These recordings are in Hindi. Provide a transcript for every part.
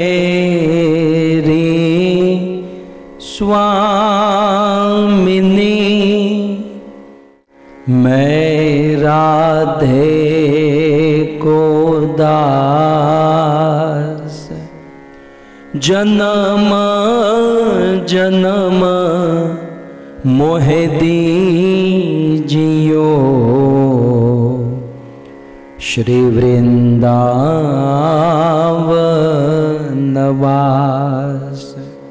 स्वामिनी मैं राधे को दास, जन्म जन्म मोहे दीजियो श्री वृंदावन वास।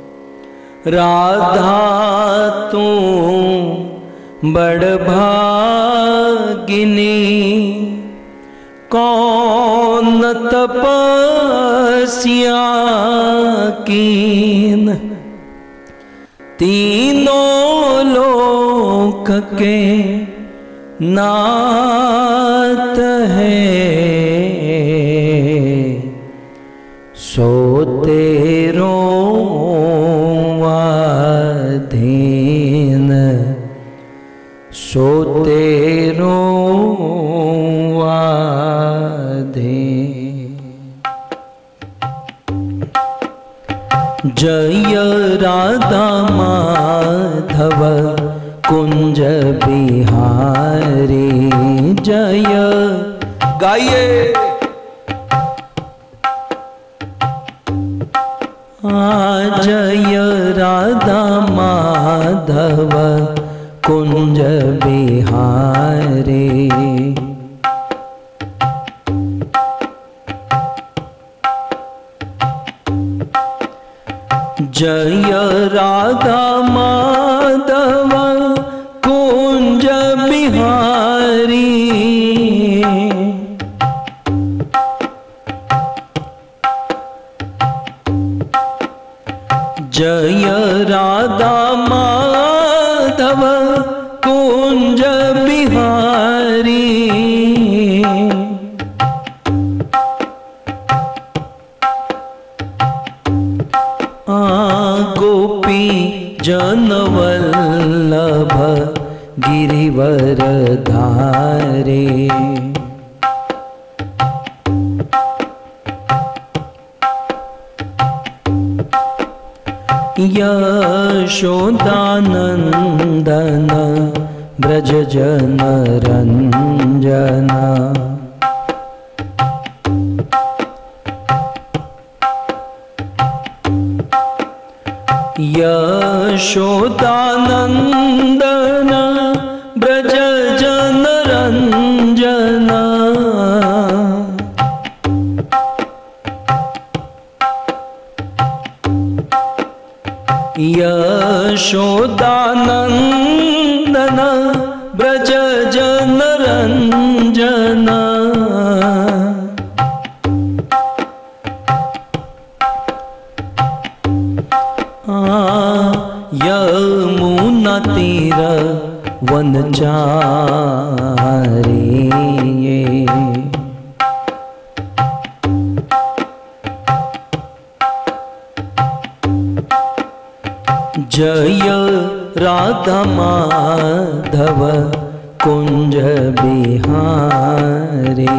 राधा तू बड़ भागिनी, कौन तपस्या कीन, तीनों लोक के नाथ है, सो तेरो अधीन, सो तेरो अधीन। जय राधा माधव कुंज बिहारी, जय गाइए जय राधा माधव कुंज बिहारी। जय राधा माधव कुंज बिहारी, जय राधा माधव कुंज बिहारी। गोपी जनवल्लभ गिरिवर धारे, यशोदानंदन ब्रज जन रंजन, यशोदानंदन ब्रज जन रंजन, यशोदानंदन ब्रज जन रंजन। यमुना तीर वनचारी, जय राधा माधव कुंज बिहारी।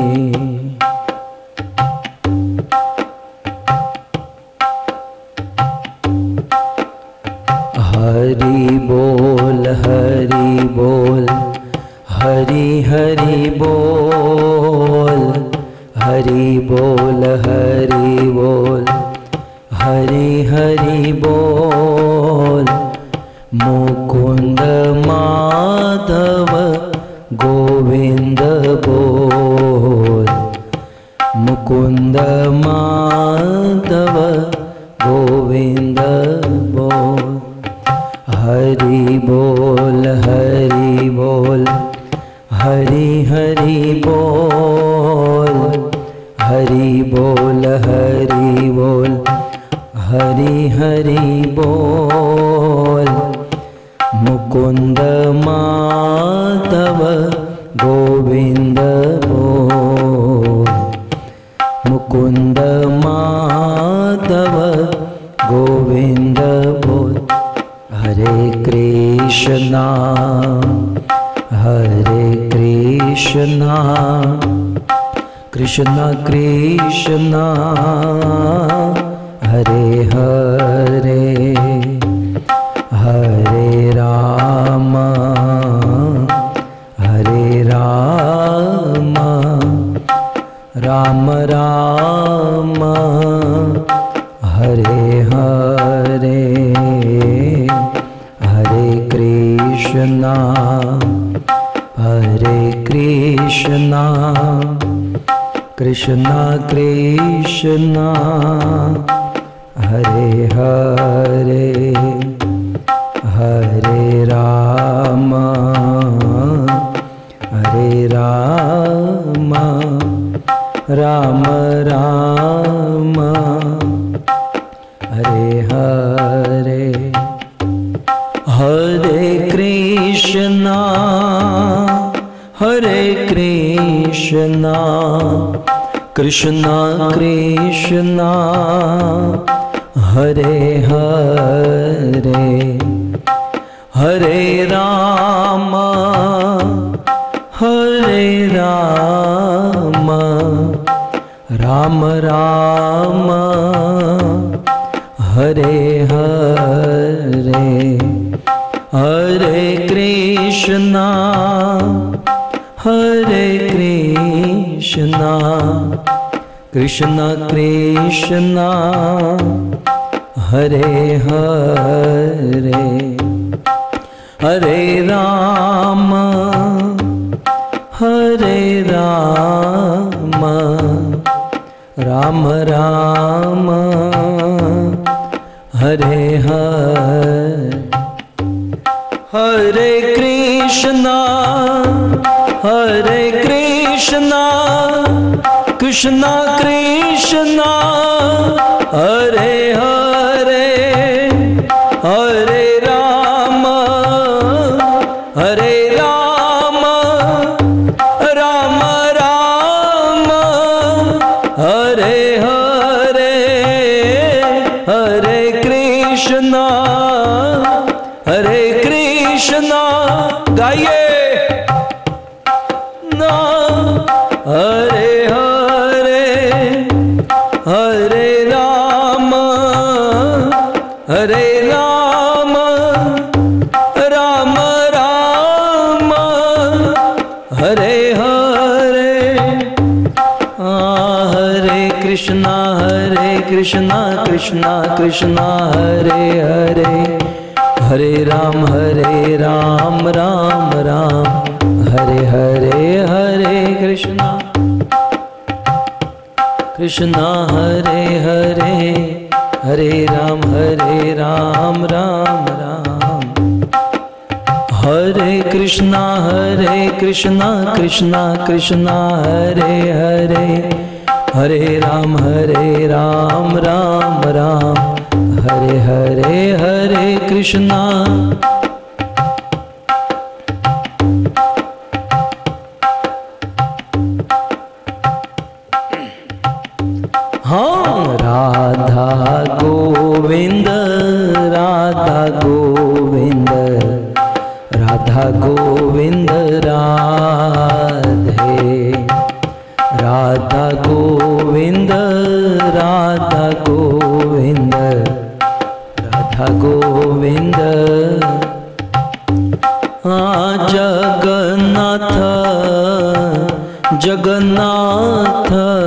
हरि बोल हरि बोल, हरि हरि बोल, हरि बोल हरि बोल, हरि हरि बोल। मुकुंद माधव गोविंद बोल, मुकुंद माधव गोविंद बोल। हरि बोल हरि बोल, हरि हरि बोल, हरि बोल हरि बोल, हरि हरि बोल। मुकुंद माधव गोविंद बोल, मुकुंद माधव गोविंद बोल। हरे कृष्णा हरे कृष्णा, कृष्ण कृष्ण हरे हरे हरे कृष्णा हरे कृष्णा कृष्णा कृष्णा हरे हरे हरे राम राम राम हरे हरे हरे कृष्णा कृष्णा कृष्णा हरे हरे हरे राम राम राम हरे हरे हरे कृष्णा कृष्णा कृष्णा हरे हरे हरे राम राम राम हरे हरे हरे कृष्णा कृष्णा कृष्णा हरे हरे हरे राम राम राम हरे हरे हरे कृष्णा गाइए ना हरे हरे हरे राम राम राम हरे हरे हरे कृष्णा कृष्णा कृष्णा हरे हरे हरे राम राम राम हरे हरे हरे कृष्णा कृष्णा हरे हरे हरे राम राम राम हरे कृष्णा कृष्णा कृष्णा हरे हरे हरे राम राम राम हरे हरे हरे कृष्णा हाँ राधा गोविंद राधा गोविंद राधा गोविंद राधे राधा गोविंद राधा गोविंद राधा गोविंद जगन्नाथ जगन्नाथ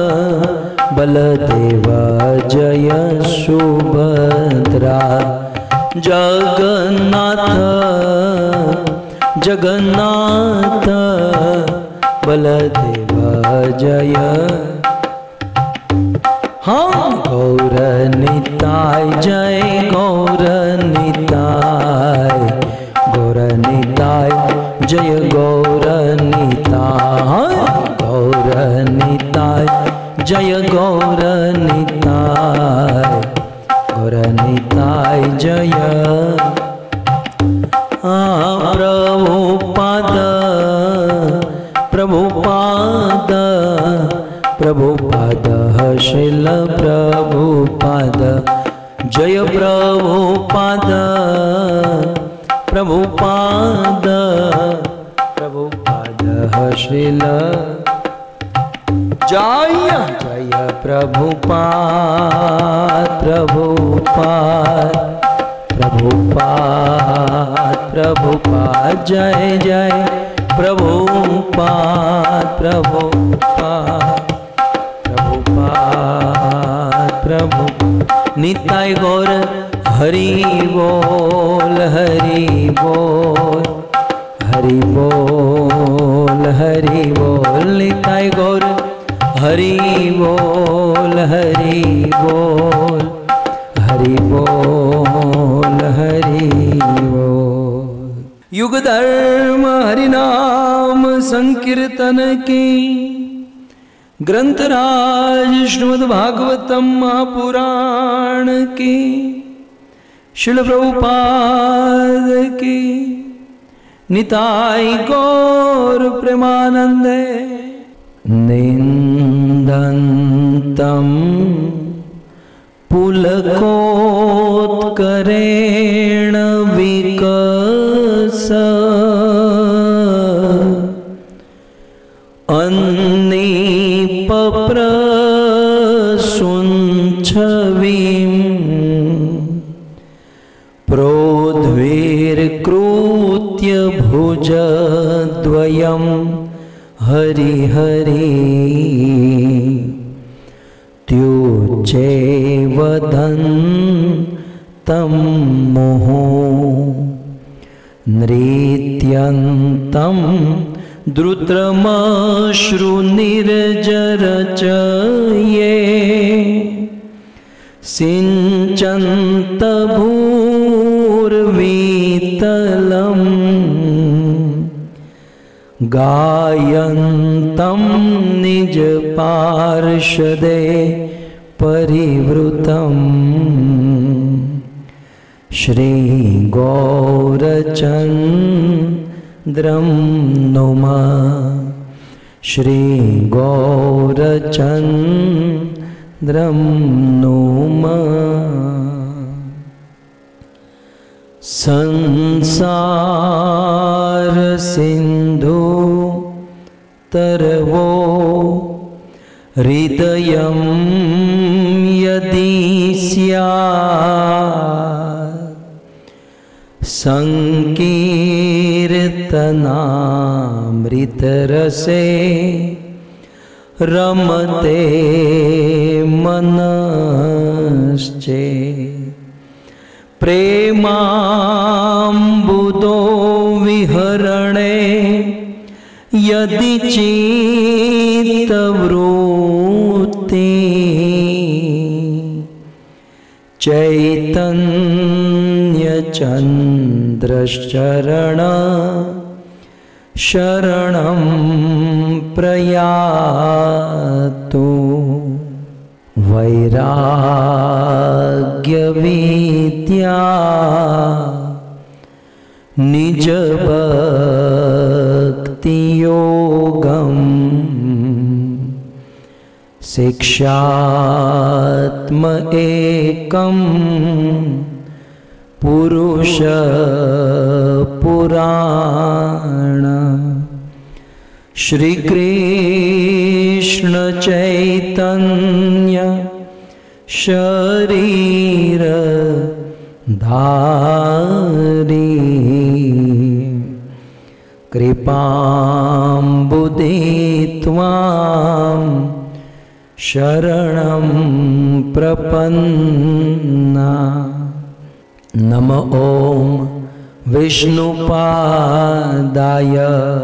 बलदेव जय सुभद्रा जगन्नाथ जगन्नाथ बलदेव जय हाँ गौर निताय जय गौर निताय जय गौर निताय गौर निताय जय गौर निताय जय प्रभुपाद श्रील प्रभुपाद जय प्रभुपाद श्रील जय जय प्रभुपाद जय जय प्रभुपाद निताय गौर हरि बोल हरि बोल हरि बोल हरि बोल निताय गौर हरि बोल हरि बोल हरि बोल हरि बोल। युग धर्म हरि नाम संकीर्तन की ग्रंथराज श्रीमद् भागवतम महापुराण की श्रील प्रभुपाद की निताय गौर प्रेमानंदे। निंदन्तं पुलकोत्करेण विकस अन्निपप्रसुञ्छवीं प्रोद्भिर्कृत्य भुजद्वयं हरि हरि त्युच्चे वदन्तं मुहुः नृत्यन्तं द्रुतमश्रुनिर्जरचये सिञ्चन्त भूर्वितलम् गायन्तं निज पार्षदे परिवृतं श्री गौरचन्द्रं नुमः श्री गौरचन्द्रं नुमः। संसार सिंधु तरवो हृदयं यदि स्यात् संकीर्तनामृतरसे रमते मनश्चेत् प्रेमाम्बुदो विहरणे यदि चित्तवृत्ति चैतन्यचन्द्रश्चरण शरणं प्रयातु वैराग्यविद्या निजभक्तियोगं शिक्षात्म एकं पुरुष पुराण श्री कृष्ण चैतन्य शरीर धारी कृपाम्बुदे त्वां शरणं प्रपन्ना। नमो ॐ विष्णुपादाय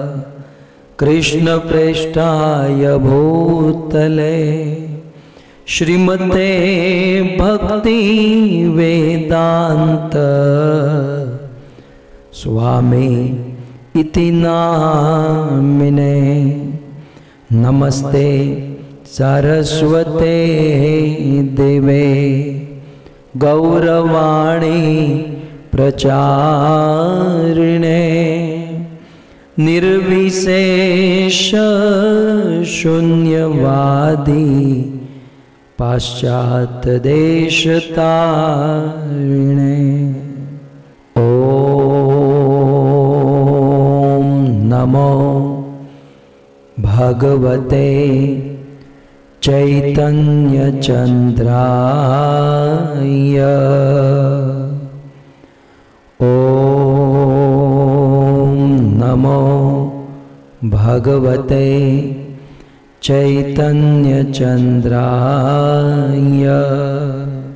कृष्णप्रेष्ठाय भूतले श्रीमते भक्ति वेदांत स्वामी इति नामिने। नमस्ते सरस्वते देवे गौरवाणी प्रचारिणे निर्विशेष शून्यवादी पाश्चात्य देशतारिणे। ओम नमो भगवते चैतन्य चंद्राय। ओम नमो भगवते चैतन्य चंद्राय।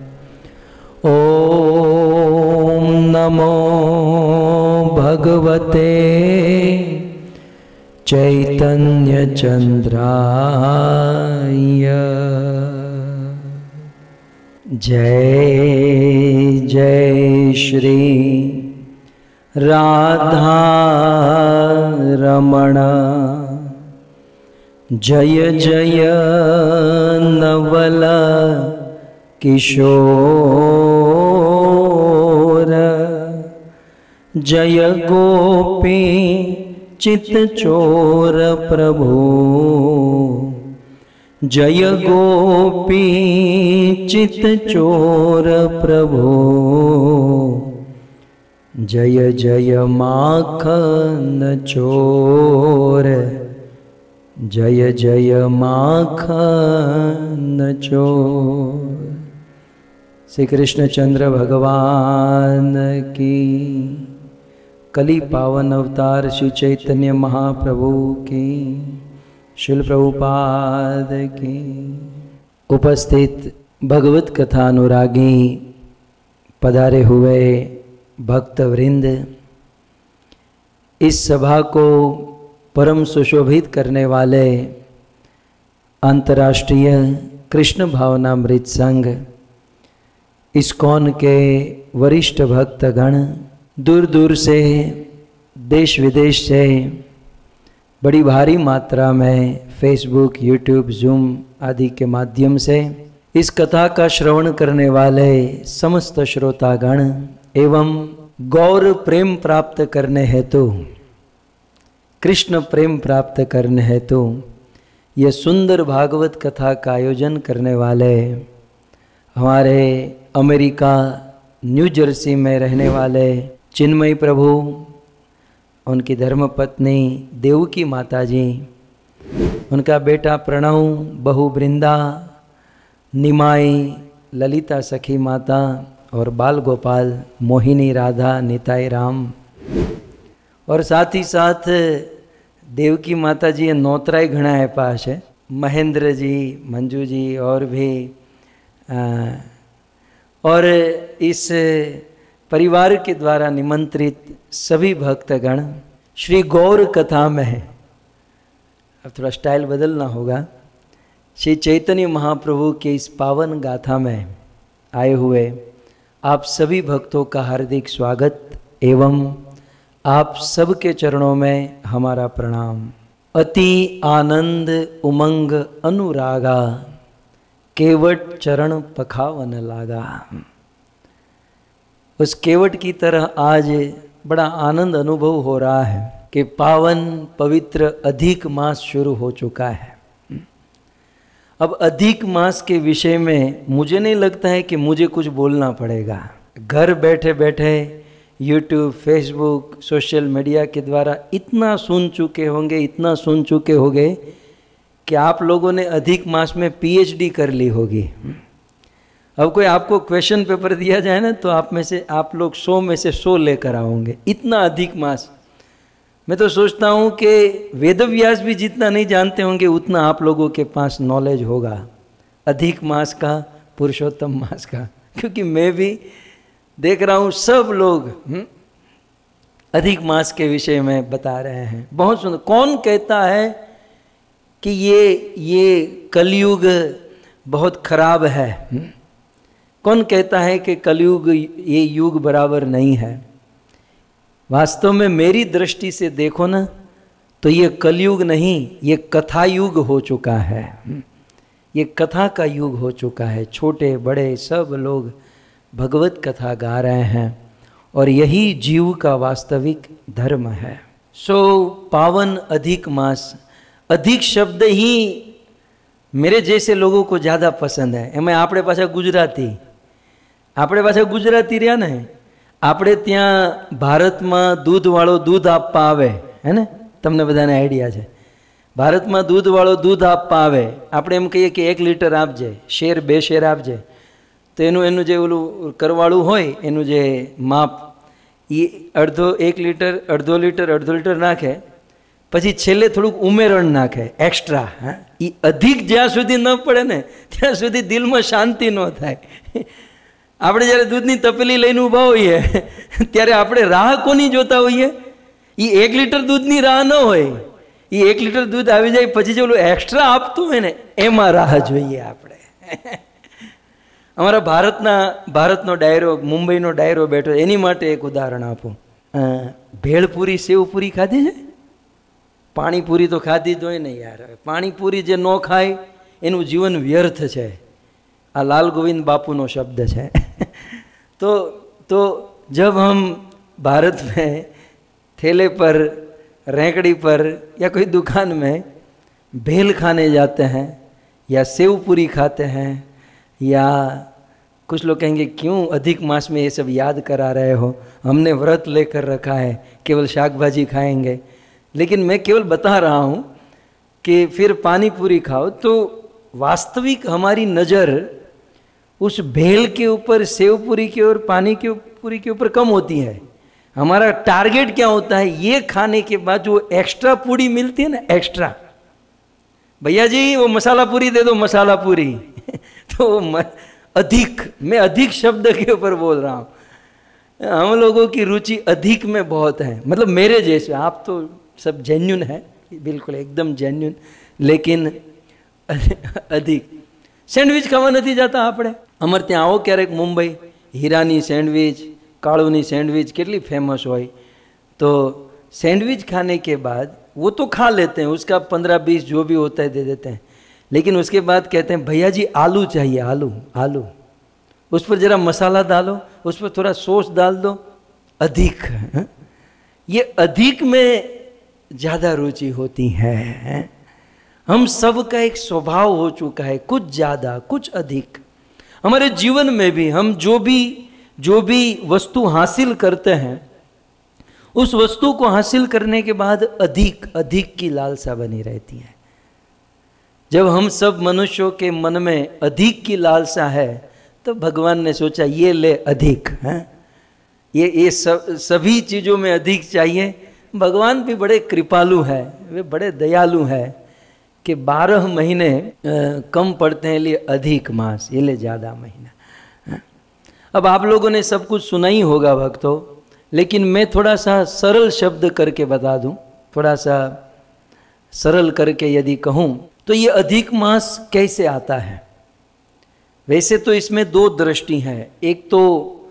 नमो भगवते चैतन्य चंद्राय। जय जय श्री राधा रमण, जय जय नवल किशोर, जय गोपी चित चोर प्रभु, जय गोपी चित चोर प्रभु, जय जय माखन चोर, जय जय माखन चोर। श्री कृष्णचंद्र भगवान की, कली पावन अवतार श्री चैतन्य महाप्रभु की, श्रील प्रभुपाद की। उपस्थित भगवत कथा अनुरागी पधारे हुए भक्त वृंद, इस सभा को परम सुशोभित करने वाले अंतर्राष्ट्रीय कृष्ण भावनामृत संघ इस्कॉन के वरिष्ठ भक्तगण, दूर दूर से देश विदेश से बड़ी भारी मात्रा में फेसबुक, यूट्यूब, जूम आदि के माध्यम से इस कथा का श्रवण करने वाले समस्त श्रोतागण एवं गौर प्रेम प्राप्त करने हेतु, कृष्ण प्रेम प्राप्त करने हेतु यह सुंदर भागवत कथा का आयोजन करने वाले हमारे अमेरिका न्यू जर्सी में रहने वाले चिन्मयी प्रभु, उनकी धर्मपत्नी देवकी माता जी, उनका बेटा प्रणव, बहू वृंदा, निमाई, ललिता सखी माता और बाल गोपाल, मोहिनी, राधा, निताई राम, और साथ ही साथ देवकी माता जी नौतराई घना है पास है, महेंद्र जी, मंजू जी और भी और इस परिवार के द्वारा निमंत्रित सभी भक्तगण श्री गौर कथा में है। अब थोड़ा स्टाइल बदलना होगा। श्री चैतन्य महाप्रभु के इस पावन गाथा में आए हुए आप सभी भक्तों का हार्दिक स्वागत एवं आप सबके चरणों में हमारा प्रणाम। अति आनंद उमंग अनुरागा, केवट चरण पखावन लागा। उस केवट की तरह आज बड़ा आनंद अनुभव हो रहा है कि पावन पवित्र अधिक मास शुरू हो चुका है। अब अधिक मास के विषय में मुझे नहीं लगता है कि मुझे कुछ बोलना पड़ेगा। घर बैठे बैठे यूट्यूब, फेसबुक, सोशल मीडिया के द्वारा इतना सुन चुके होंगे कि आप लोगों ने अधिक मास में पीएचडी कर ली होगी। अब कोई आपको क्वेश्चन पेपर दिया जाए ना तो आप लोग 100 में से 100 लेकर आओगे, इतना अधिक मास। मैं तो सोचता हूँ कि वेदव्यास भी जितना नहीं जानते होंगे उतना आप लोगों के पास नॉलेज होगा अधिक मास का, पुरुषोत्तम मास का, क्योंकि मैं भी देख रहा हूँ सब लोग अधिक मास के विषय में बता रहे हैं। बहुत सुंदर। कौन कहता है कि ये कलयुग बहुत खराब है? कौन कहता है कि कलयुग ये युग बराबर नहीं है? वास्तव में मेरी दृष्टि से देखो ना तो ये कलयुग नहीं, ये कथा युग हो चुका है। ये कथा का युग हो चुका है। छोटे बड़े सब लोग भगवत कथा गा रहे हैं और यही जीव का वास्तविक धर्म है। पावन अधिक मास। अधिक शब्द ही मेरे जैसे लोगों को ज़्यादा पसंद है। एम આપણે પાછા ગુજરાતી રહ્યા ને, આપણે ત્યાં ભારતમાં દૂધવાળો दूध આપવા આવે હે ને, તમને બધાને આઈડિયા છે। ભારતમાં દૂધવાળો दूध આપવા આવે, આપણે એમ કહીએ કે 1 लीटर આપજે, શેર 2 શેર આપજે, તો એનું જે ઓલું કરવાળું હોય એનું જે માપ એ एक लीटर નાખે, પછી છેલ્લે થોડુંક ઉમેરણ નાખે એક્સ્ટ્રા। હા, એ અધિક જ્યાં સુધી ન પડે ને ત્યાં સુધી દિલમાં શાંતિ ન થાય। આપણે જ્યારે દૂધની તપેલી લઈને ઊભા હોઈએ ત્યારે આપણે રાહ કોની જોતા હોઈએ? એ 1 લીટર દૂધની રાહ ન હોય, એ 1 લીટર દૂધ આવી જાય પછી જે ઓલું એક્સ્ટ્રા આપતું હોય ને એમાં રાહ જોઈએ આપણે. અમારા ભારતનો ડાયરો, મુંબઈનો ડાયરો બેઠો, એની માટે એક ઉદાહરણ આપું. ભેળપુરી સેવપુરી ખાધી છે? પાણીપુરી તો ખાધી જ હોય ને યાર. પાણીપુરી જે ન ખાય એનું જીવન વ્યર્થ છે. આ લાલ ગોવિંદ બાપુનો શબ્દ છે. तो जब हम भारत में ठेले पर, रेंकड़ी पर या कोई दुकान में भेल खाने जाते हैं या सेव पूरी खाते हैं, या कुछ लोग कहेंगे क्यों अधिक मास में ये सब याद करा रहे हो, हमने व्रत लेकर रखा है, केवल शाक भाजी खाएंगे. लेकिन मैं केवल बता रहा हूँ कि फिर पानी पूरी खाओ तो वास्तविक हमारी नज़र उस भेल के ऊपर, सेव पूरी के और पानी के पूरी के ऊपर कम होती है. हमारा टारगेट क्या होता है? ये खाने के बाद जो एक्स्ट्रा पूरी मिलती है ना, एक्स्ट्रा, भैया जी वो मसाला पूरी दे दो, मसाला पूरी. तो अधिक, मैं अधिक शब्द के ऊपर बोल रहा हूँ. हम लोगों की रुचि अधिक में बहुत है. मतलब मेरे जैसे, आप तो सब जेन्युइन है, बिल्कुल एकदम जेन्युइन, लेकिन अधिक. સેન્ડવિચ ખાવા નથી જતા આપણે? અમારે ત્યાં આવો ક્યારેક મુંબઈ, હીરાની સેન્ડવિચ, कालू सैंडविच कितनी फेमस हो, तो सैंडविच खाने के बाद वो तो खा लेते हैं, उसका 15-20 जो भी होता है दे देते हैं, लेकिन उसके बाद कहते हैं भैया जी आलू चाहिए, आलू आलू, उस पर ज़रा मसाला डालो, उस पर थोड़ा सॉस डाल दो. अधिक, ये अधिक में ज़्यादा रुचि होती है. हम सब का एक स्वभाव हो चुका है, कुछ ज़्यादा कुछ अधिक. हमारे जीवन में भी हम जो भी वस्तु हासिल करते हैं, उस वस्तु को हासिल करने के बाद अधिक अधिक की लालसा बनी रहती है. जब हम सब मनुष्यों के मन में अधिक की लालसा है, तो भगवान ने सोचा ये ले अधिक है, ये सभी चीज़ों में अधिक चाहिए. भगवान भी बड़े कृपालु है, वे बड़े दयालु है कि 12 महीने कम पड़ते हैं, लिए अधिक मास, ये ले ज़्यादा महीना. अब आप लोगों ने सब कुछ सुना ही होगा भक्तों, लेकिन मैं थोड़ा सा सरल शब्द करके बता दूं, थोड़ा सा सरल करके यदि कहूं तो ये अधिक मास कैसे आता है. वैसे तो इसमें 2 दृष्टि हैं. एक तो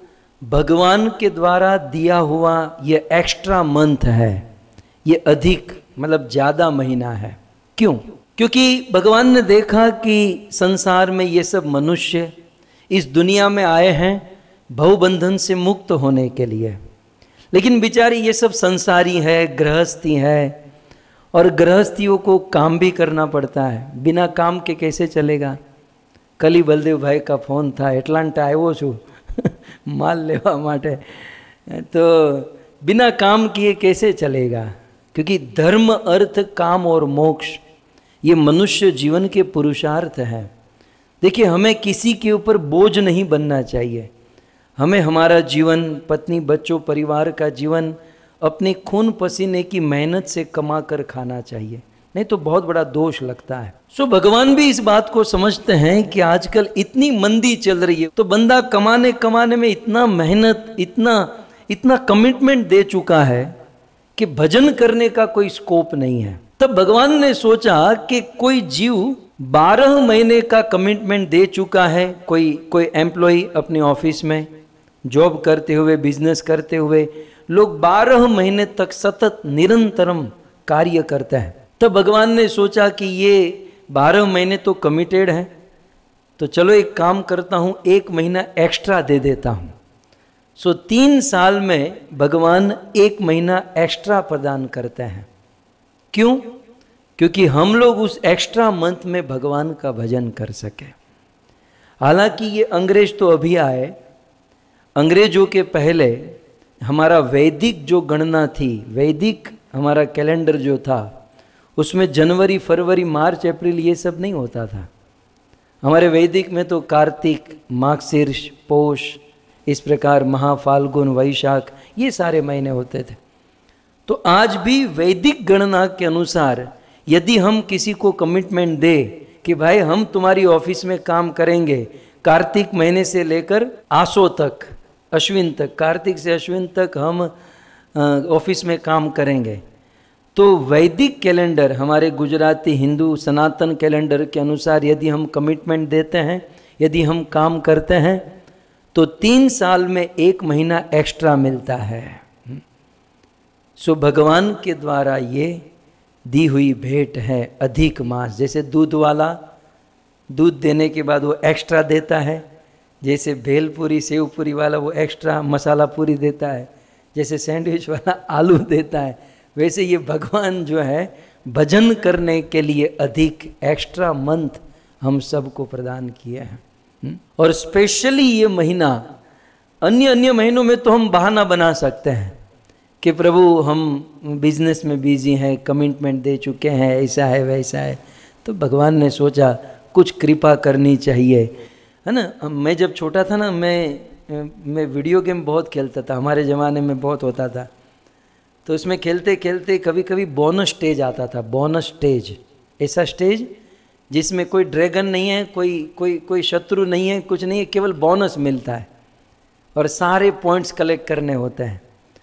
भगवान के द्वारा दिया हुआ ये एक्स्ट्रा मंथ है, ये अधिक मतलब ज़्यादा महीना है. क्यों? क्योंकि भगवान ने देखा कि संसार में ये सब मनुष्य इस दुनिया में आए हैं भवबंधन से मुक्त होने के लिए, लेकिन बेचारी ये सब संसारी है, गृहस्थी है, और गृहस्थियों को काम भी करना पड़ता है. बिना काम के कैसे चलेगा? कल ही बलदेव भाई का फोन था, एटलांटा आयो छू माल लेवा माटे, तो बिना काम किए कैसे चलेगा? क्योंकि धर्म, अर्थ, काम और मोक्ष ये मनुष्य जीवन के पुरुषार्थ हैं. देखिए, हमें किसी के ऊपर बोझ नहीं बनना चाहिए. हमें हमारा जीवन, पत्नी बच्चों परिवार का जीवन अपने खून पसीने की मेहनत से कमा कर खाना चाहिए, नहीं तो बहुत बड़ा दोष लगता है. सो भगवान भी इस बात को समझते हैं कि आजकल इतनी मंदी चल रही है, तो बंदा कमाने में इतना मेहनत, इतना कमिटमेंट दे चुका है कि भजन करने का कोई स्कोप नहीं है. तब भगवान ने सोचा कि कोई जीव 12 महीने का कमिटमेंट दे चुका है, कोई एम्प्लॉय अपने ऑफिस में जॉब करते हुए, बिजनेस करते हुए, लोग 12 महीने तक सतत निरंतरम कार्य करते हैं. तब भगवान ने सोचा कि ये 12 महीने तो कमिटेड हैं, तो चलो एक काम करता हूँ, 1 महीना एक्स्ट्रा दे देता हूँ. सो 3 साल में भगवान 1 महीना एक्स्ट्रा प्रदान करते हैं. क्यों? क्योंकि हम लोग उस एक्स्ट्रा मंथ में भगवान का भजन कर सके. हालांकि ये अंग्रेज तो अभी आए, अंग्रेजों के पहले हमारा वैदिक जो गणना थी, वैदिक हमारा कैलेंडर जो था, उसमें जनवरी, फरवरी, मार्च, अप्रैल ये सब नहीं होता था. हमारे वैदिक में तो कार्तिक, मार्गशीर्ष, पौष, इस प्रकार महा, फाल्गुन, वैशाख, ये सारे महीने होते थे. तो आज भी वैदिक गणना के अनुसार यदि हम किसी को कमिटमेंट दे कि भाई हम तुम्हारी ऑफिस में काम करेंगे, कार्तिक महीने से लेकर आसो तक, अश्विन तक, कार्तिक से अश्विन तक हम ऑफिस में काम करेंगे। तो वैदिक कैलेंडर, हमारे गुजराती हिंदू सनातन कैलेंडर के अनुसार यदि हम कमिटमेंट देते हैं, यदि हम काम करते हैं, तो 3 साल में 1 महीना एक्स्ट्रा मिलता है। सो भगवान के द्वारा ये दी हुई भेंट है अधिक मास। जैसे दूध वाला दूध देने के बाद वो एक्स्ट्रा देता है, जैसे भेलपूरी सेव पूरी वाला वो एक्स्ट्रा मसाला पूरी देता है, जैसे सैंडविच वाला आलू देता है, वैसे ये भगवान जो है भजन करने के लिए अधिक एक्स्ट्रा मंथ हम सबको प्रदान किए हैं। और स्पेशली ये महीना, अन्य महीनों में तो हम बहाना बना सकते हैं कि प्रभु हम बिजनेस में बिजी हैं, कमिटमेंट दे चुके हैं, ऐसा है वैसा है। तो भगवान ने सोचा कुछ कृपा करनी चाहिए, है ना। मैं जब छोटा था ना, मैं वीडियो गेम बहुत खेलता था, हमारे ज़माने में बहुत होता था। तो उसमें खेलते खेलते कभी कभी बोनस स्टेज आता था। बोनस स्टेज, ऐसा स्टेज जिसमें कोई ड्रैगन नहीं है, कोई शत्रु नहीं है, कुछ नहीं है, केवल बोनस मिलता है और सारे पॉइंट्स कलेक्ट करने होते हैं।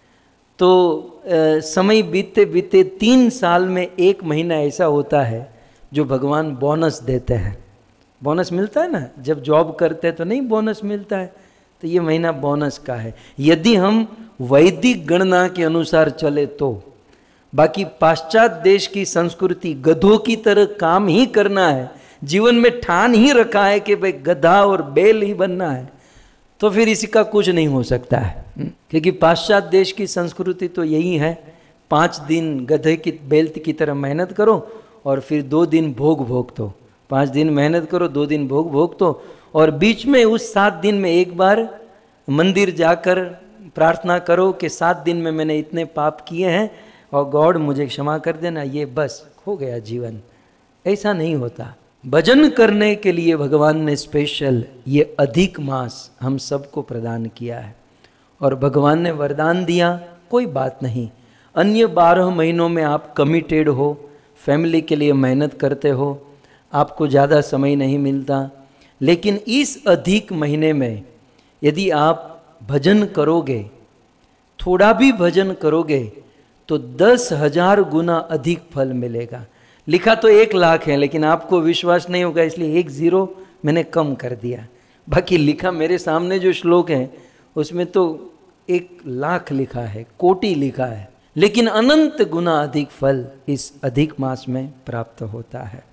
तो समय बीतते बीतते 3 साल में 1 महीना ऐसा होता है जो भगवान बोनस देते हैं। बोनस मिलता है ना, जब जॉब करते हैं तो नहीं बोनस मिलता है, तो ये महीना बोनस का है। यदि हम वैदिक गणना के अनुसार चले तो, बाकी पाश्चात्य देश की संस्कृति गधों की तरह काम ही करना है, जीवन में ठान ही रखा है कि भाई गधा और बैल ही बनना है, तो फिर इसका कुछ नहीं हो सकता है। क्योंकि पाश्चात्य देश की संस्कृति तो यही है, 5 दिन गधे की बैल की तरह मेहनत करो और फिर 2 दिन भोग दो। 5 दिन मेहनत करो, 2 दिन भोग दो, और बीच में उस 7 दिन में एक बार मंदिर जाकर प्रार्थना करो कि 7 दिन में मैंने इतने पाप किए हैं और गॉड मुझे क्षमा कर देना, ये बस हो गया जीवन। ऐसा नहीं होता। भजन करने के लिए भगवान ने स्पेशल ये अधिक मास हम सबको प्रदान किया है। और भगवान ने वरदान दिया, कोई बात नहीं, अन्य 12 महीनों में आप कमिटेड हो, फैमिली के लिए मेहनत करते हो, आपको ज़्यादा समय नहीं मिलता, लेकिन इस अधिक महीने में यदि आप भजन करोगे, थोड़ा भी भजन करोगे, तो 10,000 गुना अधिक फल मिलेगा। लिखा तो 1 लाख है, लेकिन आपको विश्वास नहीं होगा, इसलिए 1 0 मैंने कम कर दिया। बाकी लिखा मेरे सामने जो श्लोक है उसमें तो 1 लाख लिखा है, कोटि लिखा है, लेकिन अनंत गुना अधिक फल इस अधिक मास में प्राप्त होता है।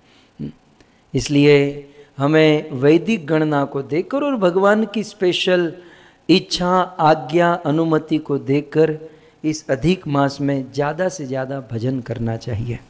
इसलिए हमें वैदिक गणना को देखकर और भगवान की स्पेशल इच्छा, आज्ञा, अनुमति को देखकर इस अधिक मास में ज़्यादा से ज़्यादा भजन करना चाहिए।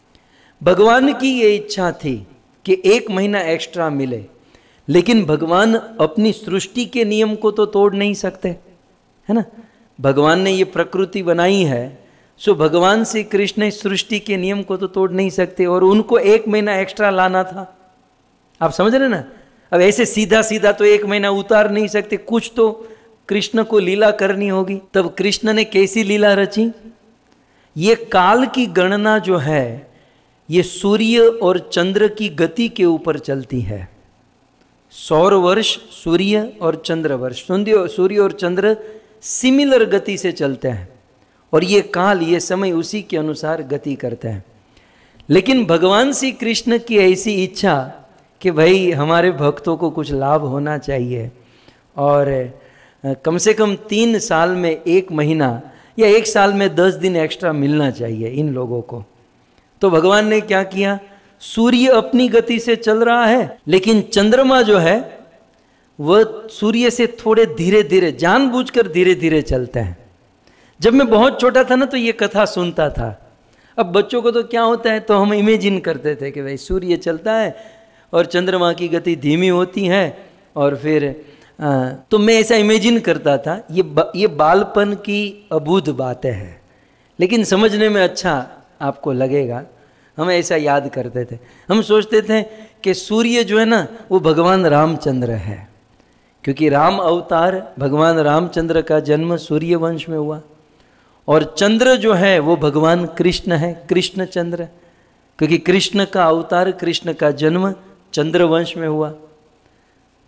भगवान की ये इच्छा थी कि 1 महीना एक्स्ट्रा मिले, लेकिन भगवान अपनी सृष्टि के नियम को तो तोड़ नहीं सकते, है ना। भगवान ने ये प्रकृति बनाई है, सो भगवान श्री कृष्ण सृष्टि के नियम को तो तोड़ नहीं सकते, और उनको 1 महीना एक्स्ट्रा लाना था। आप समझ रहे ना। अब ऐसे सीधा सीधा तो 1 महीना उतार नहीं सकते, कुछ तो कृष्ण को लीला करनी होगी। तब कृष्ण ने कैसी लीला रची? ये काल की गणना जो है ये सूर्य और चंद्र की गति के ऊपर चलती है। सौर वर्ष सूर्य और चंद्र वर्ष, सूर्य और चंद्र सिमिलर गति से चलते हैं, और ये काल, ये समय उसी के अनुसार गति करते हैं। लेकिन भगवान श्री कृष्ण की ऐसी इच्छा कि भाई हमारे भक्तों को कुछ लाभ होना चाहिए, और कम से कम 3 साल में 1 महीना या 1 साल में 10 दिन एक्स्ट्रा मिलना चाहिए इन लोगों को। तो भगवान ने क्या किया? सूर्य अपनी गति से चल रहा है, लेकिन चंद्रमा जो है वह सूर्य से थोड़े धीरे धीरे, जानबूझकर धीरे धीरे चलते हैं। जब मैं बहुत छोटा था ना तो ये कथा सुनता था। अब बच्चों को तो क्या होता है, तो हम इमेजिन करते थे कि भाई सूर्य चलता है और चंद्रमा की गति धीमी होती है, और फिर तो मैं ऐसा इमेजिन करता था। ये बालपन की अबूझ बातें हैं, लेकिन समझने में अच्छा आपको लगेगा। हम ऐसा याद करते थे, हम सोचते थे कि सूर्य जो है ना वो भगवान रामचंद्र है, क्योंकि राम अवतार भगवान रामचंद्र का जन्म सूर्य वंश में हुआ, और चंद्र जो है वो भगवान कृष्ण है, कृष्ण चंद्र, क्योंकि कृष्ण का अवतार, कृष्ण का जन्म चंद्र वंश में हुआ।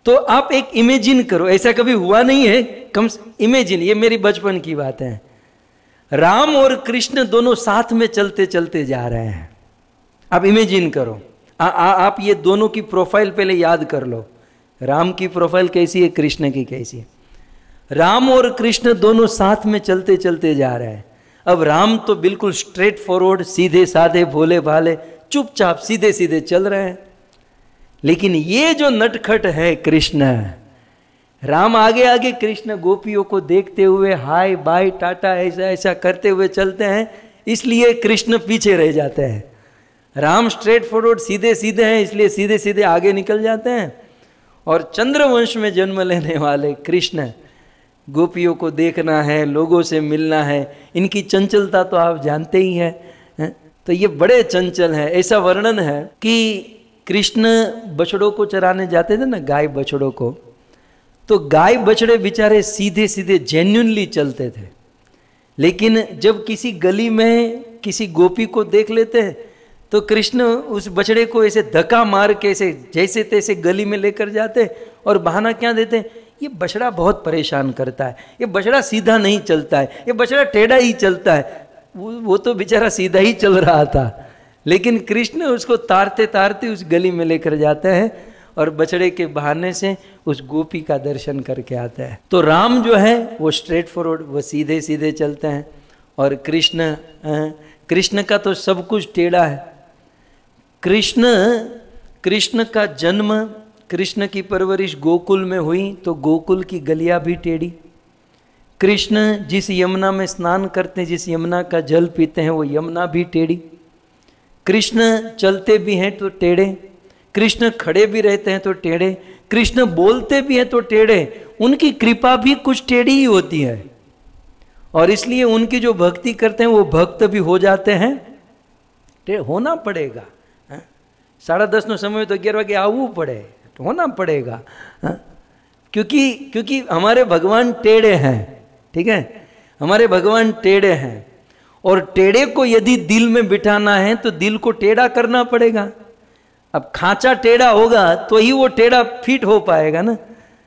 तो आप एक इमेजिन करो, ऐसा कभी हुआ नहीं है, कम इमेजिन, ये मेरी बचपन की बात है, राम और कृष्ण दोनों साथ में चलते चलते जा रहे हैं। आप इमेजिन करो, आप ये दोनों की प्रोफाइल पहले याद कर लो, राम की प्रोफाइल कैसी है, कृष्ण की कैसी है। राम और कृष्ण दोनों साथ में चलते चलते जा रहे हैं। अब राम तो बिल्कुल स्ट्रेट फॉरवर्ड, सीधे साधे, भोले भाले, चुपचाप सीधे सीधे चल रहे हैं। लेकिन ये जो नटखट है कृष्ण, राम आगे आगे, कृष्ण गोपियों को देखते हुए हाय बाय टाटा ऐसा ऐसा करते हुए चलते हैं, इसलिए कृष्ण पीछे रह जाते हैं। राम स्ट्रेट फॉरवर्ड सीधे सीधे हैं, इसलिए सीधे सीधे आगे निकल जाते हैं। और चंद्रवंश में जन्म लेने वाले कृष्ण, गोपियों को देखना है, लोगों से मिलना है, इनकी चंचलता तो आप जानते ही हैं। तो ये बड़े चंचल हैं। ऐसा वर्णन है कि कृष्ण बछड़ों को चराने जाते थे ना, गाय बछड़ों को, तो गाय बछड़े बेचारे सीधे सीधे जेन्युइनली चलते थे। लेकिन जब किसी गली में किसी गोपी को देख लेते हैं तो कृष्ण उस बछड़े को ऐसे धक्का मार के ऐसे जैसे तैसे गली में लेकर जाते, और बहाना क्या देते, ये बछड़ा बहुत परेशान करता है, ये बछड़ा सीधा नहीं चलता है, ये बछड़ा टेढ़ा ही चलता है। वो तो बेचारा सीधा ही चल रहा था, लेकिन कृष्ण उसको तारते तारते उस गली में लेकर जाते हैं और बछड़े के बहाने से उस गोपी का दर्शन करके आते हैं। तो राम जो है वो स्ट्रेट फॉरवर्ड, वो सीधे सीधे चलते हैं, और कृष्ण का तो सब कुछ टेढ़ा है। कृष्ण का जन्म, कृष्ण की परवरिश गोकुल में हुई, तो गोकुल की गलियां भी टेढ़ी। कृष्ण जिस यमुना में स्नान करते हैं, जिस यमुना का जल पीते हैं, वो यमुना भी टेढ़ी। कृष्ण चलते भी हैं तो टेढ़े, कृष्ण खड़े भी रहते हैं तो टेढ़े, कृष्ण बोलते भी हैं तो टेढ़े। उनकी कृपा भी कुछ टेढ़ी ही होती है, और इसलिए उनकी जो भक्ति करते हैं वो भक्त भी हो जाते हैं। होना पड़ेगा, 10:30 નો समय तो 11 વાગે આવવું પડે, होना पड़ेगा, क्योंकि हमारे भगवान टेढ़े हैं। ठीक है, हमारे भगवान टेढ़े हैं, और टेढ़े को यदि दिल में बिठाना है तो दिल को टेढ़ा करना पड़ेगा। अब खांचा टेढ़ा होगा तो ही वो टेढ़ा फिट हो पाएगा ना।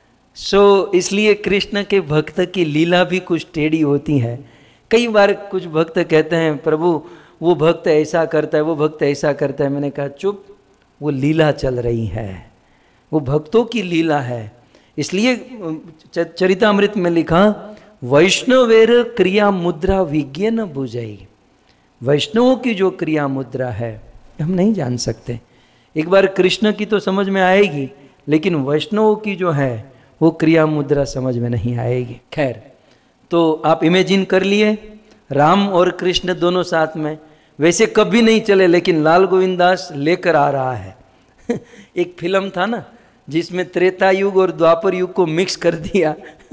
इसलिए कृष्ण के भक्त की लीला भी कुछ टेढ़ी होती है। कई बार कुछ भक्त कहते हैं, प्रभु वो भक्त ऐसा करता है, वो भक्त ऐसा करता है। मैंने कहा चुप, वो लीला चल रही है, वो भक्तों की लीला है। इसलिए चरितामृत में लिखा, वैष्णवेर क्रिया मुद्रा विज्ञ न बुझई। वैष्णवों की जो क्रिया मुद्रा है हम नहीं जान सकते। एक बार कृष्ण की तो समझ में आएगी, लेकिन वैष्णवों की जो है वो क्रिया मुद्रा समझ में नहीं आएगी। खैर, तो आप इमेजिन कर लिए राम और कृष्ण दोनों साथ में, वैसे कभी नहीं चले, लेकिन लाल गोविंद दास लेकर आ रहा है। एक फिल्म था ना जिसमें त्रेता युग और द्वापर युग को मिक्स कर दिया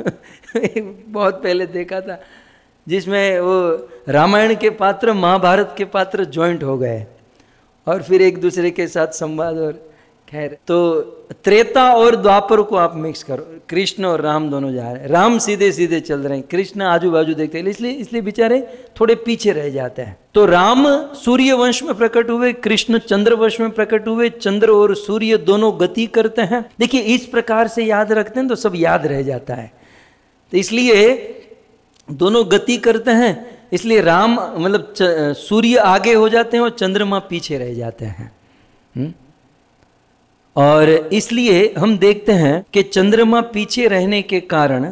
बहुत पहले देखा था, जिसमें वो रामायण के पात्र महाभारत के पात्र ज्वाइंट हो गए और फिर एक दूसरे के साथ संवाद। और खैर, तो त्रेता और द्वापर को आप मिक्स करो, कृष्ण और राम दोनों जा रहे हैं। राम सीधे सीधे चल रहे हैं, कृष्ण आजू बाजू देखते हैं, इसलिए बेचारे थोड़े पीछे रह जाते हैं। तो राम सूर्य वंश में प्रकट हुए, कृष्ण चंद्र वंश में प्रकट हुए। चंद्र और सूर्य दोनों गति करते हैं। देखिए, इस प्रकार से याद रखते हैं तो सब याद रह जाता है। तो इसलिए दोनों गति करते हैं, इसलिए राम मतलब सूर्य आगे हो जाते हैं और चंद्रमा पीछे रह जाते हैं। और इसलिए हम देखते हैं कि चंद्रमा पीछे रहने के कारण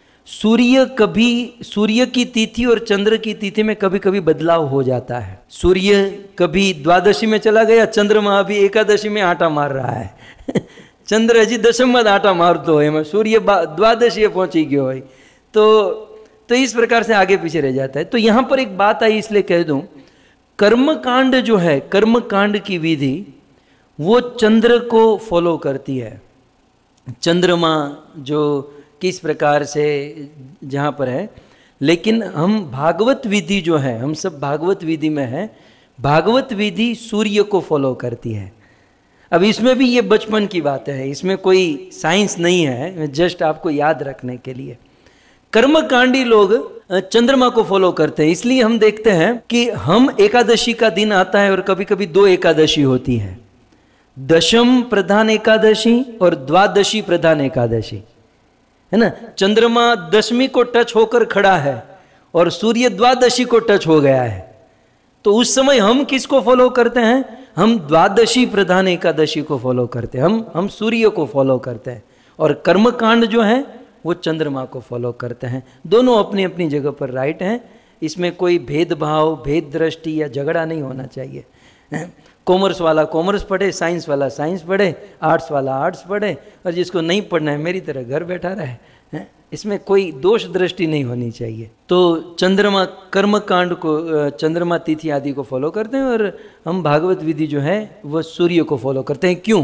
सूर्य की तिथि और चंद्र की तिथि में कभी कभी बदलाव हो जाता है। सूर्य कभी द्वादशी में चला गया, चंद्रमा अभी एकादशी में आटा मार रहा है चंद्र हजी दशम में आटा मारतो हो, सूर्य द्वादशी पहुंची गयो हो। तो इस प्रकार से आगे पीछे रह जाता है। तो यहां पर एक बात आई, इसलिए कह दूं, कर्मकांड जो है, कर्मकांड की विधि वो चंद्र को फॉलो करती है। चंद्रमा जो किस प्रकार से जहाँ पर है, लेकिन हम भागवत विधि जो है, हम सब भागवत विधि में है, भागवत विधि सूर्य को फॉलो करती है। अब इसमें भी ये बचपन की बात है, इसमें कोई साइंस नहीं है, जस्ट आपको याद रखने के लिए। कर्मकांडी लोग चंद्रमा को फॉलो करते हैं। इसलिए हम देखते हैं कि हम एकादशी का दिन आता है और कभी कभी 2 एकादशी होती है। दशम प्रधान एकादशी और द्वादशी प्रधान एकादशी, है ना। चंद्रमा दशमी को टच होकर खड़ा है और सूर्य द्वादशी को टच हो गया है, तो उस समय हम किसको फॉलो करते हैं? हम द्वादशी प्रधान एकादशी को फॉलो करते हैं, हम सूर्य को फॉलो करते हैं, और कर्मकांड जो है वो चंद्रमा को फॉलो करते हैं। दोनों अपनी अपनी जगह पर राइट हैं, इसमें कोई भेदभाव, भेद दृष्टि या झगड़ा नहीं होना चाहिए। कॉमर्स वाला कॉमर्स पढ़े, साइंस वाला साइंस पढ़े, आर्ट्स वाला आर्ट्स पढ़े, और जिसको नहीं पढ़ना है मेरी तरह घर बैठा रहे, इसमें कोई दोष दृष्टि नहीं होनी चाहिए। तो चंद्रमा कर्मकांड को, चंद्रमा तिथि आदि को फॉलो करते हैं, और हम भागवत विधि जो है वह सूर्य को फॉलो करते हैं। क्यों?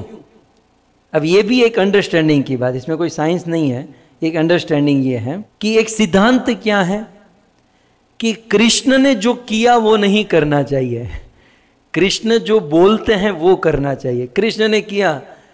अब ये भी एक अंडरस्टैंडिंग की बात, इसमें कोई साइंस नहीं है, एक अंडरस्टैंडिंग ये है कि एक सिद्धांत क्या है कि कृष्ण ने जो किया वो नहीं करना चाहिए, कृष्ण जो बोलते हैं वो करना चाहिए। कृष्ण ने किया,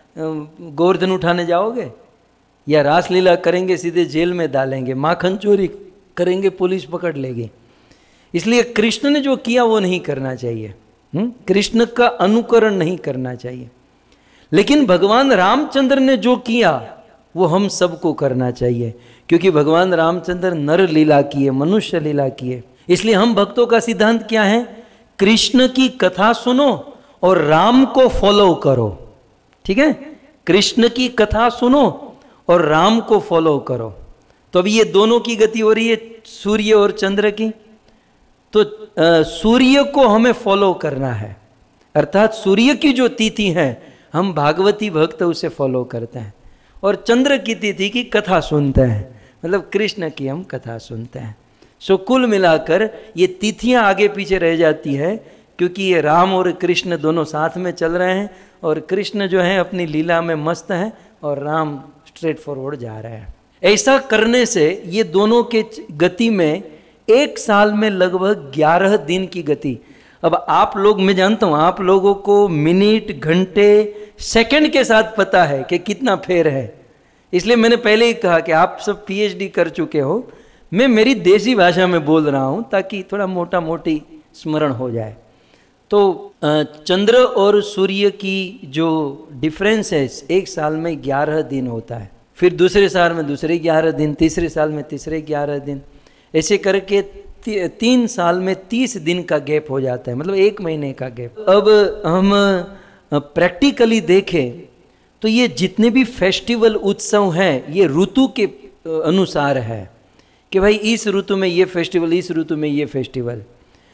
गोवर्धन उठाने जाओगे, या रासलीला करेंगे सीधे जेल में डालेंगे, माखन चोरी करेंगे पुलिस पकड़ लेगी। इसलिए कृष्ण ने जो किया वो नहीं करना चाहिए, कृष्ण का अनुकरण नहीं करना चाहिए। लेकिन भगवान रामचंद्र ने जो किया वो हम सबको करना चाहिए, क्योंकि भगवान रामचंद्र नर लीला किए, मनुष्य लीला किए। इसलिए हम भक्तों का सिद्धांत क्या है? कृष्ण की कथा सुनो और राम को फॉलो करो, ठीक है। कृष्ण की कथा सुनो और राम को फॉलो करो। तो अभी ये दोनों की गति हो रही है, सूर्य और चंद्र की। तो सूर्य को हमें फॉलो करना है, अर्थात सूर्य की जो तिथि है हम भागवती भक्त उसे फॉलो करते हैं, और चंद्र की तिथि की कथा सुनते हैं, मतलब कृष्ण की हम कथा सुनते हैं। सो कुल मिलाकर ये तिथियां आगे पीछे रह जाती है, क्योंकि ये राम और कृष्ण दोनों साथ में चल रहे हैं, और कृष्ण जो है अपनी लीला में मस्त है और राम स्ट्रेट फॉरवर्ड जा रहे हैं। ऐसा करने से ये दोनों के गति में एक साल में लगभग 11 दिन की गति। अब आप लोग, मैं जानता हूं आप लोगों को मिनट, घंटे, सेकंड के साथ पता है कि कितना फेर है, इसलिए मैंने पहले ही कहा कि आप सब पीएचडी कर चुके हो। मैं मेरी देसी भाषा में बोल रहा हूं ताकि थोड़ा मोटा मोटी स्मरण हो जाए। तो चंद्र और सूर्य की जो डिफरेंस है, एक साल में 11 दिन होता है, फिर दूसरे साल में दूसरे 11 दिन, तीसरे साल में तीसरे 11 दिन, ऐसे करके 3 साल में 30 दिन का गैप हो जाता है, मतलब 1 महीने का गैप। अब हम प्रैक्टिकली देखें तो ये जितने भी फेस्टिवल उत्सव हैं ये ऋतु के अनुसार है, कि भाई इस ऋतु में ये फेस्टिवल, इस ऋतु में ये फेस्टिवल।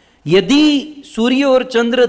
यदि सूर्य और चंद्र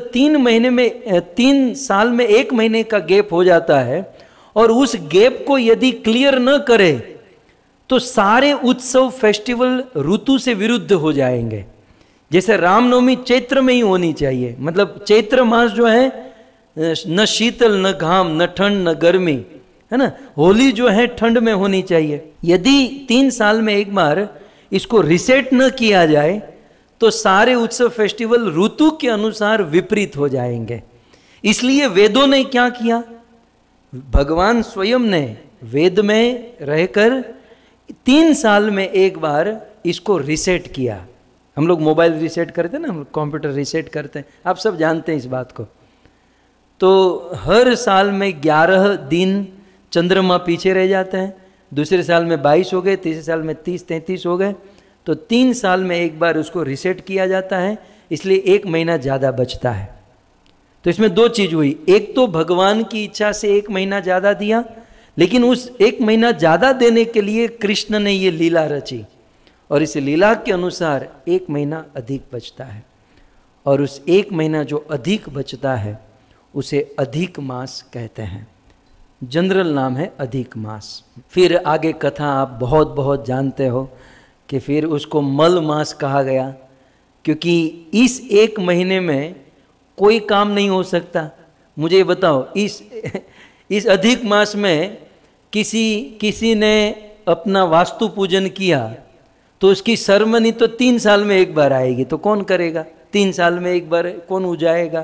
3 साल में 1 महीने का गैप हो जाता है, और उस गैप को यदि क्लियर न करे तो सारे उत्सव फेस्टिवल ऋतु से विरुद्ध हो जाएंगे। जैसे रामनवमी चैत्र में ही होनी चाहिए, मतलब चैत्र मास जो है न शीतल न घाम न ठंड न गर्मी, है ना। होली जो है ठंड में होनी चाहिए। यदि 3 साल में एक बार इसको रिसेट न किया जाए तो सारे उत्सव फेस्टिवल ऋतु के अनुसार विपरीत हो जाएंगे। इसलिए वेदों ने क्या किया, भगवान स्वयं ने वेद में रहकर 3 साल में एक बार इसको रिसेट किया। हम लोग मोबाइल रिसेट करते हैं ना, हम कंप्यूटर रिसेट करते हैं, आप सब जानते हैं इस बात को। तो हर साल में 11 दिन चंद्रमा पीछे रह जाते हैं, दूसरे साल में 22 हो गए, तीसरे साल में 30-33 हो गए, तो 3 साल में एक बार उसको रिसेट किया जाता है, इसलिए 1 महीना ज़्यादा बचता है। तो इसमें 2 चीज़ हुई, एक तो भगवान की इच्छा से 1 महीना ज़्यादा दिया, लेकिन उस 1 महीना ज़्यादा देने के लिए कृष्ण ने ये लीला रची, और इस लीला के अनुसार 1 महीना अधिक बचता है, और उस 1 महीना जो अधिक बचता है उसे अधिक मास कहते हैं। जनरल नाम है अधिक मास। फिर आगे कथा आप बहुत बहुत जानते हो कि फिर उसको मल मास कहा गया, क्योंकि इस 1 महीने में कोई काम नहीं हो सकता। मुझे बताओ, इस अधिक मास में किसी ने अपना वास्तु पूजन किया तो उसकी सेरेमनी तो 3 साल में एक बार आएगी, तो कौन करेगा? 3 साल में एक बार कौन उजाएगा?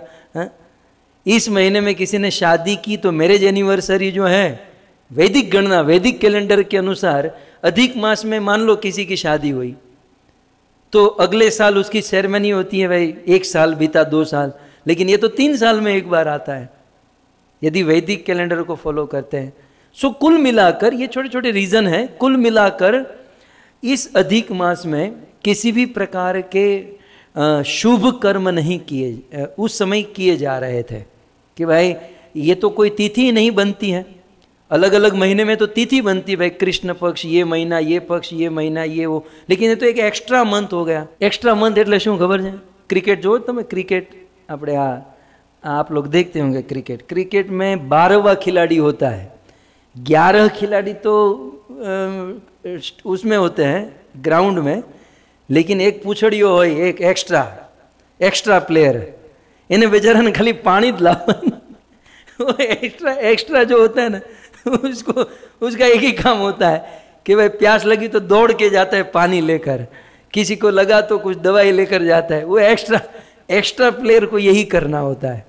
इस महीने में किसी ने शादी की तो मैरिज एनिवर्सरी जो है वैदिक गणना, वैदिक कैलेंडर के अनुसार अधिक मास में मान लो किसी की शादी हुई तो अगले साल उसकी सेरेमनी होती है, भाई 1 साल बीता, 2 साल, लेकिन ये तो 3 साल में एक बार आता है। यदि वैदिक कैलेंडर को फॉलो करते हैं। सो कुल मिलाकर ये छोटे छोटे रीजन है, कुल मिलाकर इस अधिक मास में किसी भी प्रकार के शुभ कर्म नहीं किए, उस समय किए जा रहे थे कि भाई ये तो कोई तिथि नहीं बनती है, अलग अलग महीने में तो तिथि बनती है, भाई कृष्ण पक्ष ये महीना, ये पक्ष ये महीना, ये वो, लेकिन ये तो एक एक्स्ट्रा मंथ हो गया। एक्स्ट्रा मंथ એટલે શું ખબર છે? ક્રિકેટ જોવો તમે, ક્રિકેટ આપણે आप लोग देखते होंगे क्रिकेट, क्रिकेट में 12वां खिलाड़ी होता है, 11 खिलाड़ी तो उसमें होते हैं ग्राउंड में, लेकिन एक पूछड़ियो हो, एक एक्स्ट्रा प्लेयर, इन्हें बेचारा खाली पानी वो एक्स्ट्रा जो होता है ना, उसका एक ही काम होता है कि भाई प्यास लगी तो दौड़ के जाता है पानी लेकर, किसी को लगा तो कुछ दवाई लेकर जाता है, वो एक्स्ट्रा प्लेयर को यही करना होता है।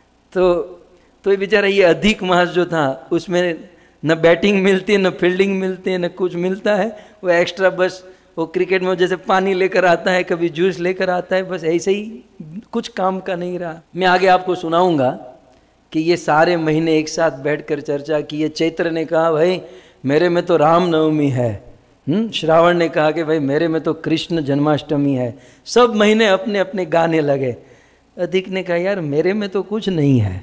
तो बेचारा ये अधिक मास जो था उसमें न बैटिंग मिलती है, न फील्डिंग मिलती है, न कुछ मिलता है, वो एक्स्ट्रा बस वो क्रिकेट में जैसे पानी लेकर आता है, कभी जूस लेकर आता है, बस ऐसे ही, कुछ काम का नहीं रहा। मैं आगे आपको सुनाऊंगा कि ये सारे महीने एक साथ बैठकर चर्चा की है। चैत्र ने कहा भाई मेरे में तो रामनवमी है, श्रावण ने कहा कि भाई मेरे में तो कृष्ण जन्माष्टमी है, सब महीने अपने अपने गाने लगे। अधिक ने कहा यार मेरे में तो कुछ नहीं है।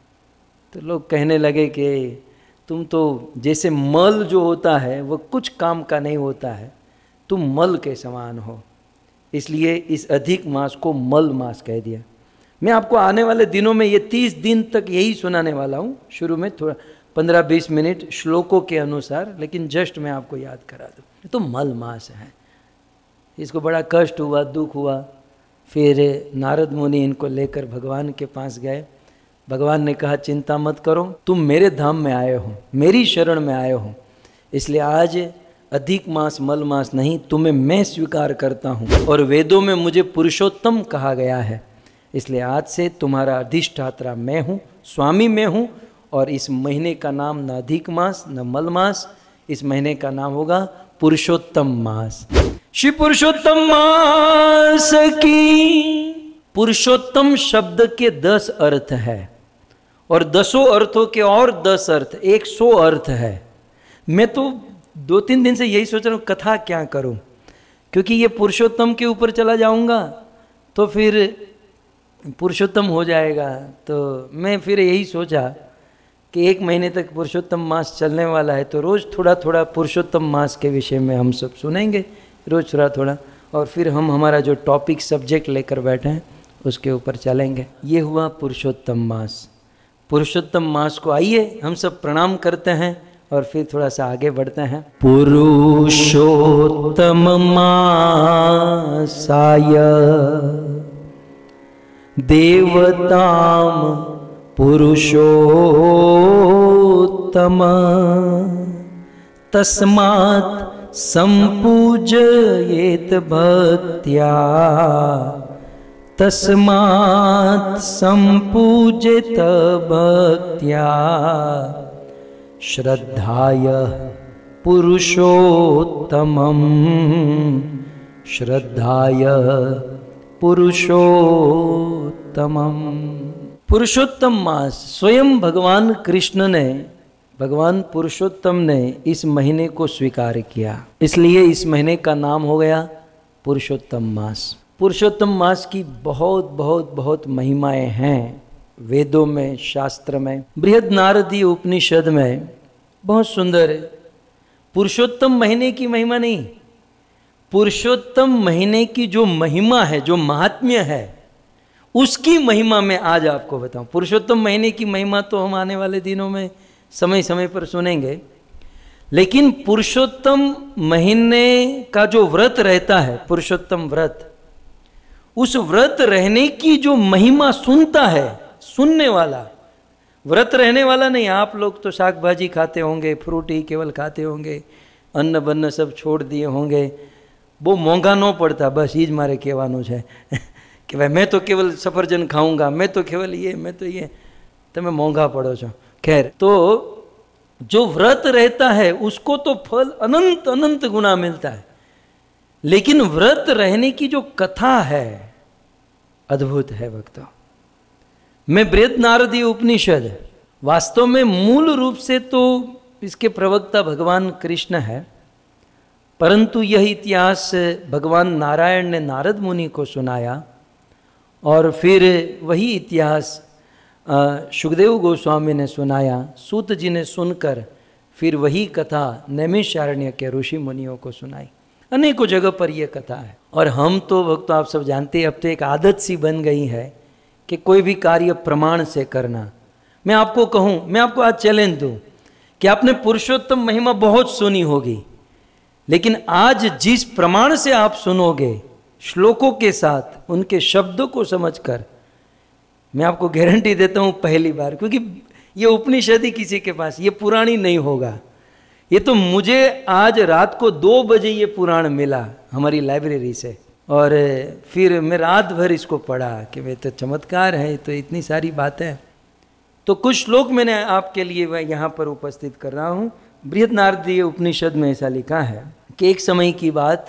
तो लोग कहने लगे कि तुम तो जैसे मल जो होता है वो कुछ काम का नहीं होता है, तुम मल के समान हो, इसलिए इस अधिक मास को मल मास कह दिया। मैं आपको आने वाले दिनों में ये 30 दिन तक यही सुनाने वाला हूँ, शुरू में थोड़ा 15-20 मिनट श्लोकों के अनुसार, लेकिन जस्ट मैं आपको याद करा दूँ। तो मल मास है, इसको बड़ा कष्ट हुआ, दुख हुआ। फिर नारद मुनि इनको लेकर भगवान के पास गए। भगवान ने कहा चिंता मत करो, तुम मेरे धाम में आए हो, मेरी शरण में आए हो, इसलिए आज अधिक मास मल मास नहीं, तुम्हें मैं स्वीकार करता हूँ, और वेदों में मुझे पुरुषोत्तम कहा गया है, इसलिए आज से तुम्हारा अधिष्ठात्रा मैं हूँ, स्वामी मैं हूँ, और इस महीने का नाम न अधिक मास न मल मास, इस महीने का नाम होगा पुरुषोत्तम मास। श्री पुरुषोत्तम मास की। पुरुषोत्तम शब्द के 10 अर्थ है और 10 अर्थों के और 10 अर्थ, 100 अर्थ है। मैं तो 2-3 दिन से यही सोच रहा हूँ कथा क्या करूँ, क्योंकि ये पुरुषोत्तम के ऊपर चला जाऊँगा तो फिर पुरुषोत्तम हो जाएगा। तो मैं फिर यही सोचा कि 1 महीने तक पुरुषोत्तम मास चलने वाला है, तो रोज़ थोड़ा थोड़ा पुरुषोत्तम मास के विषय में हम सब सुनेंगे, रोज़ थोड़ा थोड़ा, और फिर हम हमारा जो टॉपिक सब्जेक्ट लेकर बैठे हैं उसके ऊपर चलेंगे। ये हुआ पुरुषोत्तम मास। पुरुषोत्तम मास को आइए हम सब प्रणाम करते हैं और फिर थोड़ा सा आगे बढ़ते हैं। पुरुषोत्तम मासाय देवताम पुरुषोत्तम तस्मात् संपूजयेत भक्त्या, तस्मात् संपूजित भक्त्या, श्रद्धाय पुरुषोत्तमं, श्रद्धाय पुरुषोत्तमं। पुरुषोत्तम मास स्वयं भगवान कृष्ण ने, भगवान पुरुषोत्तम ने इस महीने को स्वीकार किया, इसलिए इस महीने का नाम हो गया पुरुषोत्तम मास। पुरुषोत्तम मास की बहुत बहुत बहुत महिमाएं हैं वेदों में, शास्त्र में। बृहद नारदीय उपनिषद में बहुत सुंदर है। पुरुषोत्तम महीने की महिमा नहीं, पुरुषोत्तम महीने की जो महिमा है, जो महात्म्य है, उसकी महिमा मैं आज आपको बताऊं। पुरुषोत्तम महीने की महिमा तो हम आने वाले दिनों में समय समय पर सुनेंगे, लेकिन पुरुषोत्तम महीने का जो व्रत रहता है, पुरुषोत्तम व्रत, उस व्रत रहने की जो महिमा सुनता है, सुनने वाला, व्रत रहने वाला नहीं। आप लोग तो शाक भाजी खाते होंगे, फ्रूट ही केवल खाते होंगे, अन्न बन्न सब छोड़ दिए होंगे, वो मोंघा न पड़ता। बस ही मारे कहेवानुं छे कि भाई मैं तो केवल सफरजन खाऊंगा, मैं तो केवल ये, मैं तो ये, तमे मोंघा पड़ो छो। खैर, तो जो व्रत रहता है उसको तो फल अनंत अनंत गुना मिलता है, लेकिन व्रत रहने की जो कथा है अद्भुत है भक्तों। मैं बृहद नारदीय उपनिषद वास्तव में मूल रूप से तो इसके प्रवक्ता भगवान कृष्ण है, परंतु यह इतिहास भगवान नारायण ने नारद मुनि को सुनाया और फिर वही इतिहास सुखदेव गोस्वामी ने सुनाया, सूत जी ने सुनकर फिर वही कथा नैमिषारण्य के ऋषि मुनियों को सुनाई। अनेकों जगह पर यह कथा है। और हम तो भक्त आप सब जानते हैं, अब तो एक आदत सी बन गई है कि कोई भी कार्य प्रमाण से करना। मैं आपको कहूँ, मैं आपको आज चैलेंज दूँ कि आपने पुरुषोत्तम महिमा बहुत सुनी होगी, लेकिन आज जिस प्रमाण से आप सुनोगे, श्लोकों के साथ उनके शब्दों को समझकर, मैं आपको गारंटी देता हूँ पहली बार, क्योंकि ये उपनिषद ही किसी के पास, ये पुराणी नहीं होगा। ये तो मुझे आज रात को 2 बजे ये पुराण मिला हमारी लाइब्रेरी से, और फिर मैं रात भर इसको पढ़ा कि वे तो चमत्कार है, तो इतनी सारी बातें। तो कुछ श्लोक मैंने आपके लिए वह यहाँ पर उपस्थित कर रहा हूँ। बृहदनारदीय उपनिषद में ऐसा लिखा है कि एक समय की बात,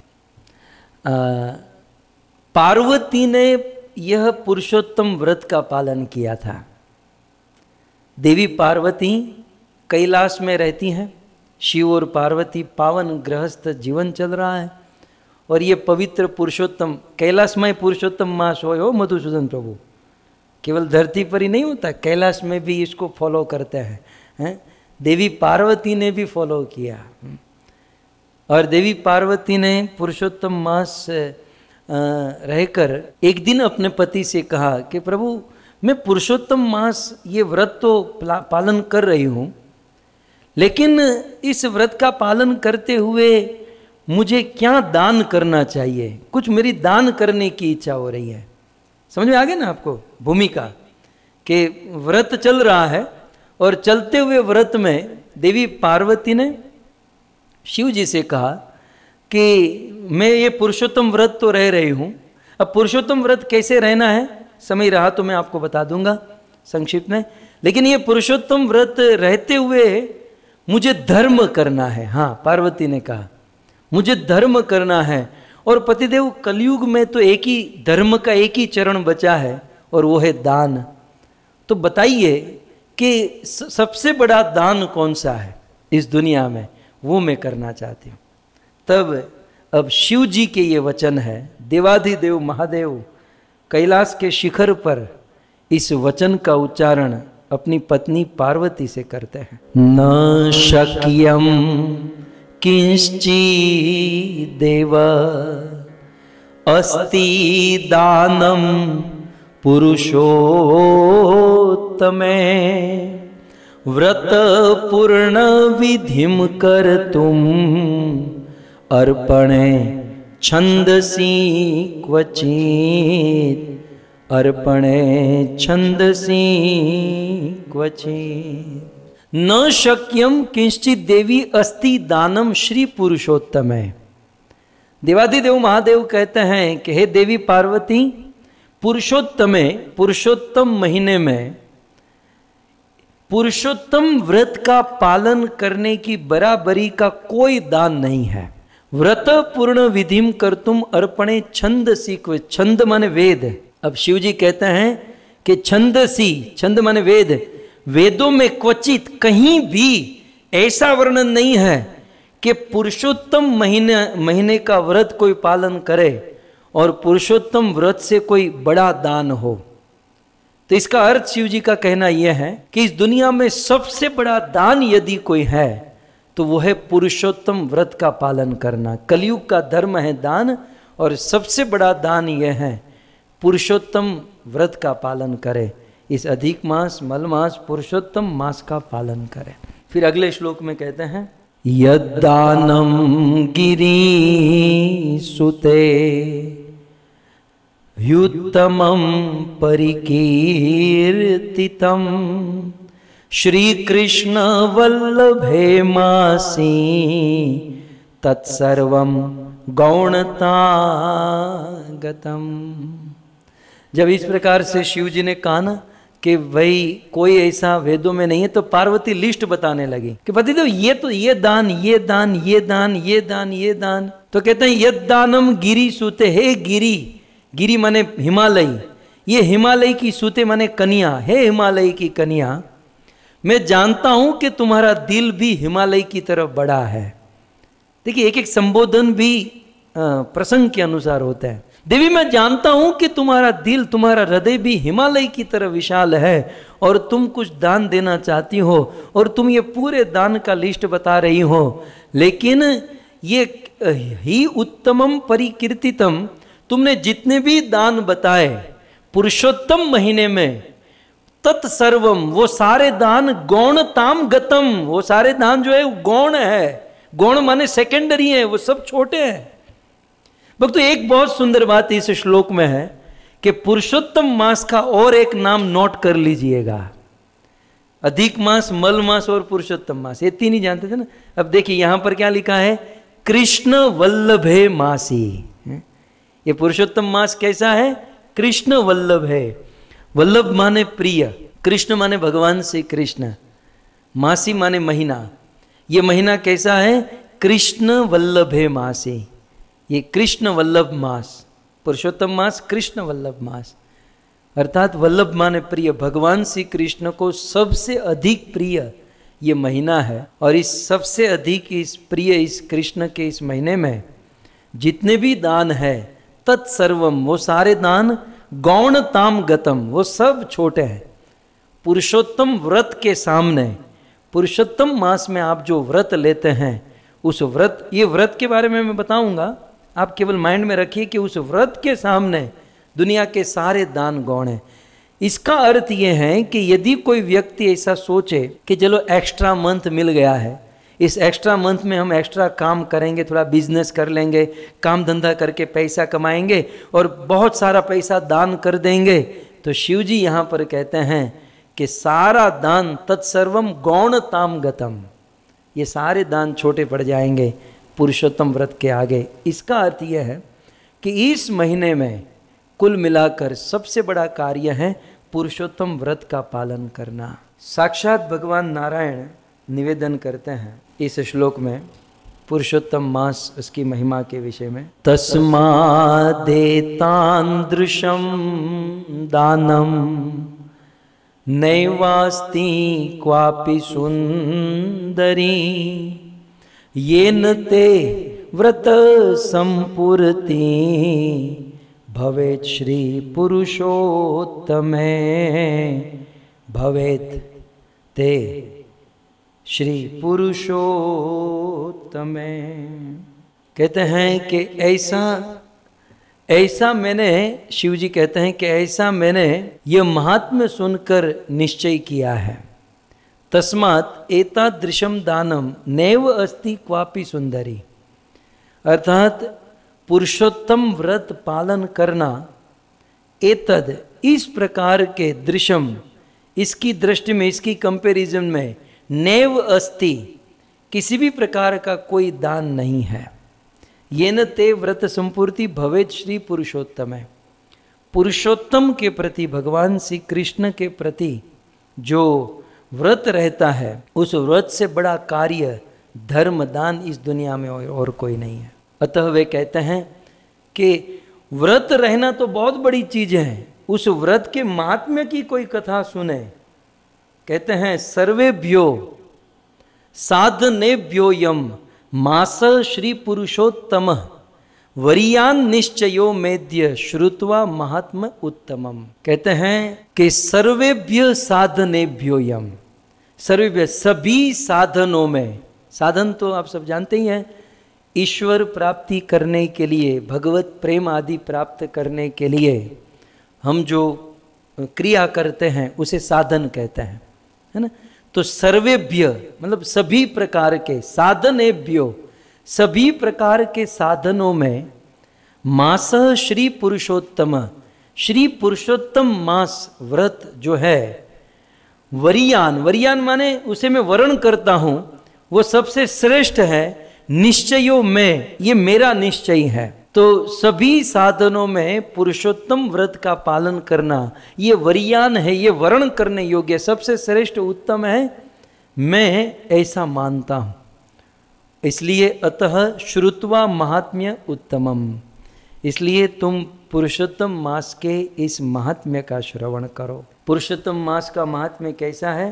पार्वती ने यह पुरुषोत्तम व्रत का पालन किया था। देवी पार्वती कैलाश में रहती हैं, शिव और पार्वती पावन गृहस्थ जीवन चल रहा है, और ये पवित्र पुरुषोत्तम कैलाश में पुरुषोत्तम मास हो मधुसूदन प्रभु, केवल धरती पर ही नहीं होता, कैलाश में भी इसको फॉलो करते हैं। देवी पार्वती ने भी फॉलो किया, और देवी पार्वती ने पुरुषोत्तम मास रहकर एक दिन अपने पति से कहा कि प्रभु, मैं पुरुषोत्तम मास ये व्रत तो पालन कर रही हूँ, लेकिन इस व्रत का पालन करते हुए मुझे क्या दान करना चाहिए? कुछ मेरी दान करने की इच्छा हो रही है। समझ में आ गया ना आपको भूमिका, कि व्रत चल रहा है और चलते हुए व्रत में देवी पार्वती ने शिव जी से कहा कि मैं ये पुरुषोत्तम व्रत तो रह रही हूँ, अब पुरुषोत्तम व्रत कैसे रहना है, समय रहा तो मैं आपको बता दूंगा संक्षिप्त में, लेकिन ये पुरुषोत्तम व्रत रहते हुए मुझे धर्म करना है। हाँ, पार्वती ने कहा मुझे धर्म करना है, और पतिदेव कलयुग में तो एक ही धर्म का एक ही चरण बचा है, और वो है दान। तो बताइए कि सबसे बड़ा दान कौन सा है इस दुनिया में, वो मैं करना चाहती हूँ। तब अब शिव जी के ये वचन है, देवाधिदेव महादेव कैलाश के शिखर पर इस वचन का उच्चारण अपनी पत्नी पार्वती से करते हैं। न शक्यम किंचिदेव अस्ति दानम पुरुषोत्तमे व्रत पूर्ण विधिम कर्तुम अर्पणे छंदसी क्वचित अर्पणे छंदसी क्वचित न शक्यम किंचित देवी अस्ति दानम श्री पुरुषोत्तमे। देवाधिदेव महादेव कहते हैं कि हे देवी पार्वती, पुरुषोत्तमे, पुरुषोत्तम महीने में पुरुषोत्तम व्रत का पालन करने की बराबरी का कोई दान नहीं है। व्रत पूर्ण विधिम कर्तुम अर्पणे छंदसी क्वचित। छंद माने वेद। अब शिव जी कहते हैं कि छंदसी, छंद माने वेद, वेदों में क्वचित कहीं भी ऐसा वर्णन नहीं है कि पुरुषोत्तम महीने का व्रत कोई पालन करे और पुरुषोत्तम व्रत से कोई बड़ा दान हो। तो इसका अर्थ शिव जी का कहना यह है कि इस दुनिया में सबसे बड़ा दान यदि कोई है तो वो है पुरुषोत्तम व्रत का पालन करना। कलयुग का धर्म है दान, और सबसे बड़ा दान यह है पुरुषोत्तम व्रत का पालन करे। इस अधिक मास, मल मास, पुरुषोत्तम मास का पालन करे। फिर अगले श्लोक में कहते हैं यद्दानम गिरी सुते ह्युत्तमं परिकीर्तितं श्री कृष्ण वल्लभे मासी तत्सर्वं गौणतागतम। जब इस प्रकार से शिव जी ने कहा ना कि भाई कोई ऐसा वेदों में नहीं है, तो पार्वती लिस्ट बताने लगी कि पतिदेव ये तो ये दान, ये दान, ये दान, ये दान, ये दान। तो कहते हैं यद दानम गिरी सुते, हे गिरी, गिरी माने हिमालय, ये हिमालय की सुते माने कन्या, हे हिमालय की कन्या, मैं जानता हूं कि तुम्हारा दिल भी हिमालय की तरफ बड़ा है। देखिए, एक एक संबोधन भी प्रसंग के अनुसार होता है। देवी, मैं जानता हूं कि तुम्हारा दिल, तुम्हारा हृदय भी हिमालय की तरह विशाल है और तुम कुछ दान देना चाहती हो और तुम ये पूरे दान का लिस्ट बता रही हो, लेकिन ये ही उत्तमम परिकीर्तितम, तुमने जितने भी दान बताए पुरुषोत्तम महीने में, तत्सर्वम, वो सारे दान गौणताम गतम, वो सारे दान जो है गौण है। गौण माने सेकेंडरी है, वो सब छोटे हैं। भक्तों, एक बहुत सुंदर बात इस श्लोक में है कि पुरुषोत्तम मास का और एक नाम नोट कर लीजिएगा। अधिक मास, मल मास और पुरुषोत्तम मास, ये तीन ही जानते थे ना। अब देखिए यहां पर क्या लिखा है, कृष्ण वल्लभे मासी। ये पुरुषोत्तम मास कैसा है, कृष्ण वल्लभ है। वल्लभ माने प्रिय, कृष्ण माने भगवान श्री कृष्ण, मासी माने महीना। ये महीना कैसा है, कृष्ण वल्लभे मासी। ये कृष्ण वल्लभ मास, पुरुषोत्तम मास कृष्ण वल्लभ मास, अर्थात वल्लभ माने प्रिय, भगवान श्री कृष्ण को सबसे अधिक प्रिय ये महीना है। और इस सबसे अधिक इस प्रिय इस कृष्ण के इस महीने में जितने भी दान है, तत्सर्वम, वो सारे दान गौणताम गतम, वो सब छोटे हैं। पुरुषोत्तम व्रत के सामने, पुरुषोत्तम मास में आप जो व्रत लेते हैं, उस व्रत, ये व्रत के बारे में मैं बताऊंगा, आप केवल माइंड में रखिए कि उस व्रत के सामने दुनिया के सारे दान गौण हैं। इसका अर्थ ये है कि यदि कोई व्यक्ति ऐसा सोचे कि चलो एक्स्ट्रा मंथ मिल गया है, इस एक्स्ट्रा मंथ में हम एक्स्ट्रा काम करेंगे, थोड़ा बिजनेस कर लेंगे, काम धंधा करके पैसा कमाएंगे और बहुत सारा पैसा दान कर देंगे, तो शिव जी यहाँ पर कहते हैं कि सारा दान तत्सर्वम गौणताम गतम, ये सारे दान छोटे पड़ जाएंगे पुरुषोत्तम व्रत के आगे। इसका अर्थ यह है कि इस महीने में कुल मिलाकर सबसे बड़ा कार्य है पुरुषोत्तम व्रत का पालन करना। साक्षात भगवान नारायण निवेदन करते हैं इस श्लोक में पुरुषोत्तम मास, उसकी महिमा के विषय में, तस्मादेतान दृशम दानम नैवास्ति क्वापि सुंदरी येन ते व्रत संपूर्ति भवेत् श्री पुरुषोत्तमे, भवेत् ते श्री पुरुषोत्तमे। कहते हैं कि ऐसा मैंने, शिव जी कहते हैं कि ऐसा मैंने ये महात्म्य सुनकर निश्चय किया है। तस्मात् एतादृशम दानम नैव अस्ति क्वापि सुंदरी, अर्थात पुरुषोत्तम व्रत पालन करना, एतद, इस प्रकार के दृश्यम, इसकी दृष्टि में, इसकी कंपैरिजन में, नैव अस्ति, किसी भी प्रकार का कोई दान नहीं है। येन ते व्रत संपूर्ति भवेत् श्री पुरुषोत्तम है। पुरुषोत्तम के प्रति, भगवान श्री कृष्ण के प्रति जो व्रत रहता है, उस व्रत से बड़ा कार्य धर्म दान इस दुनिया में और कोई नहीं है। अतः वे कहते हैं कि व्रत रहना तो बहुत बड़ी चीज है, उस व्रत के महात्म्य की कोई कथा सुने। कहते हैं सर्वेभ्यो साधनेभ्यो यम मास श्री पुरुषोत्तम वरियान निश्चयो मेद्य श्रुत्वा महात्म उत्तमम। कहते हैं कि सर्वेभ्य साधनेभ्यो यम, सर्वेभ्य, सभी साधनों में, साधन तो आप सब जानते ही हैं, ईश्वर प्राप्ति करने के लिए, भगवत प्रेम आदि प्राप्त करने के लिए हम जो क्रिया करते हैं उसे साधन कहते हैं, है ना। तो सर्वेभ्य मतलब सभी प्रकार के, साधनेभ्यो, सभी प्रकार के साधनों में, मास श्री पुरुषोत्तम, श्री पुरुषोत्तम मास व्रत जो है, वरियान, वरियान माने उसे मैं वर्ण करता हूं, वो सबसे श्रेष्ठ है। निश्चयों में, ये मेरा निश्चय है। तो सभी साधनों में पुरुषोत्तम व्रत का पालन करना ये वरियान है, ये वर्ण करने योग्य, सबसे श्रेष्ठ उत्तम है, मैं ऐसा मानता हूं। इसलिए अतः श्रुत्वा महात्म्य उत्तमम, इसलिए तुम पुरुषोत्तम मास के इस महात्म्य का श्रवण करो। पुरुषोत्तम मास का महात्म्य कैसा है?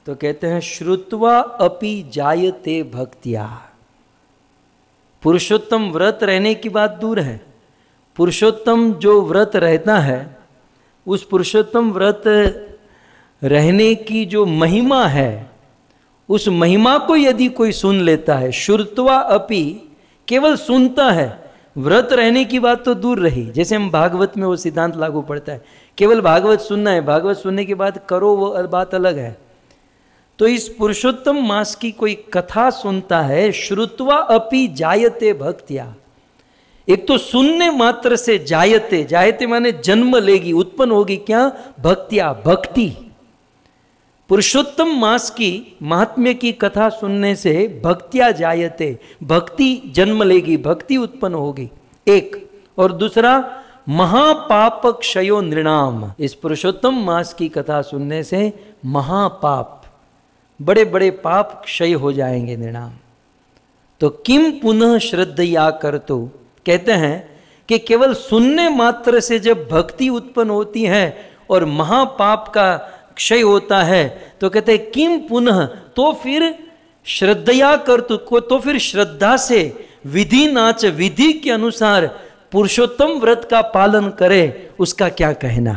तो कहते हैं श्रुत्वा अपि जायते भक्त्या। पुरुषोत्तम व्रत रहने की बात दूर है, पुरुषोत्तम जो व्रत रहता है उस पुरुषोत्तम व्रत रहने की जो महिमा है, उस महिमा को यदि कोई सुन लेता है, श्रुत्वा अपि केवल सुनता है, व्रत रहने की बात तो दूर रही। जैसे हम भागवत में वो सिद्धांत लागू पड़ता है, केवल भागवत सुनना है, भागवत सुनने के बाद करो वो बात अलग है। तो इस पुरुषोत्तम मास की कोई कथा सुनता है, श्रुत्वा अपि जायते भक्त्या। एक तो सुनने मात्र से जायते, जायते माने जन्म लेगी, उत्पन्न होगी क्या? भक्त्या, भक्ति। पुरुषोत्तम मास की महात्म्य की कथा सुनने से भक्त्या जायते, भक्ति जन्म लेगी, भक्ति उत्पन्न होगी, एक। और दूसरा महापाप क्षयो नृणाम। इस पुरुषोत्तम मास की कथा सुनने से महापाप, बड़े बड़े पाप क्षय हो जाएंगे, नृणाम। तो किम पुनः श्रद्धया करतु, कहते हैं कि केवल सुनने मात्र से जब भक्ति उत्पन्न होती है और महापाप का क्षय होता है, तो कहते हैं किम पुनः, तो फिर श्रद्धया करतु को, तो फिर श्रद्धा से विधि नाच, विधि के अनुसार पुरुषोत्तम व्रत का पालन करे, उसका क्या कहना?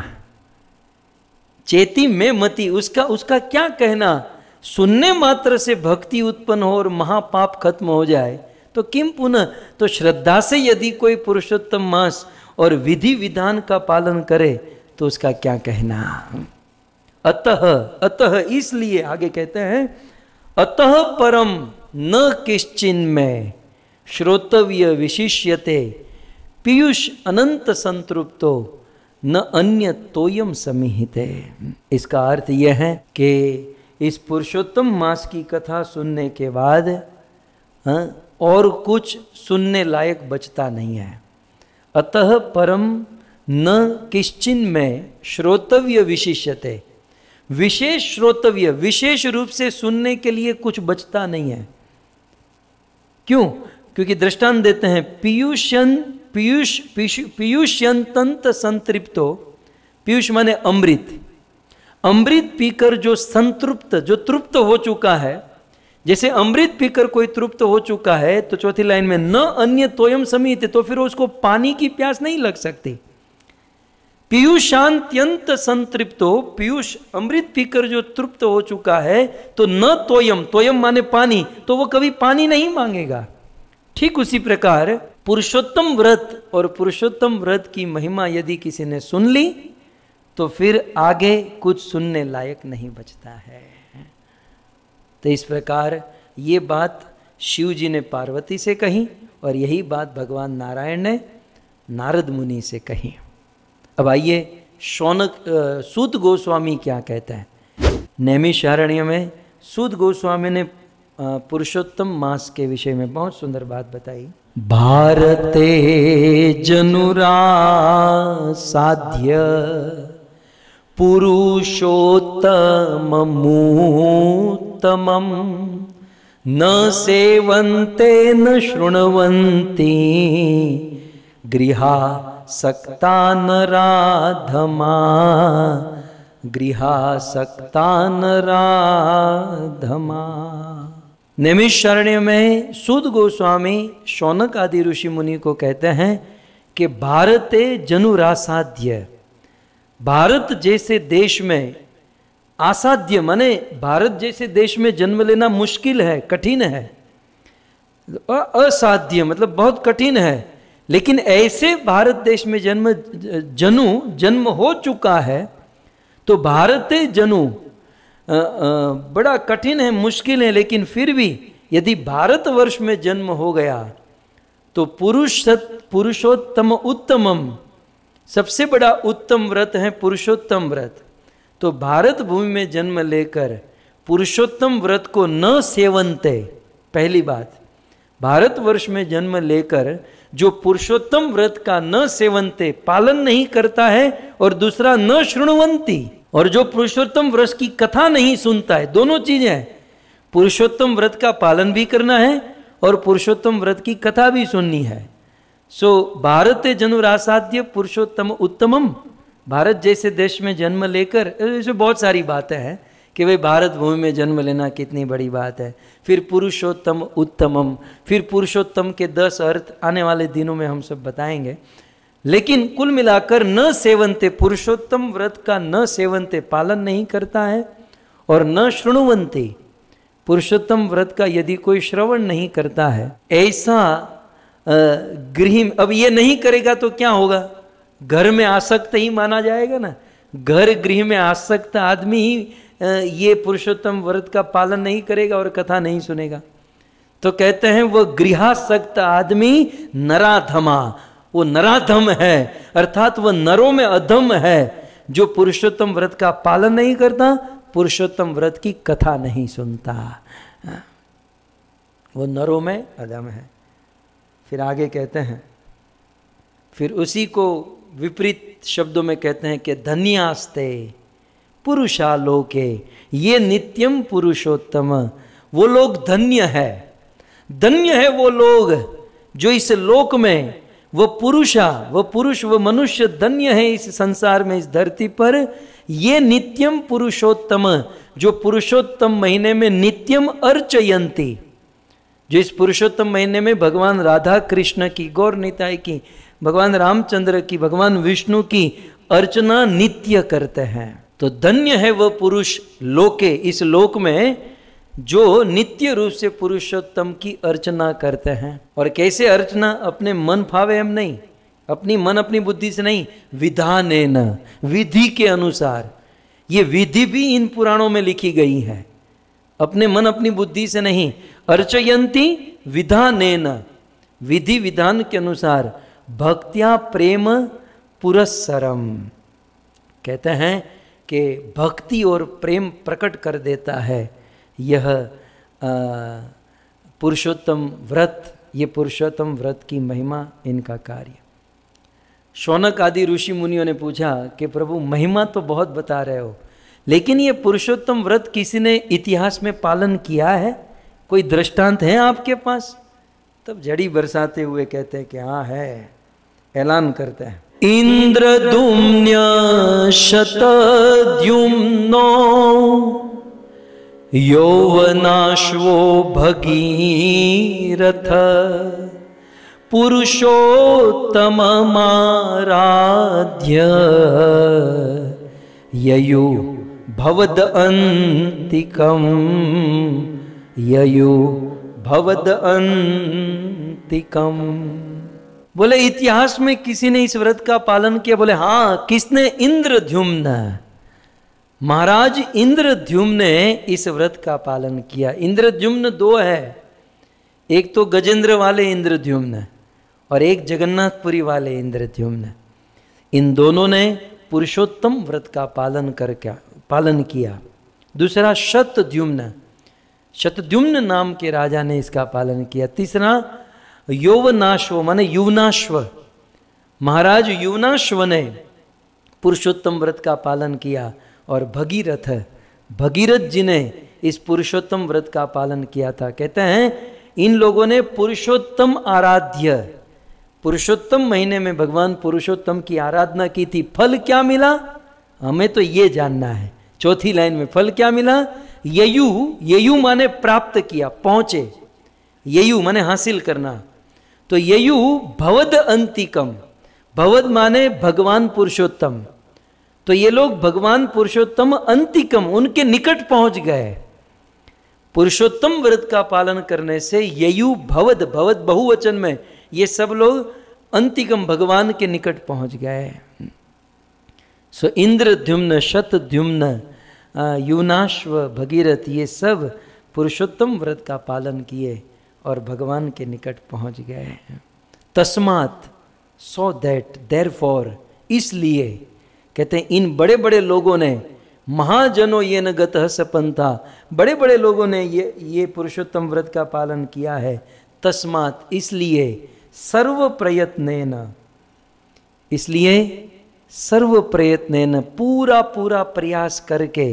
चेती में मति, उसका क्या कहना? सुनने मात्र से भक्ति उत्पन्न हो और महापाप खत्म हो जाए तो किम पुनः, तो श्रद्धा से यदि कोई पुरुषोत्तम मास और विधि विधान का पालन करे तो उसका क्या कहना? अतः इसलिए आगे कहते हैं अतः परम न किश्चिन्मय श्रोतव्य विशिष्यते पीयूष अनंत संतृप्तो न अन्य तोयम समिहिते। इसका अर्थ यह है कि इस पुरुषोत्तम मास की कथा सुनने के बाद और कुछ सुनने लायक बचता नहीं है। अतः परम न किश्चिन्मय श्रोतव्य विशिष्यते, विशेष श्रोतव्य, विशेष रूप से सुनने के लिए कुछ बचता नहीं है। क्यों? क्योंकि दृष्टांत देते हैं पीयूष्यंतंत संतृप्तो, पीयूष माने अमृत, अमृत पीकर जो संतृप्त, जो तृप्त हो चुका है, जैसे अमृत पीकर कोई तृप्त हो चुका है, तो चौथी लाइन में न अन्य तोयम समित, तो फिर उसको पानी की प्यास नहीं लग सकती। पीयूषांत्यंत संतृप्तो, पीयूष अमृत पीकर जो तृप्त हो चुका है, तो न तोयम, तोयम माने पानी, तो वो कभी पानी नहीं मांगेगा। ठीक उसी प्रकार पुरुषोत्तम व्रत और पुरुषोत्तम व्रत की महिमा यदि किसी ने सुन ली तो फिर आगे कुछ सुनने लायक नहीं बचता है। तो इस प्रकार ये बात शिव जी ने पार्वती से कही और यही बात भगवान नारायण ने नारद मुनि से कही। अब आइए सूत गोस्वामी क्या कहते हैं। नैमिषारण्य में सूत गोस्वामी ने पुरुषोत्तम मास के विषय में बहुत सुंदर बात बताई। भारते जनुरा साध्य पुरुषोत्तममुत्तमं न सेवन्ते न शृण्वन्ति गृहा सक्ता नराधमा, गृहा सक्ता नराधमा। नैमिषारण्य में सूत गोस्वामी शौनक आदि ऋषि मुनि को कहते हैं कि भारते जनुरासाध्य, भारत जैसे देश में, आसाध्य माने भारत जैसे देश में जन्म लेना मुश्किल है, कठिन है, असाध्य मतलब बहुत कठिन है, लेकिन ऐसे भारत देश में जन्म हो चुका है, तो भारते जनु बड़ा कठिन है, मुश्किल है, लेकिन फिर भी यदि भारतवर्ष में जन्म हो गया तो पुरुषोत्तम उत्तमम, सबसे बड़ा उत्तम व्रत है पुरुषोत्तम व्रत। तो भारत भूमि में जन्म लेकर पुरुषोत्तम व्रत को न सेवन्ते, पहली बात, भारतवर्ष में जन्म लेकर जो पुरुषोत्तम व्रत का न सेवन्ते, पालन नहीं करता है, और दूसरा न शृण्वन्ति, और जो पुरुषोत्तम व्रत की कथा नहीं सुनता है, दोनों चीजें हैं, पुरुषोत्तम व्रत का पालन भी करना है और पुरुषोत्तम व्रत की कथा भी सुननी है। सो भारते जनुरासाध्य पुरुषोत्तम उत्तमम, भारत जैसे देश में जन्म लेकर, इसमें बहुत सारी बातें हैं, कि भाई भारत भूमि में जन्म लेना कितनी बड़ी बात है। फिर पुरुषोत्तम उत्तमम, फिर पुरुषोत्तम के 10 अर्थ आने वाले दिनों में हम सब बताएंगे। लेकिन कुल मिलाकर न सेवन्ते, पुरुषोत्तम व्रत का न सेवन्ते पालन नहीं करता है, और न शृणुवन्ते, पुरुषोत्तम व्रत का यदि कोई श्रवण नहीं करता है, ऐसा गृह, अब ये नहीं करेगा तो क्या होगा, घर में आसक्त ही माना जाएगा ना। घर गृह में आसक्त आदमी ही ये पुरुषोत्तम व्रत का पालन नहीं करेगा और कथा नहीं सुनेगा। तो कहते हैं वह गृहासक्त आदमी नराधमा, वो नराधम है, अर्थात वह नरों में अधम है जो पुरुषोत्तम व्रत का पालन नहीं करता, पुरुषोत्तम व्रत की कथा नहीं सुनता, वो नरों में अधम है। फिर आगे कहते हैं, फिर उसी को विपरीत शब्दों में कहते हैं कि धन्यास्ते पुरुषालोके, ये नित्यम पुरुषोत्तम, वो लोग धन्य है, धन्य है वो लोग जो इस लोक में, वो पुरुष वो मनुष्य धन्य है इस संसार में, इस धरती पर। ये नित्यम पुरुषोत्तम, जो पुरुषोत्तम महीने में नित्यम अर्चयंती, जो इस पुरुषोत्तम महीने में भगवान राधा कृष्ण की, गौर निताई की, भगवान रामचंद्र की, भगवान विष्णु की अर्चना नित्य करते हैं। तो धन्य है वह पुरुष लोके, इस लोक में जो नित्य रूप से पुरुषोत्तम की अर्चना करते हैं। और कैसे अर्चना, अपने मन फावे हम नहीं, अपनी मन अपनी बुद्धि से नहीं, विधानेन, विधि के अनुसार। ये विधि भी इन पुराणों में लिखी गई है, अपने मन अपनी बुद्धि से नहीं। अर्चयंती विधानेन, विधि विधान के अनुसार, भक्त्या प्रेम पुरस्सरम, कहते हैं कि भक्ति और प्रेम प्रकट कर देता है यह पुरुषोत्तम व्रत, ये पुरुषोत्तम व्रत की महिमा, इनका कार्य। शौनक आदि ऋषि मुनियों ने पूछा कि प्रभु महिमा तो बहुत बता रहे हो, लेकिन ये पुरुषोत्तम व्रत किसी ने इतिहास में पालन किया है, कोई दृष्टांत है आपके पास? तब झड़ी बरसाते हुए कहते हैं कि हाँ है, ऐलान करते हैं। इंद्रदुम्न्य शतद्युम्नो यौवनाश्वो भगीरथ पुरुषोत्तममाराध्य ययु भवद अंतिकम, ययु भवद अंतिकम। बोले इतिहास में किसी ने इस व्रत का पालन किया? बोले हाँ, किसने? इंद्रद्युम्न, महाराज इंद्रद्युम्न ने इस व्रत का पालन किया। इंद्रद्युम्न दो है, एक तो गजेंद्र वाले इंद्रद्युम्न और एक जगन्नाथपुरी वाले इंद्रद्युम्न। इन दोनों ने पुरुषोत्तम व्रत का पालन किया। दूसरा शतद्युम्न, शतद्युम्न नाम के राजा ने इसका पालन किया। तीसरा यौवनाश्व माने युवनाश्व, महाराज युवनाश्व ने पुरुषोत्तम व्रत का पालन किया। और भगीरथ, भगीरथ जी ने इस पुरुषोत्तम व्रत का पालन किया था। कहते हैं इन लोगों ने पुरुषोत्तम आराध्य, पुरुषोत्तम महीने में भगवान पुरुषोत्तम की आराधना की थी। फल क्या मिला हमें तो ये जानना है। चौथी लाइन में फल क्या मिला? ययु, ययु माने प्राप्त किया, पहुंचे, ययु माने हासिल करना। तो ययु भवद अंतिकम, भवद माने भगवान पुरुषोत्तम। तो ये लोग भगवान पुरुषोत्तम अंतिकम, उनके निकट पहुंच गए। पुरुषोत्तम व्रत का पालन करने से ययु भवद, भवद बहुवचन में, ये सब लोग अंतिकम भगवान के निकट पहुंच गए। सो इंद्रद्युम्न, शतद्युम्न, युवनाश्व, भगीरथ, ये सब पुरुषोत्तम व्रत का पालन किए और भगवान के निकट पहुंच गए। तस्मात्, सो दैट, देयरफॉर, इसलिए कहते हैं इन बड़े बड़े लोगों ने, महाजनों ये न गतः सपंथा, बड़े बड़े लोगों ने ये पुरुषोत्तम व्रत का पालन किया है। तस्मात्, इसलिए, सर्व प्रयत्नेन, इसलिए सर्व प्रयत्नेन, पूरा पूरा प्रयास करके,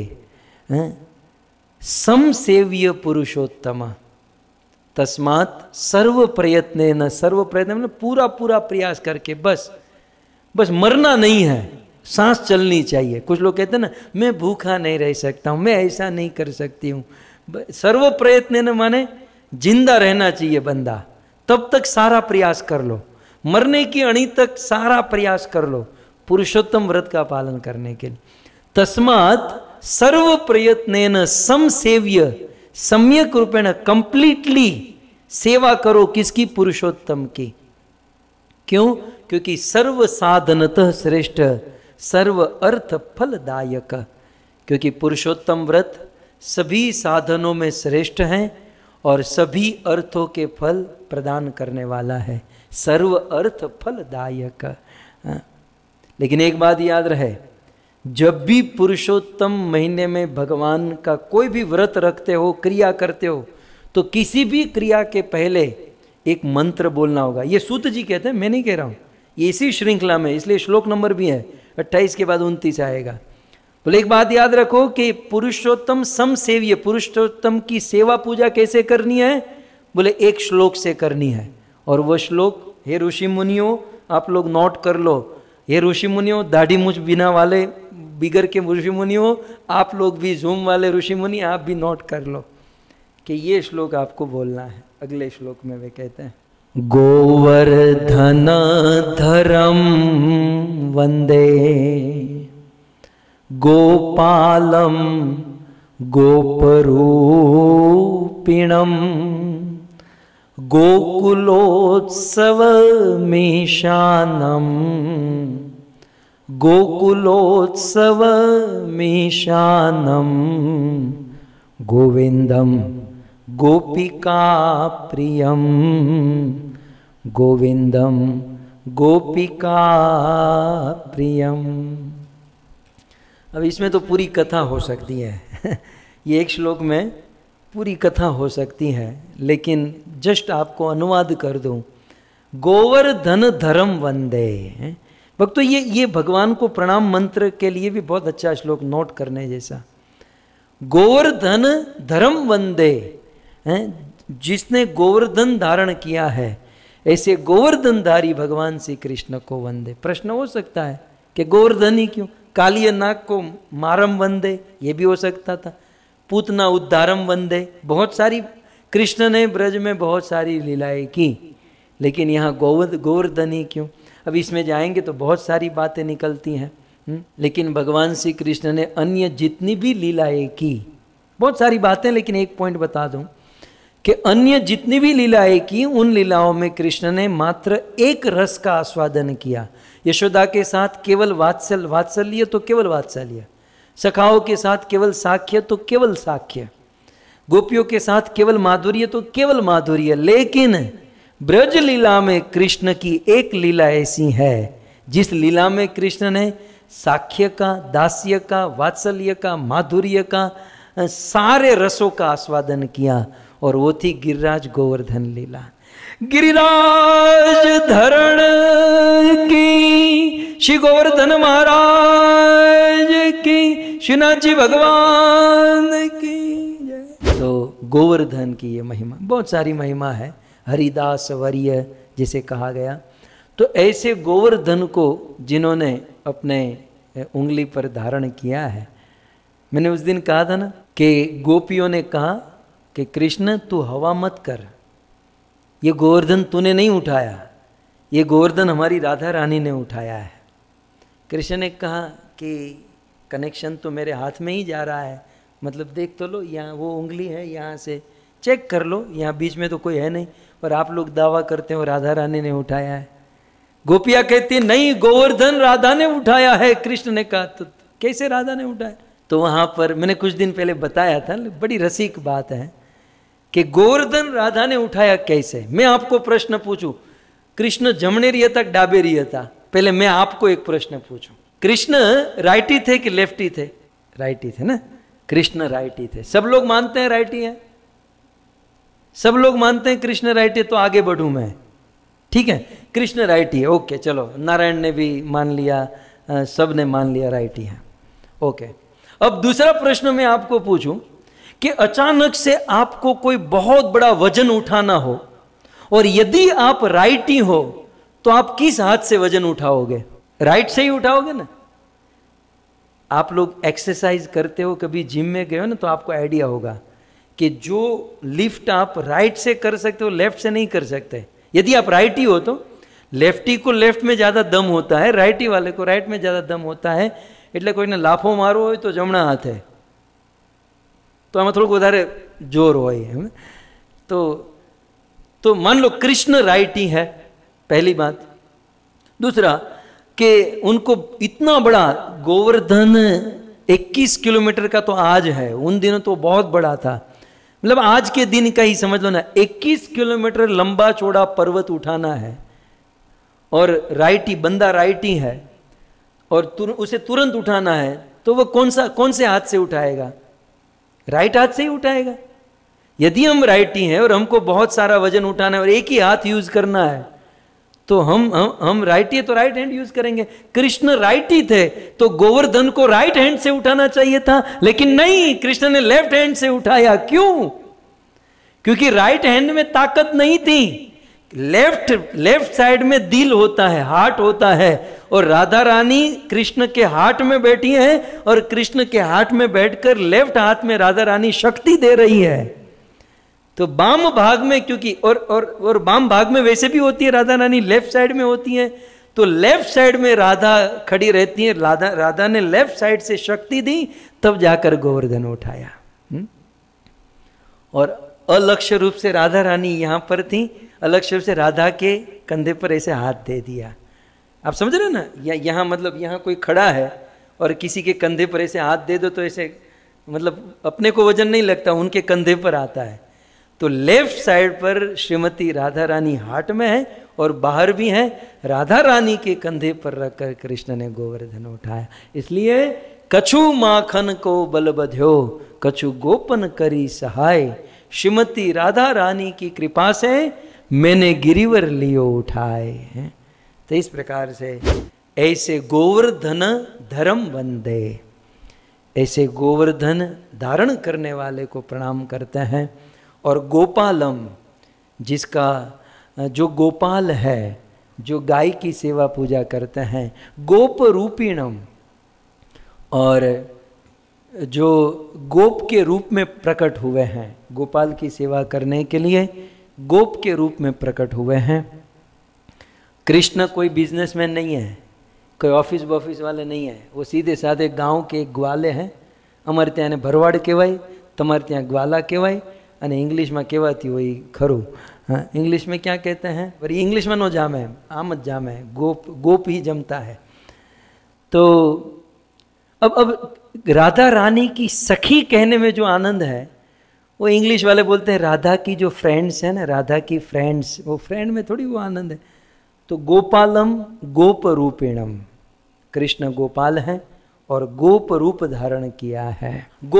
समसेव्य पुरुषोत्तम। तस्मात् सर्व प्रयत्नेन, सर्व प्रयत्न पूरा पूरा प्रयास करके, बस मरना नहीं है, सांस चलनी चाहिए। कुछ लोग कहते हैं ना, मैं भूखा नहीं रह सकता हूं, मैं ऐसा नहीं कर सकती हूं। सर्व प्रयत्न न माने जिंदा रहना चाहिए बंदा, तब तक सारा प्रयास कर लो, मरने की अणी तक सारा प्रयास कर लो पुरुषोत्तम व्रत का पालन करने के लिए। तस्मात् सर्व प्रयत्नेन समसेव्य सम्यक रूपेण कंप्लीटली सेवा करो। किसकी? पुरुषोत्तम की। क्यों? क्योंकि सर्व साधनतः श्रेष्ठ, सर्व अर्थ फलदायक। क्योंकि पुरुषोत्तम व्रत सभी साधनों में श्रेष्ठ हैं और सभी अर्थों के फल प्रदान करने वाला है, सर्व अर्थ फलदायक। लेकिन एक बात याद रहे, जब भी पुरुषोत्तम महीने में भगवान का कोई भी व्रत रखते हो, क्रिया करते हो, तो किसी भी क्रिया के पहले एक मंत्र बोलना होगा। ये सूत जी कहते हैं, मैं नहीं कह रहा हूँ, ये इसी श्रृंखला में, इसलिए श्लोक नंबर भी है 28 के बाद 29 आएगा। बोले एक बात याद रखो कि पुरुषोत्तम समसेव्य, पुरुषोत्तम की सेवा पूजा कैसे करनी है? बोले एक श्लोक से करनी है। और वह श्लोक, हे ऋषि मुनियों, आप लोग नोट कर लो, हे ऋषि मुनियों, दाढ़ी मूछ बिना वाले बिगर के ऋषि मुनियों, आप लोग भी जूम वाले ऋषि मुनि, आप भी नोट कर लो कि ये श्लोक आपको बोलना है। अगले श्लोक में वे कहते हैं, गोवर्धन धरम वंदे गोपालम गोपरूपिणम गोकुलोत्सवमीशानम गोकुलोत्सवमीशानम गोविंदम गोपिका प्रियम गोविंदम गोपिका प्रियम। अब इसमें तो पूरी कथा हो सकती है ये एक श्लोक में पूरी कथा हो सकती है, लेकिन जस्ट आपको अनुवाद कर दूं। गोवर्धन धरम वंदे भक्तो, ये भगवान को प्रणाम मंत्र के लिए भी बहुत अच्छा श्लोक, नोट करने जैसा। गोवर्धन धरम वंदे, जिसने गोवर्धन धारण किया है, ऐसे गोवर्धनधारी भगवान श्री कृष्ण को वंदे। प्रश्न हो सकता है कि गोवर्धन ही क्यों? कालिय नाग को मारम वंदे, ये भी हो सकता था। पूतना उद्धारम वंदे, बहुत सारी कृष्ण ने ब्रज में बहुत सारी लीलाएं की, लेकिन यहाँ गोवर्धन ही क्यों? अब इसमें जाएंगे तो बहुत सारी बातें निकलती हैं। लेकिन भगवान श्री कृष्ण ने अन्य जितनी भी लीलाएं की, बहुत सारी बातें, लेकिन एक पॉइंट बता दूं कि अन्य जितनी भी लीलाएं की, उन लीलाओं में कृष्ण ने मात्र एक रस का आस्वादन किया। यशोदा के साथ केवल वात्सल्य तो केवल वात्सल्य, सखाओं के साथ केवल साख्य तो केवल साख्य, गोपियों के साथ केवल माधुर्य तो केवल माधुर्य। लेकिन ब्रज लीला में कृष्ण की एक लीला ऐसी है जिस लीला में कृष्ण ने साख्य का, दास्य का, वात्सल्य का, माधुर्य का, सारे रसों का आस्वादन किया, और वो थी गिरिराज गोवर्धन लीला। गिरिराज धरण की श्री गोवर्धन महाराज की, श्रीनाथ जी भगवान की जय। तो गोवर्धन की ये महिमा, बहुत सारी महिमा है, हरिदास वर्य जिसे कहा गया। तो ऐसे गोवर्धन को जिन्होंने अपने उंगली पर धारण किया है, मैंने उस दिन कहा था ना कि गोपियों ने कहा कि कृष्ण तू हवा मत कर, ये गोवर्धन तूने नहीं उठाया, ये गोवर्धन हमारी राधा रानी ने उठाया है। कृष्ण ने कहा कि कनेक्शन तो मेरे हाथ में ही जा रहा है, मतलब देख तो लो, यहाँ वो उंगली है, यहाँ से चेक कर लो, यहाँ बीच में तो कोई है नहीं, और आप लोग दावा करते हो राधा रानी ने उठाया है। गोपिया कहती नहीं, गोवर्धन राधा ने उठाया है। कृष्ण ने कहा तो कैसे राधा ने उठाया? तो वहां पर मैंने कुछ दिन पहले बताया था, बड़ी रसिक बात है कि गोवर्धन राधा ने उठाया कैसे। मैं आपको प्रश्न पूछूं, कृष्ण जमणेरी था डाबेरी था? पहले मैं आपको एक प्रश्न पूछूं, कृष्ण राइटी थे कि लेफ्टी थे? राइटी थे ना, कृष्ण राइटी थे। सब लोग मानते हैं राइटी है, सब लोग मानते हैं कृष्ण राइटी, तो आगे बढ़ूं मैं, ठीक है, कृष्ण राइटी है, ओके, चलो, नारायण ने भी मान लिया, सब ने मान लिया राइटी है, ओके। अब दूसरा प्रश्न मैं आपको पूछूं कि अचानक से आपको कोई बहुत बड़ा वजन उठाना हो, और यदि आप राइटी हो तो आप किस हाथ से वजन उठाओगे? राइट से ही उठाओगे ना, आप लोग एक्सरसाइज करते हो, कभी जिम में गए हो ना, तो आपको आइडिया होगा कि जो लिफ्ट आप राइट से कर सकते हो लेफ्ट से नहीं कर सकते। यदि आप राइटी हो तो लेफ्टी को लेफ्ट में ज़्यादा दम होता है, राइटी वाले को राइट में ज़्यादा दम होता है। એટલે કોઈને લાફો મારવો હોય તો જમણા હાથે, તો આમાં થોડુંક વધારે જોર હોય। तो मान लो कृष्ण राइटी है, पहली बात। दूसरा कि उनको इतना बड़ा गोवर्धन 21 किलोमीटर का तो आज है, उन दिनों तो बहुत बड़ा था। मतलब आज के दिन का ही समझ लो ना, 21 किलोमीटर लंबा चौड़ा पर्वत उठाना है, और राइटी बंदा राइटी है और उसे तुरंत उठाना है, तो वो कौन से हाथ से उठाएगा? राइट हाथ से ही उठाएगा। यदि हम राइटी हैं और हमको बहुत सारा वजन उठाना है और एक ही हाथ यूज करना है, तो हम राइटी है तो राइट हैंड यूज करेंगे। कृष्ण राइटी थे तो गोवर्धन को राइट हैंड से उठाना चाहिए था, लेकिन नहीं, कृष्ण ने लेफ्ट हैंड से उठाया। क्यों? क्योंकि राइट हैंड में ताकत नहीं थी। लेफ्ट साइड में दिल होता है, हार्ट होता है, और राधा रानी कृष्ण के हार्ट में बैठी है, और कृष्ण के हार्ट में बैठकर लेफ्ट हाथ में राधा रानी शक्ति दे रही है। तो बाम भाग में, क्योंकि और बाम भाग में वैसे भी होती है राधा रानी, लेफ्ट साइड में होती है, तो लेफ्ट साइड में राधा खड़ी रहती है। राधा ने लेफ्ट साइड से शक्ति दी, तब जाकर गोवर्धन उठाया। और अलक्ष्य रूप से राधा रानी यहां पर थी, अलक्ष्य रूप से राधा के कंधे पर ऐसे हाथ दे दिया। आप समझ रहे हो ना? यहाँ मतलब यहाँ कोई खड़ा है और किसी के कंधे पर ऐसे हाथ दे दो तो ऐसे मतलब अपने को वजन नहीं लगता, उनके कंधे पर आता है। तो लेफ्ट साइड पर श्रीमती राधा रानी हार्ट में है और बाहर भी है। राधा रानी के कंधे पर रखकर कृष्ण ने गोवर्धन उठाया। इसलिए कछु माखन को बल बध्यो, कछु गोपन करी सहाय, श्रीमती राधा रानी की कृपा से मैंने गिरिवर लियो उठाए। तो इस प्रकार से ऐसे गोवर्धन धर्म वंदे, ऐसे गोवर्धन धारण करने वाले को प्रणाम करते हैं। और गोपालम, जिसका जो गोपाल है, जो गाय की सेवा पूजा करते हैं, गोप रूपिणम, और जो गोप के रूप में प्रकट हुए हैं, गोपाल की सेवा करने के लिए गोप के रूप में प्रकट हुए हैं। कृष्ण कोई बिजनेसमैन नहीं है, कोई ऑफिस वाले नहीं है, वो सीधे साधे गांव के ग्वाले हैं। अमर त्याने भरवाड़ कहेवाय, तमारे त्यां ग्वाला कहेवाय, અને ઇંગ્લિશમાં કહેવાતી હોય ખરું। हाँ, इंग्लिश में क्या कहते हैं? पर इंग्लिश में नो जामे, आम ज जामे, गोप ही जमता है। तो अब राधा रानी की सखी कहने में जो आनंद है, वो इंग्लिश वाले बोलते हैं राधा की जो फ्रेंड्स है ना, राधा की फ्रेंड्स, वो फ्रेंड में थोड़ी वो आनंद है। तो गोपालम गोप रूपेणम, कृष्ण गोपाल हैं और गोप रूप धारण किया है।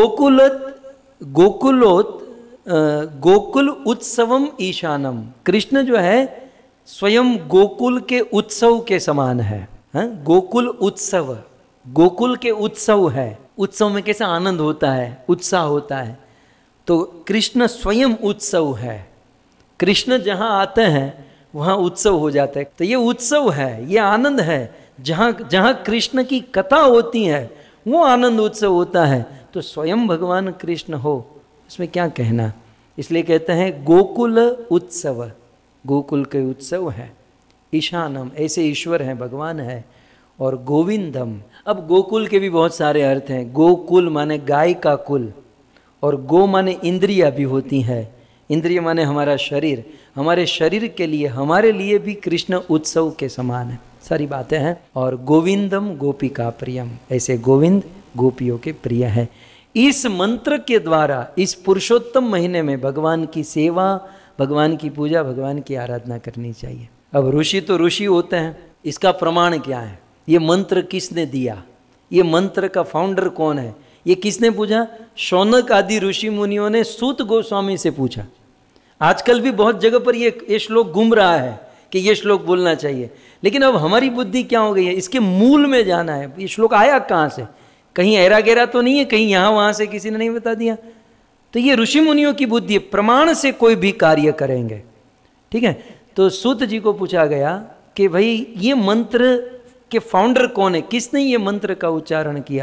गोकुल उत्सवम ईशानम, कृष्ण जो है स्वयं गोकुल के उत्सव के समान है। गोकुल उत्सव, गोकुल के उत्सव है। उत्सव में कैसा आनंद होता है, उत्साह होता है, तो कृष्ण स्वयं उत्सव है। कृष्ण जहाँ आते हैं वहाँ उत्सव हो जाता है। तो ये उत्सव है, ये आनंद है। जहाँ कृष्ण की कथा होती है वो आनंद उत्सव होता है। तो स्वयं भगवान कृष्ण हो, इसमें क्या कहना। इसलिए कहते हैं गोकुल उत्सव, गोकुल के उत्सव है। ईशानम, ऐसे ईश्वर हैं, भगवान है। और गोविंदम, अब गोकुल के भी बहुत सारे अर्थ हैं। गोकुल माने गाय का कुल, और गो माने इंद्रिया भी होती है। इंद्रिय माने हमारा शरीर, हमारे शरीर के लिए, हमारे लिए भी कृष्ण उत्सव के समान है। सारी बातें हैं। और गोविंदम गोपिका प्रियम, ऐसे गोविंद गोपियों के प्रिय है। इस मंत्र के द्वारा इस पुरुषोत्तम महीने में भगवान की सेवा, भगवान की पूजा, भगवान की आराधना करनी चाहिए। अब ऋषि तो ऋषि होते हैं, इसका प्रमाण क्या है? ये मंत्र किसने दिया? ये मंत्र का फाउंडर कौन है? ये किसने पूछा? शौनक आदि ऋषि मुनियों ने सूत गोस्वामी से पूछा। आजकल भी बहुत जगह पर ये श्लोक घूम रहा है कि ये श्लोक बोलना चाहिए, लेकिन अब हमारी बुद्धि क्या हो गई है, इसके मूल में जाना है। ये श्लोक आया कहाँ से? कहीं ऐरा गहरा तो नहीं है, कहीं यहाँ वहाँ से किसी ने नहीं बता दिया। तो ये ऋषि मुनियों की बुद्धि, प्रमाण से कोई भी कार्य करेंगे। ठीक है, तो सूत जी को पूछा गया कि भाई ये मंत्र के फाउंडर कौन है, किसने ये मंत्र का उच्चारण किया?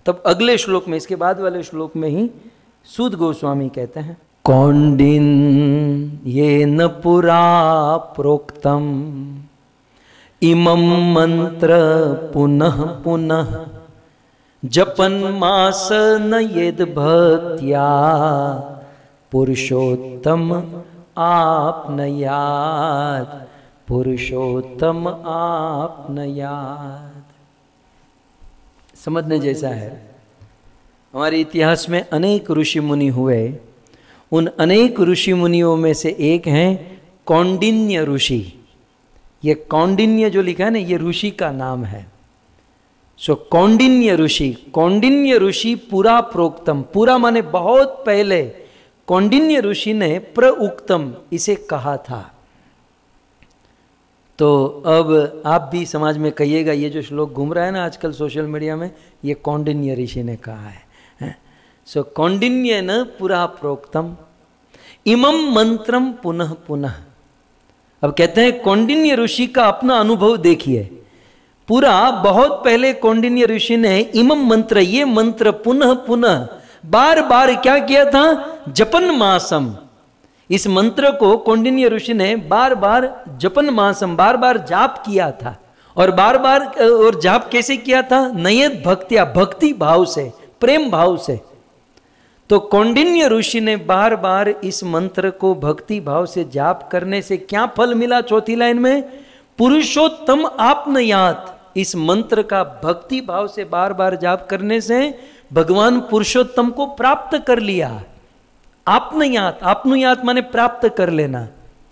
तब अगले श्लोक में, इसके बाद वाले श्लोक में ही सूत गोस्वामी कहते हैं, कौंडिन ये न पुरा प्रोक्तम इमं मंत्र पुनः पुनः जपन मास न यद भक्त्या पुरुषोत्तम आपनयात्, पुरुषोत्तम आपनयात्। समझने जैसा है। हमारे इतिहास में अनेक ऋषि मुनि हुए। उन अनेक ऋषि मुनियों में से एक हैं कौंडिन्य ऋषि। ये कौंडिन्य जो लिखा है ना, ये ऋषि का नाम है। सो कौंडिन्य ऋषि, कौंडिन्य ऋषि पुरा प्रोक्तम, पुरा माने बहुत पहले कौंडिन्य ऋषि ने प्रउक्तम इसे कहा था। तो अब आप भी समाज में कहिएगा, ये जो श्लोक घूम रहा है ना आजकल सोशल मीडिया में, ये कौंडिन्य ऋषि ने कहा है। सो कौंडिन्य न पुरा प्रोक्तम इमं मंत्रम पुनः पुनः। अब कहते हैं कौंडिन्य ऋषि का अपना अनुभव देखिए। पूरा बहुत पहले कौंडिन्य ऋषि ने इमं मंत्र, ये मंत्र पुनः पुनः बार बार क्या किया था, जपन मासम, इस मंत्र को कौंडिन्य ऋषि ने बार बार जपन मासम, बार बार जाप किया था। और बार बार, और जाप कैसे किया था, नयत भक्तिया, भक्ति भाव से, प्रेम भाव से। तो कौंडिन्य ऋषि ने बार बार इस मंत्र को भक्ति भाव से जाप करने से क्या फल मिला, चौथी लाइन में, पुरुषोत्तम आपनयात। इस मंत्र का भक्ति भाव से बार बार जाप करने से भगवान पुरुषोत्तम को प्राप्त कर लिया। आपनयात, आपनुयात माने प्राप्त कर लेना।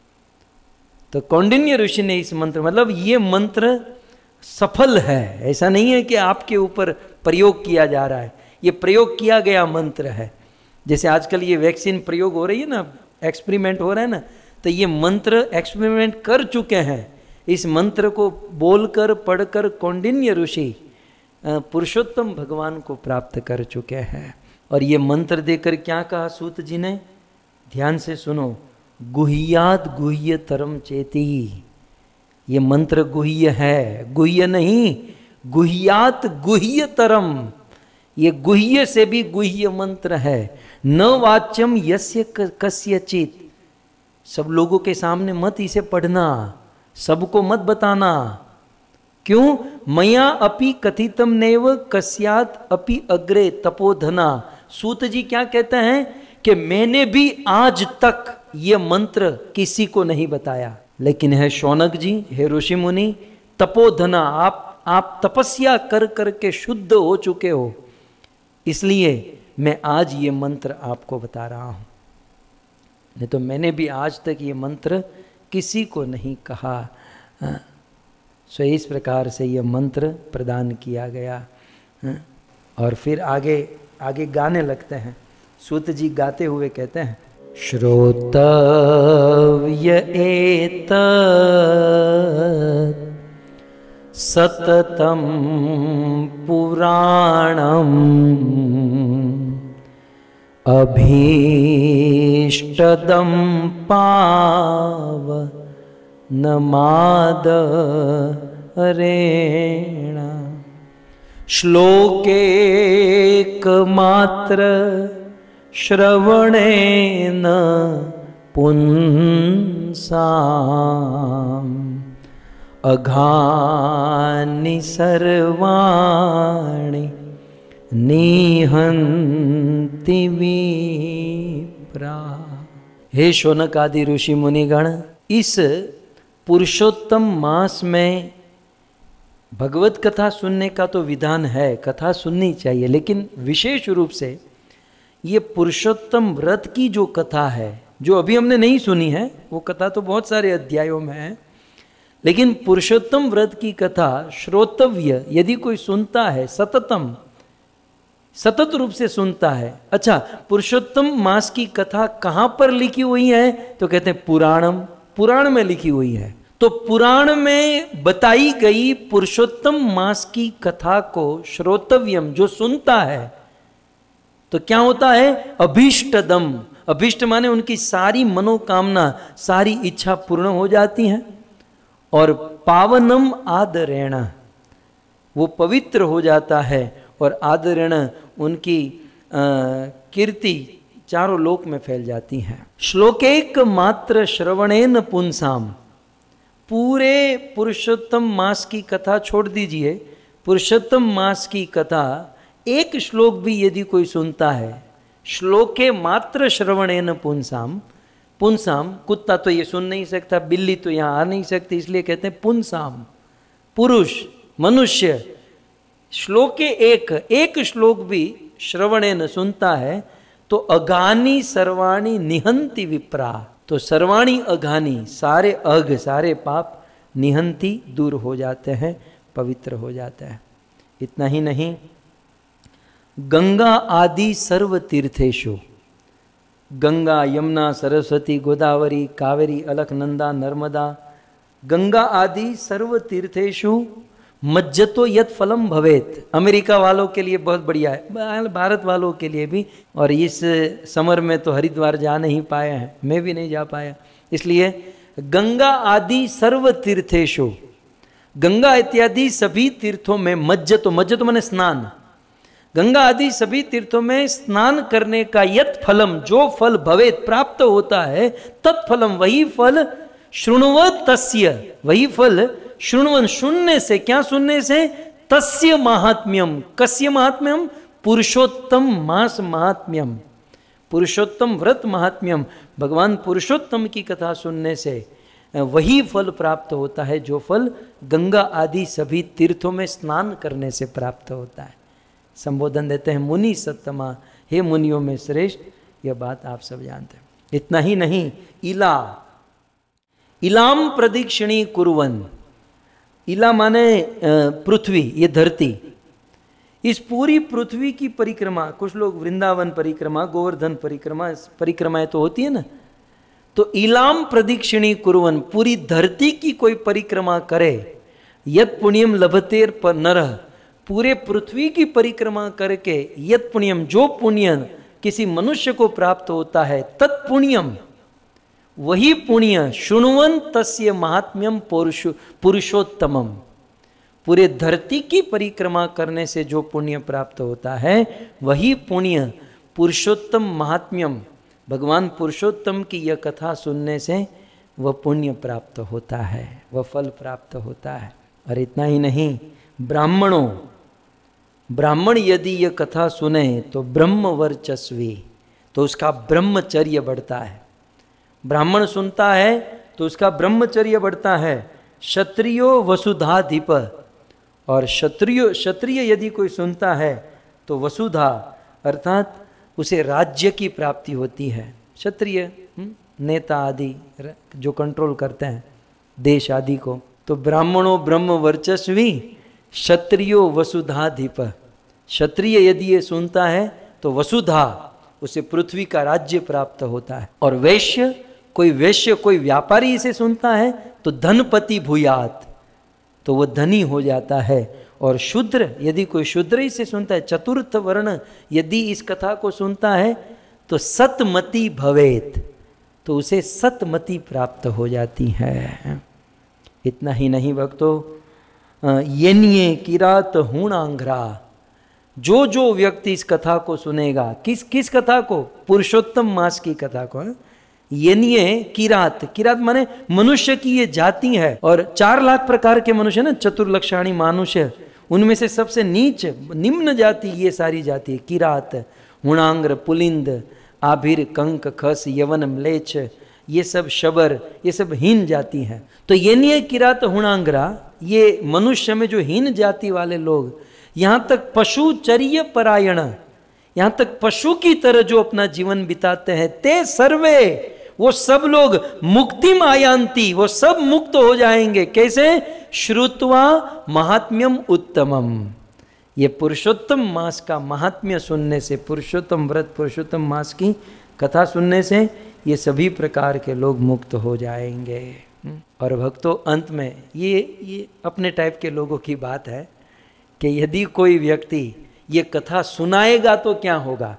तो कौंडिन्य ऋषि ने इस मंत्र, मतलब ये मंत्र सफल है, ऐसा नहीं है कि आपके ऊपर प्रयोग किया जा रहा है, ये प्रयोग किया गया मंत्र है। जैसे आजकल ये वैक्सीन प्रयोग हो रही है ना, एक्सपेरिमेंट हो रहा है ना, तो ये मंत्र एक्सपेरिमेंट कर चुके हैं। इस मंत्र को बोलकर पढ़कर कौंडिन्य ऋषि पुरुषोत्तम भगवान को प्राप्त कर चुके हैं। और ये मंत्र देकर क्या कहा सूत जी ने, ध्यान से सुनो, गुह्यात गुह्य तरम चेती। ये मंत्र गुह्य है, गुह्य नहीं, गुह्यात गुह्य तरम, ये गुह्य से भी गुह्य मंत्र है। न वाच्यम यस्य कस्यचित, सब लोगों के सामने मत इसे पढ़ना, सबको मत बताना। क्यों, मया अपि कथितम नैव कस्यात अपि अग्रे तपोधना। सूत जी क्या कहते हैं कि मैंने भी आज तक ये मंत्र किसी को नहीं बताया, लेकिन है शौनक जी, हे ऋषि मुनि, तपोधना, आप तपस्या कर करके शुद्ध हो चुके हो, इसलिए मैं आज ये मंत्र आपको बता रहा हूं, नहीं तो मैंने भी आज तक ये मंत्र किसी को नहीं कहा। सो इस प्रकार से ये मंत्र प्रदान किया गया। और फिर आगे गाने लगते हैं। सूत जी गाते हुए कहते हैं, श्रोतव्य एतत् सततं पुराणम् अभीष्टदं पावनमादरेण श्लोकेकमात्र श्रवणेन पुंसाम् अघानि सर्वाणि निहन्ति विप्रा। हे शौनक आदि ऋषि मुनिगण, इस पुरुषोत्तम मास में भगवत कथा सुनने का तो विधान है, कथा सुननी चाहिए, लेकिन विशेष रूप से ये पुरुषोत्तम व्रत की जो कथा है, जो अभी हमने नहीं सुनी है, वो कथा तो बहुत सारे अध्यायों में है, लेकिन पुरुषोत्तम व्रत की कथा श्रोतव्य, यदि कोई सुनता है, सततम, सतत रूप से सुनता है। अच्छा, पुरुषोत्तम मास की कथा कहाँ पर लिखी हुई है, तो कहते हैं पुराणम, पुराण में लिखी हुई है। तो पुराण में बताई गई पुरुषोत्तम मास की कथा को श्रोतव्यम, जो सुनता है, तो क्या होता है, अभीष्टदम, अभीष्ट माने उनकी सारी मनोकामना, सारी इच्छा पूर्ण हो जाती हैं। और पावनम आदरेण, वो पवित्र हो जाता है और आदरण उनकी कीर्ति चारों लोक में फैल जाती हैं। श्लोकेक मात्र श्रवणेन पुंसाम, पूरे पुरुषोत्तम मास की कथा छोड़ दीजिए, पुरुषोत्तम मास की कथा एक श्लोक भी यदि कोई सुनता है, श्लोके मात्र श्रवणेन पुंसाम, पुंसाम कुत्ता तो ये सुन नहीं सकता, बिल्ली तो यहाँ आ नहीं सकती, इसलिए कहते हैं पुंसाम, पुरुष मनुष्य, श्लोके एक श्लोक भी श्रवणेन सुनता है तो अघानी सर्वाणी निहंति विप्रा, तो सर्वाणी अघानी, सारे अघ सारे पाप निहंति दूर हो जाते हैं, पवित्र हो जाते हैं। इतना ही नहीं, गंगा आदि सर्व तीर्थेषु, गंगा यमुना सरस्वती गोदावरी कावेरी अलकनंदा नर्मदा, गंगा आदि सर्व तीर्थेषु मज्जतो यत फलम भवेत, अमेरिका वालों के लिए बहुत बढ़िया है, भारत वालों के लिए भी, और इस समर में तो हरिद्वार जा नहीं पाए हैं, मैं भी नहीं जा पाया, इसलिए गंगा आदि सर्व तीर्थेषु, गंगा इत्यादि सभी तीर्थों में मज्जतो माने स्नान, गंगा आदि सभी तीर्थों में स्नान करने का यत फलम, जो फल भवेत प्राप्त होता है, तत्फलम वही फल, शृणुवत तस्य, वही फल शृण्वन सुनने से, क्या सुनने से, तस्य महात्म्यम, कस्य महात्म्यम, पुरुषोत्तम मास महात्म्यम, पुरुषोत्तम व्रत महात्म्यम, भगवान पुरुषोत्तम की कथा सुनने से वही फल प्राप्त होता है जो फल गंगा आदि सभी तीर्थों में स्नान करने से प्राप्त होता है। संबोधन देते हैं मुनि सत्तमा, हे मुनियों में श्रेष्ठ, यह बात आप सब जानते हैं। इतना ही नहीं, इलाम प्रदक्षिणी कुर्वन, इला माने पृथ्वी, ये धरती, इस पूरी पृथ्वी की परिक्रमा, कुछ लोग वृंदावन परिक्रमा, गोवर्धन परिक्रमा, परिक्रमाएं तो होती है ना, तो इलाम प्रदक्षिणी कुर्वन, पूरी धरती की कोई परिक्रमा करे, यत पुण्यम लभतेर पर नरह, पूरे पृथ्वी की परिक्रमा करके यत पुण्यम, जो पुण्य किसी मनुष्य को प्राप्त होता है, तत्पुण्यम, वही पुण्य, शुण्वन तस्य महात्म्यम पुरुषोत्तमम, पूरे धरती की परिक्रमा करने से जो पुण्य प्राप्त होता है वही पुण्य पुरुषोत्तम महात्म्यम, भगवान पुरुषोत्तम की यह कथा सुनने से वह पुण्य प्राप्त होता है, वह फल प्राप्त होता है। और इतना ही नहीं, ब्राह्मण यदि यह कथा सुने तो ब्रह्म वर्चस्वी, तो उसका ब्रह्मचर्य बढ़ता है, ब्राह्मण सुनता है तो उसका ब्रह्मचर्य बढ़ता है। क्षत्रियो वसुधाधिप, और क्षत्रिय यदि कोई सुनता है तो वसुधा अर्थात उसे राज्य की प्राप्ति होती है। क्षत्रिय नेता आदि जो कंट्रोल करते हैं देश आदि को, तो ब्राह्मणों ब्रह्म वर्चस्वी, क्षत्रियो वसुधाधिप, क्षत्रिय यदि ये सुनता है तो वसुधा, उसे पृथ्वी का राज्य प्राप्त होता है। और वैश्य कोई व्यापारी इसे सुनता है तो धनपति भूयात, तो वह धनी हो जाता है। और शूद्र यदि कोई शूद्र इसे सुनता है, चतुर्थ वर्ण यदि इस कथा को सुनता है तो सतमति भवेत, तो उसे सतमति प्राप्त हो जाती है। इतना ही नहीं भक्तों, येन्ये किरात हूणांघ्रा, जो व्यक्ति इस कथा को सुनेगा, किस कथा को, पुरुषोत्तम मास की कथा को, येन्ये किरात माने मनुष्य की ये जाति है, और 4 लाख प्रकार के मनुष्य ना, चतुर्लक्षाणी मनुष्य, उनमें से सबसे नीच निम्न जाति ये सारी जाति है। किरात, हुणांग्र, पुलिंद, आभिर, कंक, खस, यवन, म्लेच्छ, ये सब शबर, ये सब हीन जाति हैं। तो येन्ये किरात हुणांग्रा, ये मनुष्य में जो हीन जाति वाले लोग, यहाँ तक पशुचर्य परायण, यहाँ तक पशु की तरह जो अपना जीवन बिताते हैं, ते सर्वे, वो सब लोग मुक्ति मायांती, वो सब मुक्त हो जाएंगे। कैसे? श्रुत्वा महात्म्यम उत्तमम, ये पुरुषोत्तम मास का महात्म्य सुनने से, पुरुषोत्तम व्रत पुरुषोत्तम मास की कथा सुनने से ये सभी प्रकार के लोग मुक्त हो जाएंगे। और भक्तों, अंत में ये अपने टाइप के लोगों की बात है कि यदि कोई व्यक्ति ये कथा सुनाएगा तो क्या होगा?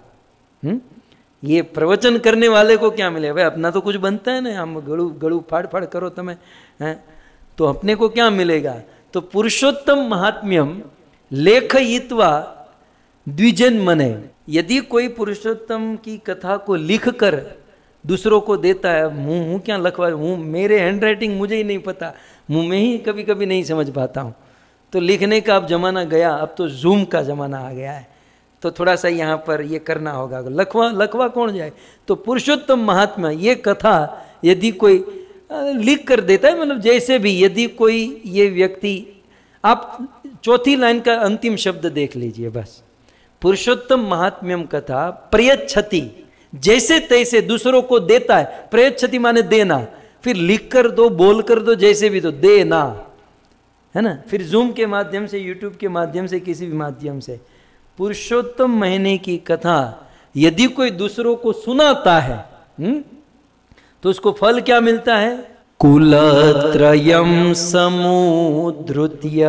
ये प्रवचन करने वाले को क्या मिलेगा? भाई अपना तो कुछ बनता है ना, हम गड़ू फाड़ करो तुम्हें, तो अपने को क्या मिलेगा? तो पुरुषोत्तम महात्म्यम लेखयित्वा द्विजन मने। यदि कोई पुरुषोत्तम की कथा को लिखकर दूसरों को देता है, मुँह क्या लखवा, मुँह मेरे हैंड राइटिंग मुझे ही नहीं पता, मुँह में ही कभी कभी नहीं समझ पाता हूँ, तो लिखने का अब जमाना गया, अब तो जूम का जमाना आ गया है, तो थोड़ा सा यहाँ पर ये करना होगा, लखवा कौन जाए। तो पुरुषोत्तम महात्मा ये कथा यदि कोई लिख कर देता है, मतलब जैसे भी, यदि कोई ये व्यक्ति, आप चौथी लाइन का अंतिम शब्द देख लीजिए बस, पुरुषोत्तम महात्म्यम कथा प्रयच्छति, जैसे तैसे दूसरों को देता है, प्रयच्छति माने देना, फिर लिख कर दो, बोल कर दो, जैसे भी दो, देना, है ना, फिर जूम के माध्यम से, यूट्यूब के माध्यम से, किसी भी माध्यम से। पुरुषोत्तम महीने की कथा यदि कोई दूसरों को सुनाता है, तो उसको फल क्या मिलता है? कुलत्रयम समुद्धृत्य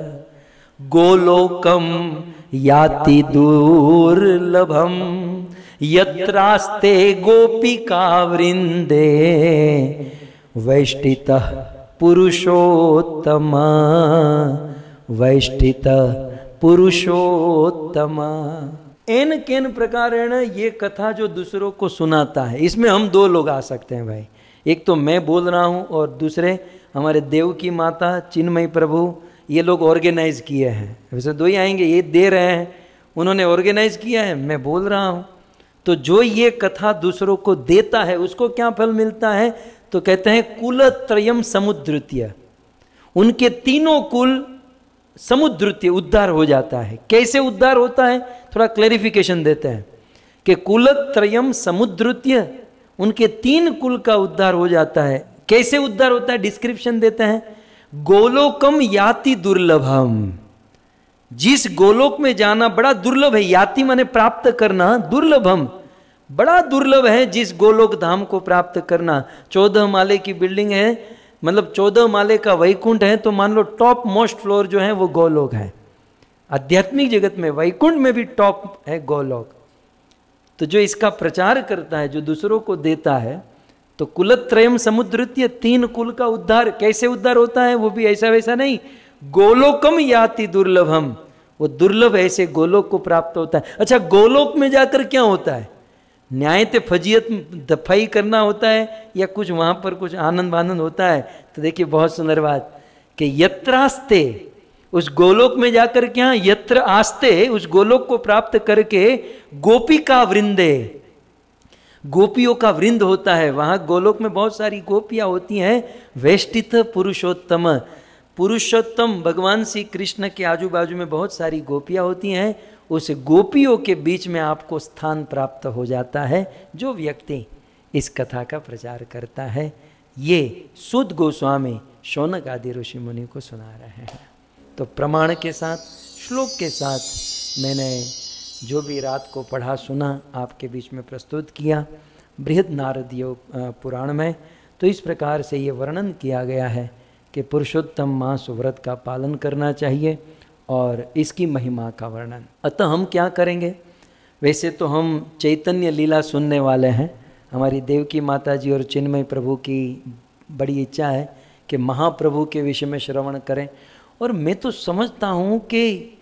गोलोकम याति दुर्लभम यत्रास्ते गोपिका वृंदे वैष्टितः पुरुषोत्तम, वैष्टितः पुरुषोत्तम। एन केन प्रकारेण ये कथा जो दूसरों को सुनाता है, इसमें हम दो लोग आ सकते हैं भाई, एक तो मैं बोल रहा हूँ और दूसरे हमारे देव की माता चिन्मयी प्रभु, ये लोग ऑर्गेनाइज किए हैं, वैसे दो ही आएंगे, ये दे रहे हैं, उन्होंने ऑर्गेनाइज किया है, मैं बोल रहा हूँ। तो जो ये कथा दूसरों को देता है उसको क्या फल मिलता है? तो कहते हैं कुलत्रयम समुद्धृत्य, उनके तीनों कुल समुद्धृत्य, उद्धार हो जाता है। कैसे उद्धार होता है थोड़ा क्लैरिफिकेशन देते हैं कि कुलत्रयम समुद्धृत्य, उनके तीन कुल का उद्धार हो जाता है। कैसे उद्धार होता है डिस्क्रिप्शन देते हैं, गोलोकम याति दुर्लभम, जिस गोलोक में जाना बड़ा दुर्लभ है, याति माने प्राप्त करना, दुर्लभम बड़ा दुर्लभ है जिस गोलोक धाम को प्राप्त करना। 14 माले की बिल्डिंग है, मतलब 14 माले का वैकुंठ है, तो मान लो टॉप मोस्ट फ्लोर जो है वो गोलोक है। आध्यात्मिक जगत में वैकुंठ में भी टॉप है गोलोक। तो जो इसका प्रचार करता है, जो दूसरों को देता है, तो कुलत्रयम समुद्धृत्य, तीन कुल का उद्धार। कैसे उद्धार होता है वो भी ऐसा वैसा नहीं, गोलोकम याति दुर्लभम, वो दुर्लभ ऐसे गोलोक को प्राप्त होता है। अच्छा, गोलोक में जाकर क्या होता है? न्याय ते फजीयत दफाई करना होता है या कुछ वहां पर कुछ आनंद आनंद होता है? तो देखिए बहुत सुंदर बात कि यत्रास्ते, उस गोलोक में जाकर क्या, यत्र आस्ते, उस गोलोक को प्राप्त करके गोपिका वृंदे, गोपियों का वृंद होता है वहां गोलोक में, बहुत सारी गोपियां होती हैं। वेष्टित पुरुषोत्तम, पुरुषोत्तम भगवान श्री कृष्ण के आजू बाजू में बहुत सारी गोपियां होती हैं, उस गोपियों के बीच में आपको स्थान प्राप्त हो जाता है जो व्यक्ति इस कथा का प्रचार करता है। ये सुध गोस्वामी शौनक आदि ऋषि मुनि को सुना रहे हैं। तो प्रमाण के साथ, श्लोक के साथ मैंने जो भी रात को पढ़ा सुना आपके बीच में प्रस्तुत किया बृहद नारद योग पुराण में। तो इस प्रकार से ये वर्णन किया गया है कि पुरुषोत्तम मास व्रत का पालन करना चाहिए और इसकी महिमा का वर्णन। अतः हम क्या करेंगे, वैसे तो हम चैतन्य लीला सुनने वाले हैं, हमारी देवकी माता जी और चिन्मय प्रभु की बड़ी इच्छा है कि महाप्रभु के विषय में श्रवण करें। और मैं तो समझता हूँ कि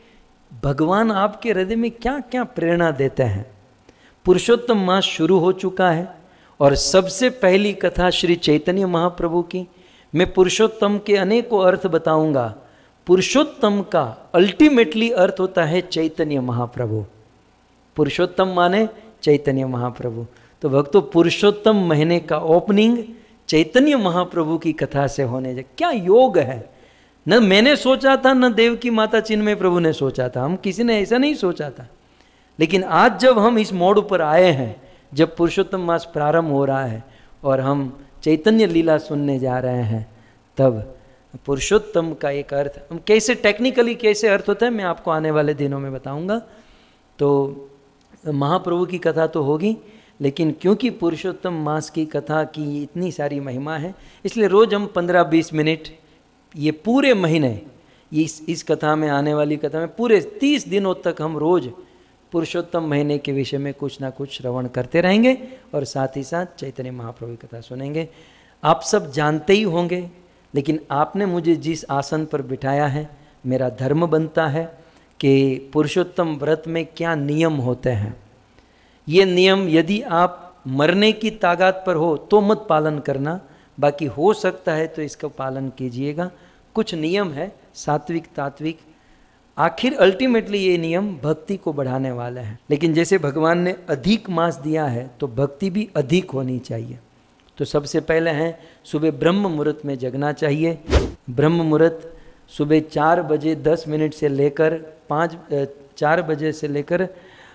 भगवान आपके हृदय में क्या क्या प्रेरणा देते हैं। पुरुषोत्तम मास शुरू हो चुका है और सबसे पहली कथा श्री चैतन्य महाप्रभु की। मैं पुरुषोत्तम के अनेकों अर्थ बताऊंगा। पुरुषोत्तम का अल्टीमेटली अर्थ होता है चैतन्य महाप्रभु। पुरुषोत्तम माने चैतन्य महाप्रभु। तो भक्तों, पुरुषोत्तम महीने का ओपनिंग चैतन्य महाप्रभु की कथा से होने जा, क्या योग है। न मैंने सोचा था, न देव की माता चिन्मय प्रभु ने सोचा था, हम किसी ने ऐसा नहीं सोचा था। लेकिन आज जब हम इस मोड़ पर आए हैं, जब पुरुषोत्तम मास प्रारंभ हो रहा है और हम चैतन्य लीला सुनने जा रहे हैं, तब पुरुषोत्तम का एक अर्थ, हम कैसे टेक्निकली कैसे अर्थ होता है मैं आपको आने वाले दिनों में बताऊंगा। तो महाप्रभु की कथा तो होगी, लेकिन क्योंकि पुरुषोत्तम मास की कथा की इतनी सारी महिमा है, इसलिए रोज़ हम 15-20 मिनट ये पूरे महीने इस कथा में, आने वाली कथा में पूरे 30 दिनों तक हम रोज़ पुरुषोत्तम महीने के विषय में कुछ ना कुछ श्रवण करते रहेंगे और साथ ही साथ चैतन्य महाप्रभु की कथा सुनेंगे। आप सब जानते ही होंगे, लेकिन आपने मुझे जिस आसन पर बिठाया है, मेरा धर्म बनता है कि पुरुषोत्तम व्रत में क्या नियम होते हैं। ये नियम यदि आप मरने की ताकत पर हो तो मत पालन करना, बाकी हो सकता है तो इसका पालन कीजिएगा। कुछ नियम है सात्विक तात्विक, आखिर अल्टीमेटली ये नियम भक्ति को बढ़ाने वाले हैं। लेकिन जैसे भगवान ने अधिक मास दिया है तो भक्ति भी अधिक होनी चाहिए। तो सबसे पहले हैं सुबह ब्रह्म मुहूर्त में जगना चाहिए। ब्रह्म मुहूर्त सुबह 4 बजे 10 मिनट से लेकर 4 बजे से लेकर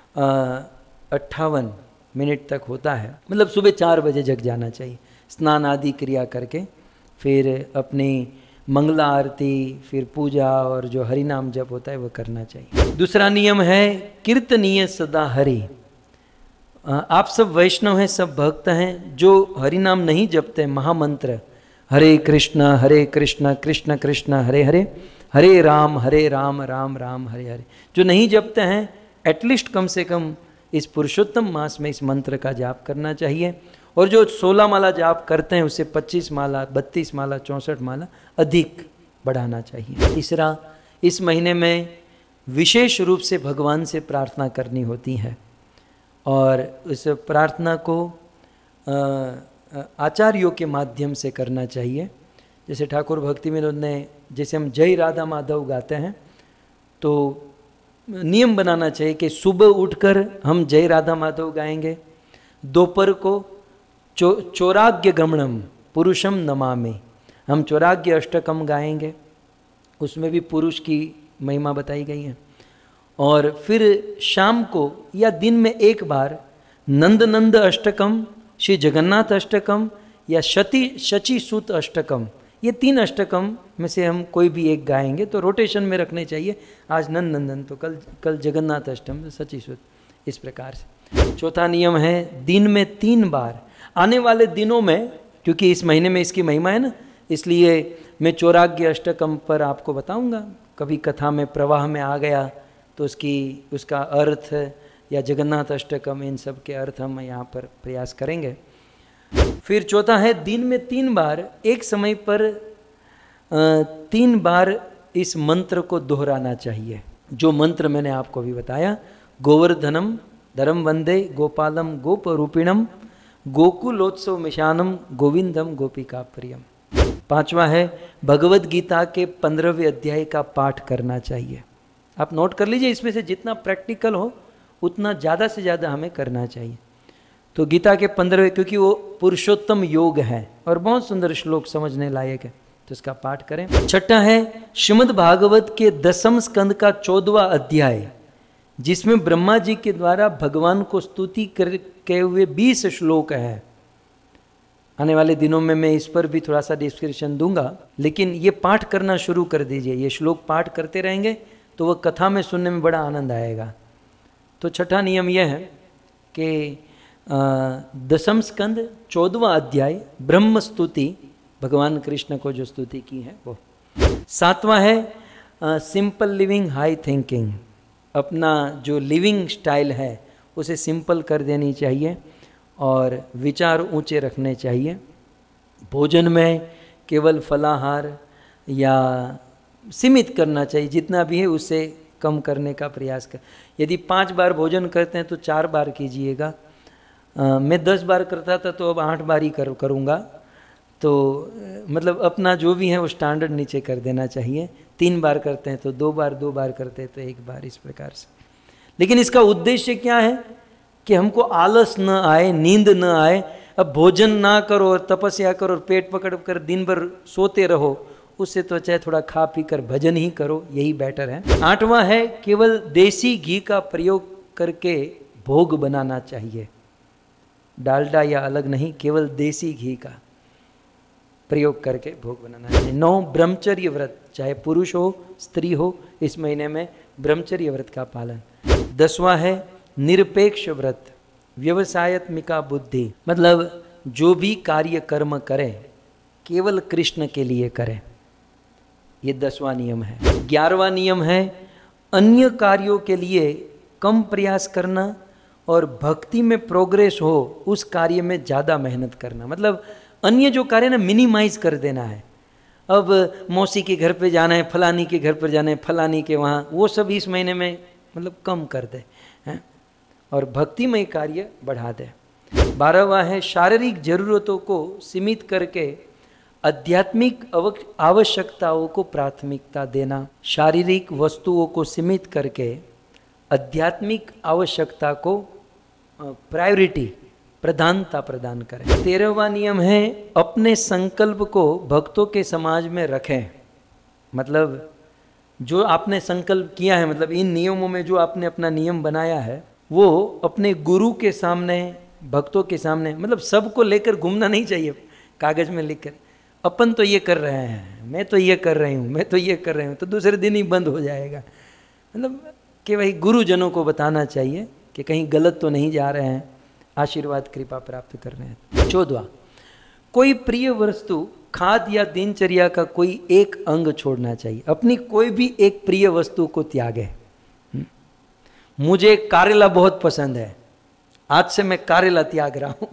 58 मिनट तक होता है। मतलब सुबह 4 बजे जग जाना चाहिए, स्नान आदि क्रिया करके, फिर अपनी मंगला आरती, फिर पूजा और जो हरि नाम जप होता है वो करना चाहिए। दूसरा नियम है कीर्तनीय सदा हरि। आप सब वैष्णव हैं, सब भक्त हैं, जो हरि नाम नहीं जपते, महामंत्र हरे कृष्ण कृष्ण कृष्ण हरे हरे, हरे राम राम राम हरे हरे, जो नहीं जपते हैं, एटलीस्ट कम से कम इस पुरुषोत्तम मास में इस मंत्र का जाप करना चाहिए। और जो 16 माला जाप करते हैं उससे 25 माला 32 माला 64 माला अधिक बढ़ाना चाहिए। तीसरा, इस महीने में विशेष रूप से भगवान से प्रार्थना करनी होती है और उस प्रार्थना को आचार्यों के माध्यम से करना चाहिए। जैसे ठाकुर भक्ति विनोद ने, जैसे हम जय राधा माधव गाते हैं तो नियम बनाना चाहिए कि सुबह उठकर हम जय राधा माधव गाएंगे, दोपहर को चौराग्य गमनम पुरुषम नमामि, हम चौराग्य अष्टकम गाएंगे, उसमें भी पुरुष की महिमा बताई गई है। और फिर शाम को या दिन में एक बार नंद नंद अष्टकम, श्री जगन्नाथ अष्टकम या शची सूत अष्टकम, ये 3 अष्टकम में से हम कोई भी एक गाएंगे तो रोटेशन में रखने चाहिए। आज नंद नंदन तो कल जगन्नाथ अष्टम, शची सूत, इस प्रकार से। चौथा नियम है दिन में 3 बार, आने वाले दिनों में, क्योंकि इस महीने में इसकी महिमा है ना, इसलिए मैं चौराग्य अष्टकम पर आपको बताऊंगा। कभी कथा में प्रवाह में आ गया तो उसका अर्थ या जगन्नाथ अष्टकम, इन सब के अर्थ हम यहाँ पर प्रयास करेंगे। फिर चौथा है दिन में 3 बार, एक समय पर 3 बार इस मंत्र को दोहराना चाहिए। जो मंत्र मैंने आपको अभी बताया, गोवर्धनम धरम वंदे गोपालम गोपरूपिणम गोकुलोत्सव मिशानम गोविंदम गोपिका प्रियम। 5वां है भगवद गीता के 15वें अध्याय का पाठ करना चाहिए। आप नोट कर लीजिए, इसमें से जितना प्रैक्टिकल हो उतना ज़्यादा से ज़्यादा हमें करना चाहिए। तो गीता के 15वें, क्योंकि वो पुरुषोत्तम योग है और बहुत सुंदर श्लोक, समझने लायक है, तो इसका पाठ करें। 6वां है श्रीमद् भागवत के 10वें स्कंद का 14वां अध्याय, जिसमें ब्रह्मा जी के द्वारा भगवान को स्तुति करके हुए 20 श्लोक है। आने वाले दिनों में मैं इस पर भी थोड़ा सा डिस्क्रिप्शन दूंगा, लेकिन ये पाठ करना शुरू कर दीजिए। ये श्लोक पाठ करते रहेंगे तो वह कथा में सुनने में बड़ा आनंद आएगा। तो 6वां नियम यह है कि 10वां स्कंद 14वां अध्याय ब्रह्म स्तुति, भगवान कृष्ण को जो स्तुति की है वो। 7वां है सिंपल लिविंग हाई थिंकिंग, अपना जो लिविंग स्टाइल है उसे सिंपल कर देनी चाहिए और विचार ऊंचे रखने चाहिए। भोजन में केवल फलाहार या सीमित करना चाहिए, जितना भी है उससे कम करने का प्रयास कर। यदि 5 बार भोजन करते हैं तो 4 बार कीजिएगा। मैं 10 बार करता था तो अब 8 बार ही करूँगा। तो मतलब अपना जो भी है वो स्टैंडर्ड नीचे कर देना चाहिए। 3 बार करते हैं तो 2 बार, 2 बार करते हैं तो 1 बार, इस प्रकार से। लेकिन इसका उद्देश्य क्या है कि हमको आलस न आए, नींद न आए। अब भोजन ना करो और तपस्या करो और पेट पकड़ कर दिन भर सोते रहो, उससे तो चाहे थोड़ा खा पी कर भजन ही करो, यही बेटर है। 8वां है केवल देसी घी का प्रयोग करके भोग बनाना चाहिए, डालडा या अलग नहीं, केवल देसी घी का प्रयोग करके भोग बनाना चाहिए। 9 ब्रह्मचर्य व्रत, चाहे पुरुष हो स्त्री हो, इस महीने में ब्रह्मचर्य व्रत का पालन। 10वां है निरपेक्ष व्रत, व्यवसायत्मिका बुद्धि, मतलब जो भी कार्य कर्म करें केवल कृष्ण के लिए करें, ये 10वां नियम है। 11वां नियम है अन्य कार्यों के लिए कम प्रयास करना और भक्ति में प्रोग्रेस हो उस कार्य में ज़्यादा मेहनत करना। मतलब अन्य जो कार्य ना मिनिमाइज कर देना है। अब मौसी के घर पे जाना है, फलानी के घर पर जाना है, फलानी के वहाँ, वो सब इस महीने में मतलब कम कर दे हैं और भक्तिमय कार्य बढ़ा दे। 12वां है शारीरिक जरूरतों को सीमित करके आध्यात्मिक आवश्यकताओं को प्राथमिकता देना। शारीरिक वस्तुओं को सीमित करके आध्यात्मिक आवश्यकता को प्रायोरिटी, प्रधानता प्रदान करें। 13वां नियम है अपने संकल्प को भक्तों के समाज में रखें। मतलब जो आपने संकल्प किया है, मतलब इन नियमों में जो आपने अपना नियम बनाया है, वो अपने गुरु के सामने, भक्तों के सामने, मतलब सबको लेकर घूमना नहीं चाहिए कागज में लिखकर, अपन तो ये कर रहे हैं, मैं तो ये कर रही हूँ, मैं तो ये कर रही हूँ, तो दूसरे दिन ही बंद हो जाएगा। मतलब कि भाई गुरुजनों को बताना चाहिए कि कहीं गलत तो नहीं जा रहे हैं, आशीर्वाद कृपा प्राप्त कर रहे हैं। 14वां, कोई प्रिय वस्तु, खाद्य या दिनचर्या का कोई एक अंग छोड़ना चाहिए। अपनी कोई भी एक प्रिय वस्तु को त्यागे। मुझे करेला बहुत पसंद है, आज से मैं करेला त्याग रहा हूँ।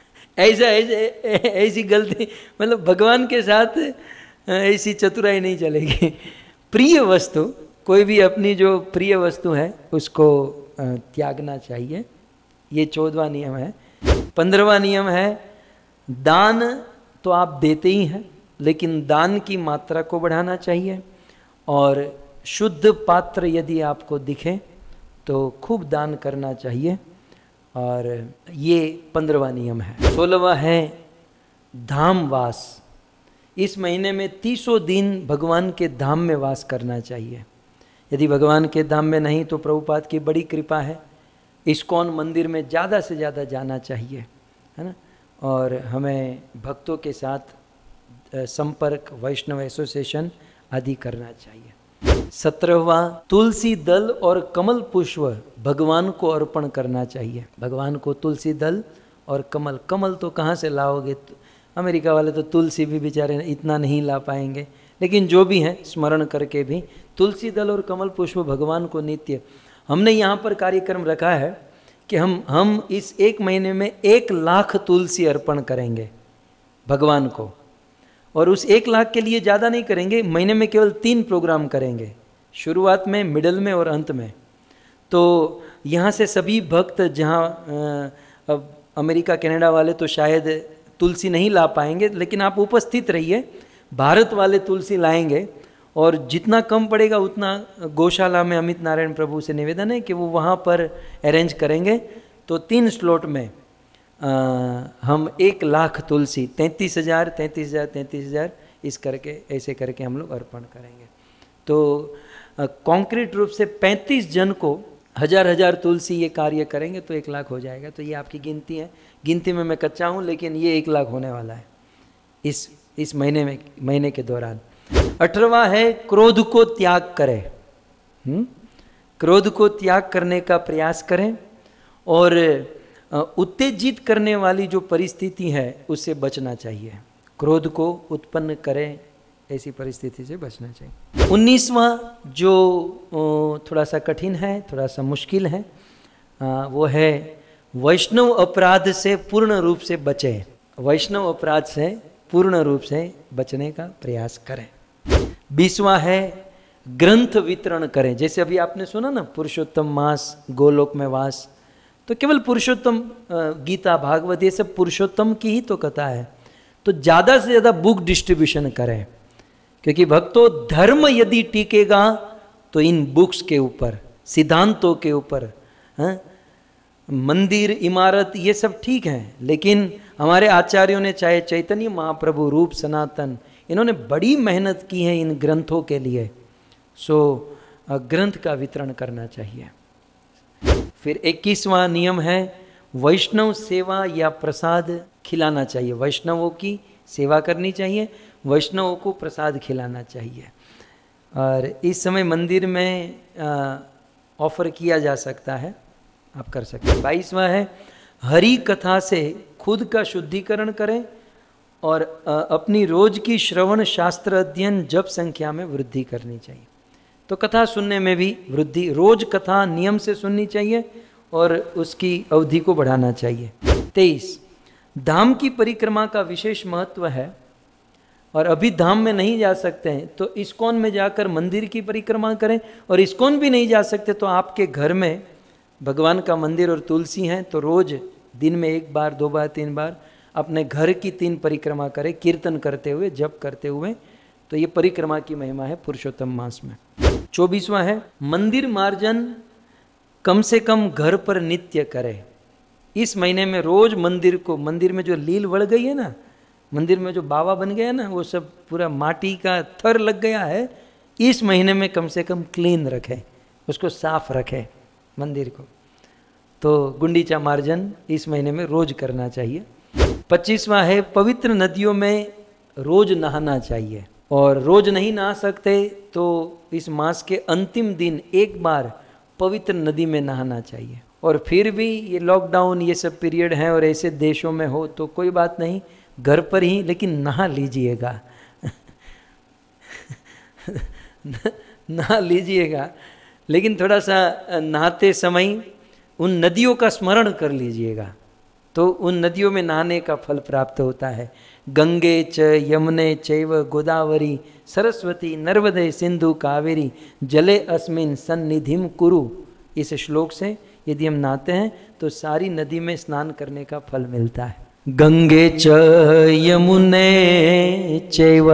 ऐसी गलती, मतलब भगवान के साथ ऐसी चतुराई नहीं चलेगी। प्रिय वस्तु, कोई भी अपनी जो प्रिय वस्तु है उसको त्यागना चाहिए। ये 14वां नियम है। 15वां नियम है दान तो आप देते ही हैं, लेकिन दान की मात्रा को बढ़ाना चाहिए और शुद्ध पात्र यदि आपको दिखे तो खूब दान करना चाहिए, और ये 15वां नियम है। 16वां है धाम वास। इस महीने में 30 दिन भगवान के धाम में वास करना चाहिए। यदि भगवान के धाम में नहीं तो प्रभुपाद की बड़ी कृपा है, इस्कॉन मंदिर में ज़्यादा से ज़्यादा जाना चाहिए, है ना। और हमें भक्तों के साथ संपर्क, वैष्णव एसोसिएशन आदि करना चाहिए। 17वां तुलसी दल और कमल पुष्प भगवान को अर्पण करना चाहिए। भगवान को तुलसी दल और कमल, कमल तो कहाँ से लाओगे, अमेरिका वाले तो तुलसी भी बेचारे इतना नहीं ला पाएंगे, लेकिन जो भी हैं स्मरण करके भी तुलसी दल और कमल पुष्प भगवान को नित्य। हमने यहाँ पर कार्यक्रम रखा है कि हम इस एक महीने में 1 लाख तुलसी अर्पण करेंगे भगवान को, और उस 1 लाख के लिए ज़्यादा नहीं करेंगे, महीने में केवल 3 प्रोग्राम करेंगे, शुरुआत में, मिडल में और अंत में। तो यहाँ से सभी भक्त, जहाँ अब अमेरिका कनाडा वाले तो शायद तुलसी नहीं ला पाएंगे, लेकिन आप उपस्थित रहिए, भारत वाले तुलसी लाएंगे, और जितना कम पड़ेगा उतना गौशाला में अमित नारायण प्रभु से निवेदन है कि वो वहाँ पर अरेंज करेंगे। तो 3 स्लॉट में हम 1 लाख तुलसी, 33,000, 33,000, 33,000 इस करके, ऐसे करके हम लोग अर्पण करेंगे। तो कॉन्क्रीट रूप से 35 जन को 1000 तुलसी ये कार्य करेंगे तो 1 लाख हो जाएगा। तो ये आपकी गिनती है, गिनती में मैं कच्चा हूँ, लेकिन ये 1 लाख होने वाला है इस महीने के दौरान। 18वां है क्रोध को त्याग करें। क्रोध को त्याग करने का प्रयास करें, और उत्तेजित करने वाली जो परिस्थिति है उससे बचना चाहिए। क्रोध को उत्पन्न करें ऐसी परिस्थिति से बचना चाहिए। 19वां जो थोड़ा सा कठिन है, थोड़ा सा मुश्किल है, वो है वैष्णव अपराध से पूर्ण रूप से बचें। वैष्णव अपराध से पूर्ण रूप से बचने का प्रयास करें। 20वां है ग्रंथ वितरण करें। जैसे अभी आपने सुना ना, पुरुषोत्तम मास, गोलोक में वास, तो केवल पुरुषोत्तम, गीता, भागवत, ये सब पुरुषोत्तम की ही तो कथा है। तो ज़्यादा से ज़्यादा बुक डिस्ट्रीब्यूशन करें, क्योंकि भक्तों धर्म यदि टिकेगा तो इन बुक्स के ऊपर, सिद्धांतों के ऊपर। मंदिर, इमारत ये सब ठीक हैं, लेकिन हमारे आचार्यों ने, चाहे चैतन्य महाप्रभु, रूप सनातन, इन्होंने बड़ी मेहनत की है इन ग्रंथों के लिए। सो ग्रंथ का वितरण करना चाहिए। फिर 21वां नियम है वैष्णव सेवा या प्रसाद खिलाना चाहिए। वैष्णवों की सेवा करनी चाहिए, वैष्णवों को प्रसाद खिलाना चाहिए। और इस समय मंदिर में ऑफर किया जा सकता है, आप कर सकते हैं। 22वां है हरि कथा से खुद का शुद्धिकरण करें और अपनी रोज की श्रवण, शास्त्र अध्ययन, जप संख्या में वृद्धि करनी चाहिए। तो कथा सुनने में भी वृद्धि, रोज कथा नियम से सुननी चाहिए और उसकी अवधि को बढ़ाना चाहिए। 23 धाम की परिक्रमा का विशेष महत्व है और अभी धाम में नहीं जा सकते हैं तो इस्कॉन में जाकर मंदिर की परिक्रमा करें, और इस्कॉन भी नहीं जा सकते तो आपके घर में भगवान का मंदिर और तुलसी हैं तो रोज दिन में 1 बार 2 बार 3 बार अपने घर की 3 परिक्रमा करें, कीर्तन करते हुए, जप करते हुए। तो ये परिक्रमा की महिमा है पुरुषोत्तम मास में। 24वां है मंदिर मार्जन कम से कम घर पर नित्य करे। इस महीने में रोज मंदिर में जो लील बढ़ गई है ना, मंदिर में जो बाबा बन गया ना, वो सब पूरा माटी का थर लग गया है, इस महीने में कम से कम क्लीन रखे, उसको साफ रखे मंदिर को। तो गुंडीचा मार्जन इस महीने में रोज करना चाहिए। 25वां है पवित्र नदियों में रोज नहाना चाहिए, और रोज नहीं नहा सकते तो इस मास के अंतिम दिन 1 बार पवित्र नदी में नहाना चाहिए। और फिर भी ये लॉकडाउन ये सब पीरियड हैं और ऐसे देशों में हो तो कोई बात नहीं, घर पर ही लेकिन नहा लीजिएगा नहा लीजिएगा, लेकिन थोड़ा सा नहाते समय उन नदियों का स्मरण कर लीजिएगा, तो उन नदियों में नहाने का फल प्राप्त होता है। गंगे च यमुने चैव गोदावरी सरस्वती नर्मदे सिंधु कावेरी जले अस्मिन सन्निधिम कुरु। इस श्लोक से यदि हम नहाते हैं तो सारी नदी में स्नान करने का फल मिलता है। गंगे च यमुने चैव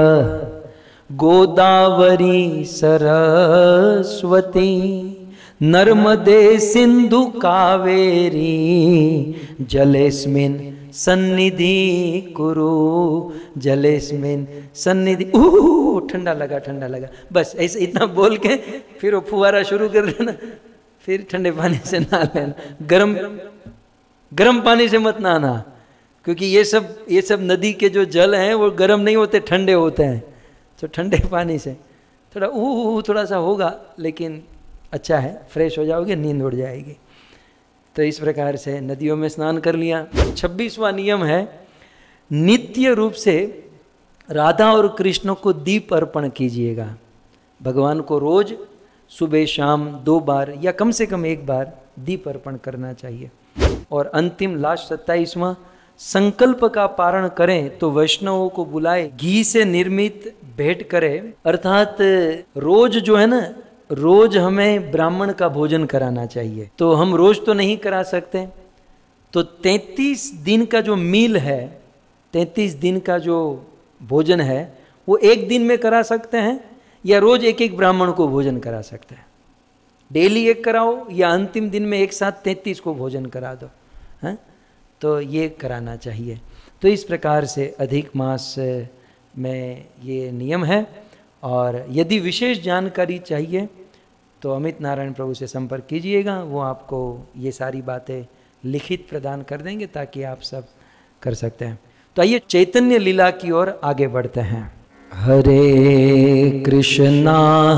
गोदावरी सरस्वती नर्मदे सिंधु कावेरी जलेस्मिन सन्निधि कुरु जलेस्मिन सन्निधि। ठंडा लगा, बस ऐसे इतना बोल के फिर वो फुवारा शुरू कर देना, फिर ठंडे पानी से नहा लेना। गरम पानी से मत नहाना, क्योंकि ये सब नदी के जो जल हैं वो गर्म नहीं होते, ठंडे होते हैं। तो ठंडे पानी से थोड़ा सा होगा, लेकिन अच्छा है, फ्रेश हो जाओगे, नींद उड़ जाएगी। तो इस प्रकार से नदियों में स्नान कर लिया। 26वां नियम है नित्य रूप से राधा और कृष्ण को दीप अर्पण कीजिएगा। भगवान को रोज सुबह शाम 2 बार या कम से कम 1 बार दीप अर्पण करना चाहिए। और अंतिम लास्ट 27वां संकल्प का पारण करें तो वैष्णवों को बुलाए, घी से निर्मित भेंट करें। अर्थात रोज जो है ना, रोज हमें ब्राह्मण का भोजन कराना चाहिए। तो हम रोज तो नहीं करा सकते, तो 33 दिन का जो मील है, 33 दिन का जो भोजन है, वो 1 दिन में करा सकते हैं या रोज एक ब्राह्मण को भोजन करा सकते हैं। डेली 1 कराओ या अंतिम दिन में एक साथ 33 को भोजन करा दो, हैं? तो ये कराना चाहिए। तो इस प्रकार से अधिक मास में ये नियम है। और यदि विशेष जानकारी चाहिए तो अमित नारायण प्रभु से संपर्क कीजिएगा, वो आपको ये सारी बातें लिखित प्रदान कर देंगे ताकि आप सब कर सकते हैं। तो आइए चैतन्य लीला की ओर आगे बढ़ते हैं। हरे कृष्णा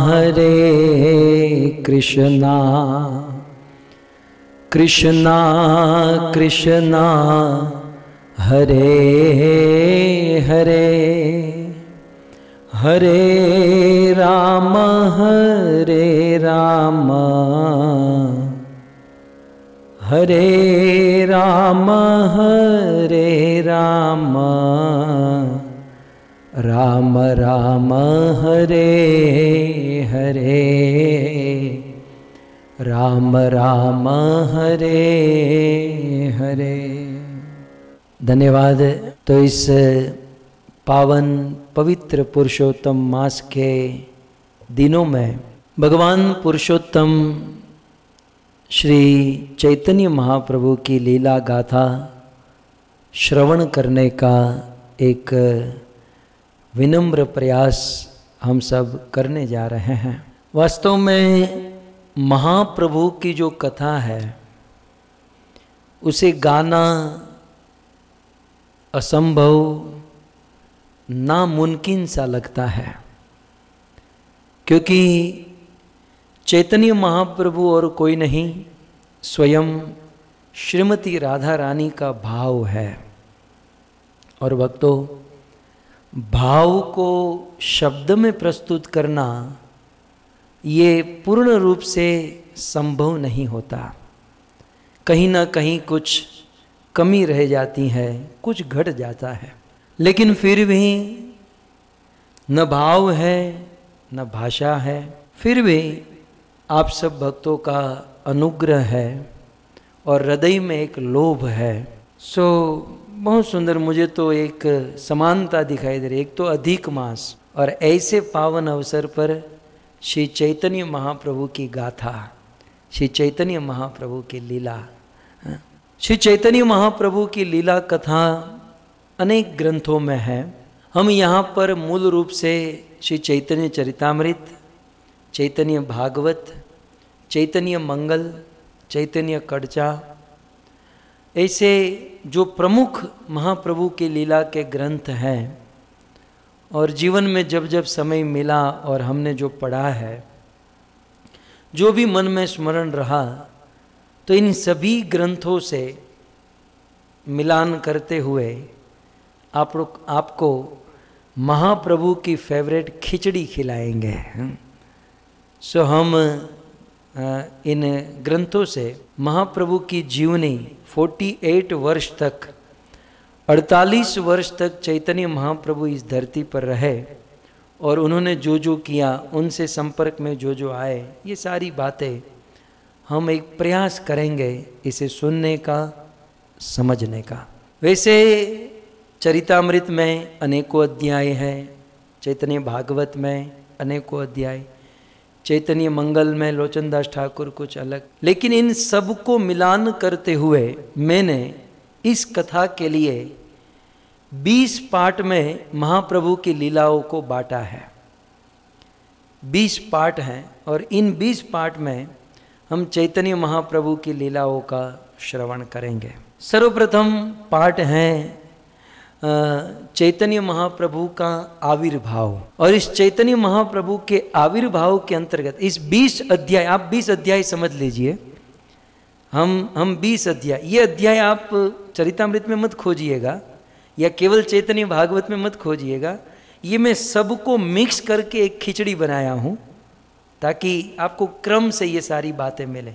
कृष्णा कृष्णा हरे हरे हरे राम हरे राम हरे राम हरे राम राम राम हरे हरे राम राम हरे हरे। धन्यवाद। तो इस पावन पवित्र पुरुषोत्तम मास के दिनों में भगवान पुरुषोत्तम श्री चैतन्य महाप्रभु की लीला गाथा श्रवण करने का एक विनम्र प्रयास हम सब करने जा रहे हैं। वास्तव में महाप्रभु की जो कथा है उसे गाना असंभव नामुमकिन सा लगता है, क्योंकि चैतन्य महाप्रभु और कोई नहीं, स्वयं श्रीमती राधा रानी का भाव है। और भक्तों, भाव को शब्द में प्रस्तुत करना ये पूर्ण रूप से संभव नहीं होता। कहीं ना कहीं कुछ कमी रह जाती है, कुछ घट जाता है। लेकिन फिर भी न भाव है न भाषा है, फिर भी आप सब भक्तों का अनुग्रह है और हृदय में एक लोभ है। सो बहुत सुंदर, मुझे तो एक समानता दिखाई दे रही। एक तो अधिक मास और ऐसे पावन अवसर पर श्री चैतन्य महाप्रभु की गाथा, श्री चैतन्य महाप्रभु की लीला। श्री चैतन्य महाप्रभु की लीला कथा अनेक ग्रंथों में है। हम यहाँ पर मूल रूप से श्री चैतन्य चरितामृत, चैतन्य भागवत, चैतन्य मंगल, चैतन्य कड़चा, ऐसे जो प्रमुख महाप्रभु की लीला के ग्रंथ हैं, और जीवन में जब जब समय मिला और हमने जो पढ़ा है, जो भी मन में स्मरण रहा, तो इन सभी ग्रंथों से मिलान करते हुए आपको महाप्रभु की फेवरेट खिचड़ी खिलाएंगे। सो हम इन ग्रंथों से महाप्रभु की जीवनी 48 वर्ष तक, 48 वर्ष तक चैतन्य महाप्रभु इस धरती पर रहे और उन्होंने जो जो किया, उनसे संपर्क में जो जो आए, ये सारी बातें हम एक प्रयास करेंगे इसे सुनने का, समझने का। वैसे चरितामृत में अनेकों अध्याय हैं, चैतन्य भागवत में अनेकों अध्याय, चैतन्य मंगल में लोचनदास ठाकुर कुछ अलग, लेकिन इन सब को मिलान करते हुए मैंने इस कथा के लिए 20 पार्ट में महाप्रभु की लीलाओं को बांटा है। 20 पार्ट हैं और इन 20 पार्ट में हम चैतन्य महाप्रभु की लीलाओं का श्रवण करेंगे। सर्वप्रथम पार्ट है चैतन्य महाप्रभु का आविर्भाव, और इस चैतन्य महाप्रभु के आविर्भाव के अंतर्गत इस 20 अध्याय, आप 20 अध्याय समझ लीजिए, हम 20 अध्याय, ये अध्याय आप चरितामृत में मत खोजिएगा या केवल चैतन्य भागवत में मत खोजिएगा, ये मैं सबको मिक्स करके एक खिचड़ी बनाया हूँ ताकि आपको क्रम से ये सारी बातें मिले।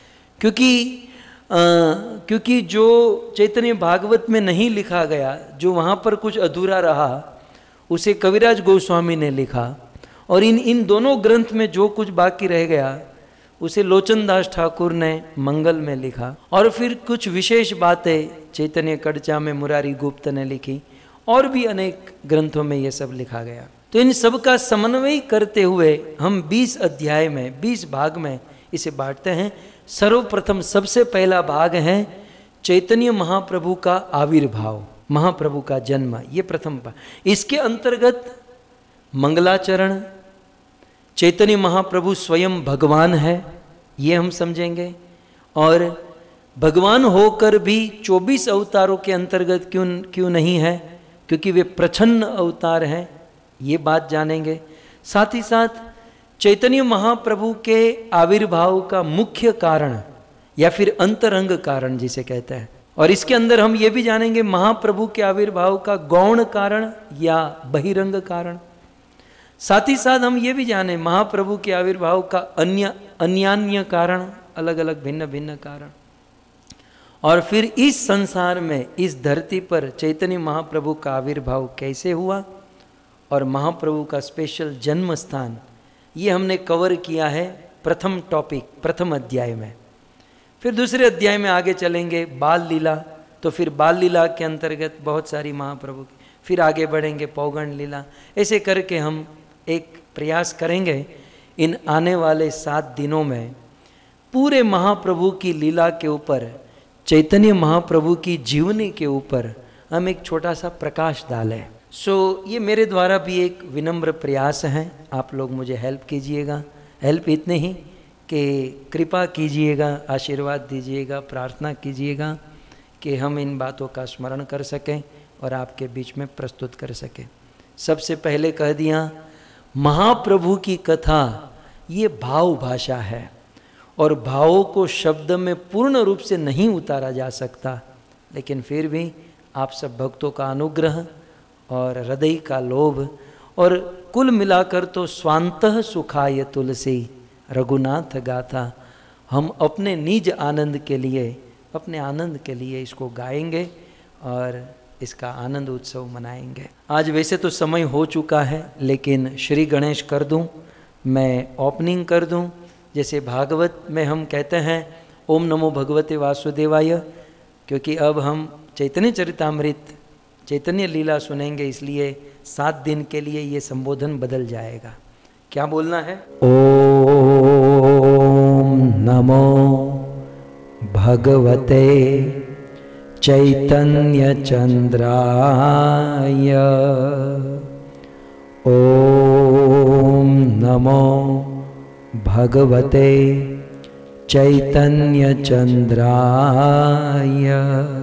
क्योंकि जो चैतन्य भागवत में नहीं लिखा गया, जो वहाँ पर कुछ अधूरा रहा, उसे कविराज गोस्वामी ने लिखा, और इन दोनों ग्रंथ में जो कुछ बाकी रह गया उसे लोचनदास ठाकुर ने मंगल में लिखा, और फिर कुछ विशेष बातें चैतन्य कड़चा में मुरारी गुप्त ने लिखी, और भी अनेक ग्रंथों में ये सब लिखा गया। तो इन सब का समन्वय करते हुए हम 20 अध्याय में, 20 भाग में इसे बांटते हैं। सर्वप्रथम सबसे पहला भाग है चैतन्य महाप्रभु का आविर्भाव, महाप्रभु का जन्म, ये प्रथम भाग। इसके अंतर्गत मंगलाचरण, चैतन्य महाप्रभु स्वयं भगवान है, ये हम समझेंगे, और भगवान होकर भी 24 अवतारों के अंतर्गत क्यों नहीं है, क्योंकि वे प्रच्छन्न अवतार हैं, ये बात जानेंगे। साथ ही साथ चैतन्य महाप्रभु के आविर्भाव का मुख्य कारण या फिर अंतरंग कारण जिसे कहते हैं, और इसके अंदर हम ये भी जानेंगे महाप्रभु के आविर्भाव का गौण कारण या बहिरंग कारण। साथ ही साथ हम ये भी जाने महाप्रभु के आविर्भाव का अन्यान्य कारण, अलग अलग भिन्न भिन्न कारण। और फिर इस संसार में, इस धरती पर चैतन्य महाप्रभु का आविर्भाव कैसे हुआ और महाप्रभु का स्पेशल जन्म स्थान, ये हमने कवर किया है प्रथम टॉपिक, प्रथम अध्याय में। फिर दूसरे अध्याय में आगे चलेंगे बाल लीला, तो फिर बाल लीला के अंतर्गत बहुत सारी महाप्रभु की, फिर आगे बढ़ेंगे पौगण लीला। ऐसे करके हम एक प्रयास करेंगे इन आने वाले 7 दिनों में पूरे महाप्रभु की लीला के ऊपर, चैतन्य महाप्रभु की जीवनी के ऊपर हम एक छोटा सा प्रकाश डालें। ये मेरे द्वारा भी एक विनम्र प्रयास है, आप लोग मुझे हेल्प कीजिएगा। हेल्प इतने ही कि कृपा कीजिएगा, आशीर्वाद दीजिएगा, प्रार्थना कीजिएगा कि हम इन बातों का स्मरण कर सकें और आपके बीच में प्रस्तुत कर सकें। सबसे पहले कह दिया, महाप्रभु की कथा ये भाव भाषा है, और भावों को शब्द में पूर्ण रूप से नहीं उतारा जा सकता, लेकिन फिर भी आप सब भक्तों का अनुग्रह और हृदय का लोभ, और कुल मिलाकर तो स्वांतः सुखाय तुलसी रघुनाथ गाथा, हम अपने निज आनंद के लिए, अपने आनंद के लिए इसको गाएंगे और इसका आनंद उत्सव मनाएंगे। आज वैसे तो समय हो चुका है, लेकिन श्री गणेश कर दूं, मैं ओपनिंग कर दूं। जैसे भागवत में हम कहते हैं ओम नमो भगवते वासुदेवाय, क्योंकि अब हम चैतन्य चरितामृत चैतन्य लीला सुनेंगे, इसलिए 7 दिन के लिए ये संबोधन बदल जाएगा। क्या बोलना है? ओम नमो भगवते चैतन्य चंद्राय, ओम नमो भगवते चैतन्य चंद्राय,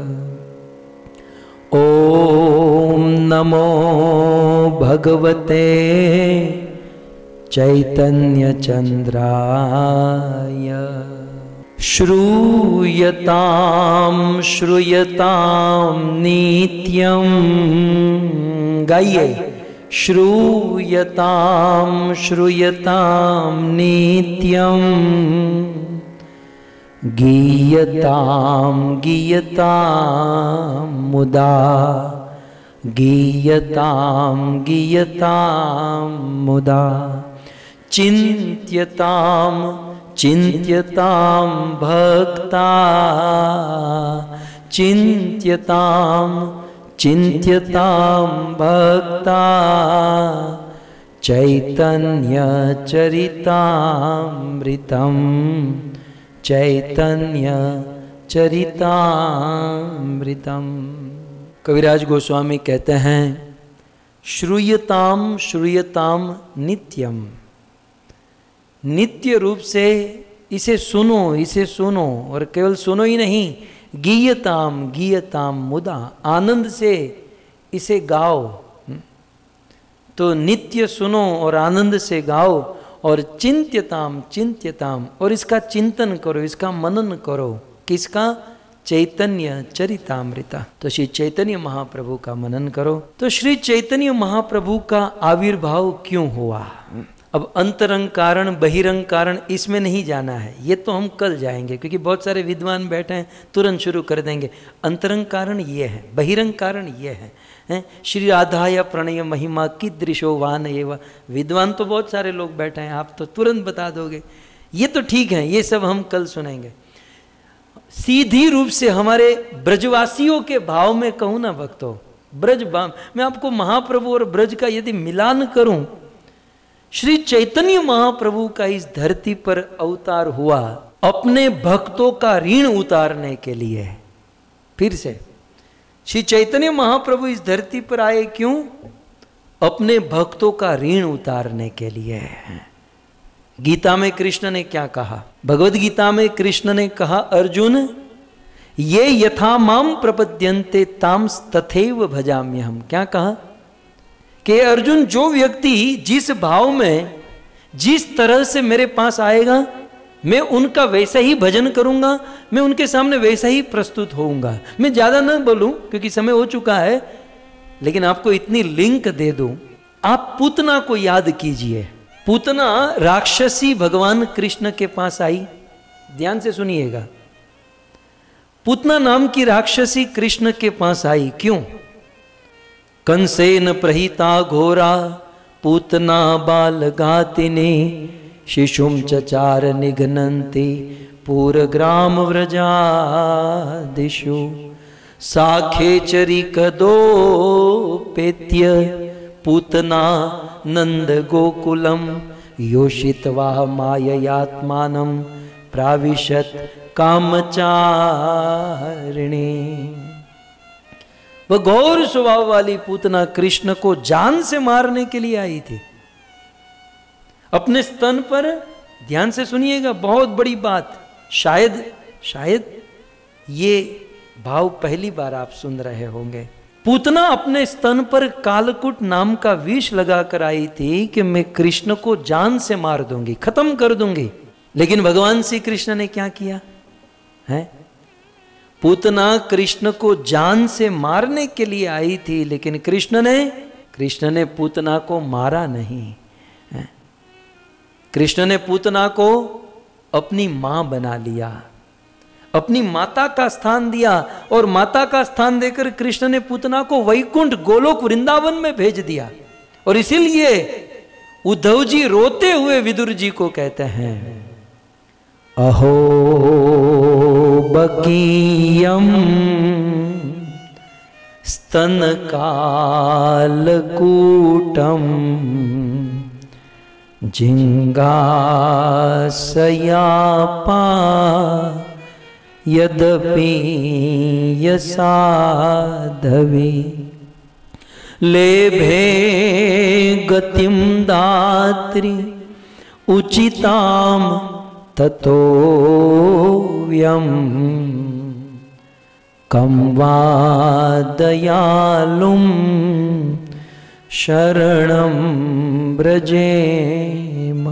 ओम नमो भगवते चैतन्य चंद्राय। श्रूयताम श्रूयताम नित्यम, गाइए, श्रूयताम श्रूयताम नित्यम, गीयताम गीयताम मुदा, गीयताम गीयताम मुदा, चिन्त्यताम चिन्त्यताम भक्ता, चिन्त्यताम चिन्त्यताम भक्ता, चैतन्य चरितामृतम चैतन्य चरितामृतम। कविराज गोस्वामी कहते हैं श्रूयताम श्रूयताम नित्यम, नित्य रूप से इसे सुनो, और केवल सुनो ही नहीं, गीयताम गीयताम मुदा, आनंद से इसे गाओ। तो नित्य सुनो और आनंद से गाओ, और चिंत्यताम चिंत्यताम, और इसका चिंतन करो, इसका मनन करो। किसका? चैतन्य चरितामृता। तो श्री चैतन्य महाप्रभु का मनन करो। तो श्री चैतन्य महाप्रभु का आविर्भाव क्यों हुआ? अब अंतरंग कारण बहिरंग कारण इसमें नहीं जाना है, ये तो हम कल जाएंगे, क्योंकि बहुत सारे विद्वान बैठे हैं, तुरंत शुरू कर देंगे। अंतरंग कारण ये है, बहिरंग कारण ये है। श्री राधाया प्रणय महिमा कीदृशो वान एव, विद्वान तो बहुत सारे लोग बैठे हैं, आप तो तुरंत बता दोगे। ये तो ठीक है, ये सब हम कल सुनेंगे। सीधी रूप से हमारे ब्रजवासियों के भाव में कहूँ ना भक्तों, ब्रज मैं आपको महाप्रभु और ब्रज का यदि मिलान करूं, श्री चैतन्य महाप्रभु का इस धरती पर अवतार हुआ अपने भक्तों का ऋण उतारने के लिए। फिर से श्री चैतन्य महाप्रभु इस धरती पर आए क्यों? अपने भक्तों का ऋण उतारने के लिए। गीता में कृष्ण ने क्या कहा? भगवद गीता में कृष्ण ने कहा, अर्जुन ये यथा माम प्रपद्यन्ते ताम तथैव भजाम्यहम्। क्या कहा? कि अर्जुन, जो व्यक्ति जिस भाव में जिस तरह से मेरे पास आएगा, मैं उनका वैसा ही भजन करूंगा, मैं उनके सामने वैसा ही प्रस्तुत होऊंगा। मैं ज्यादा ना बोलूं क्योंकि समय हो चुका है, लेकिन आपको इतनी लिंक दे दूं। आप पूतना को याद कीजिए। पूतना राक्षसी भगवान कृष्ण के पास आई, ध्यान से सुनिएगा। पूतना नाम की राक्षसी कृष्ण के पास आई, क्यों? कंसेन प्रहिता घोरा पूतना बाल घातिनी, शिशुम चचार निघ्नन्ति पूरग्राम व्रजादिषु, साखेचरी कदोपेत्य पूतना नंद गोकुलम, योषित्वा माययात्मानं प्राविशत कामचारिणी। वह घोर स्वभाव वाली पूतना कृष्ण को जान से मारने के लिए आई थी। अपने स्तन पर, ध्यान से सुनिएगा, बहुत बड़ी बात, शायद ये भाव पहली बार आप सुन रहे होंगे। पूतना अपने स्तन पर कालकुट नाम का विष लगाकर आई थी कि मैं कृष्ण को जान से मार दूंगी, खत्म कर दूंगी। लेकिन भगवान श्री कृष्ण ने क्या किया है? पूतना कृष्ण को जान से मारने के लिए आई थी, लेकिन कृष्ण ने पूतना को मारा नहीं है। कृष्ण ने पूतना को अपनी मां बना लिया, अपनी माता का स्थान दिया, और माता का स्थान देकर कृष्ण ने पूतना को वैकुंठ गोलोक वृंदावन में भेज दिया। और इसीलिए उद्धव जी रोते हुए विदुर जी को कहते हैं, अहो बकीयम स्तन कालकूटम जिंगासयापा यद्यपि यसाधवे लेभे गतिम दात्री उचिताम ततो व्यम कम वा दयालुम शरणम ब्रजेम।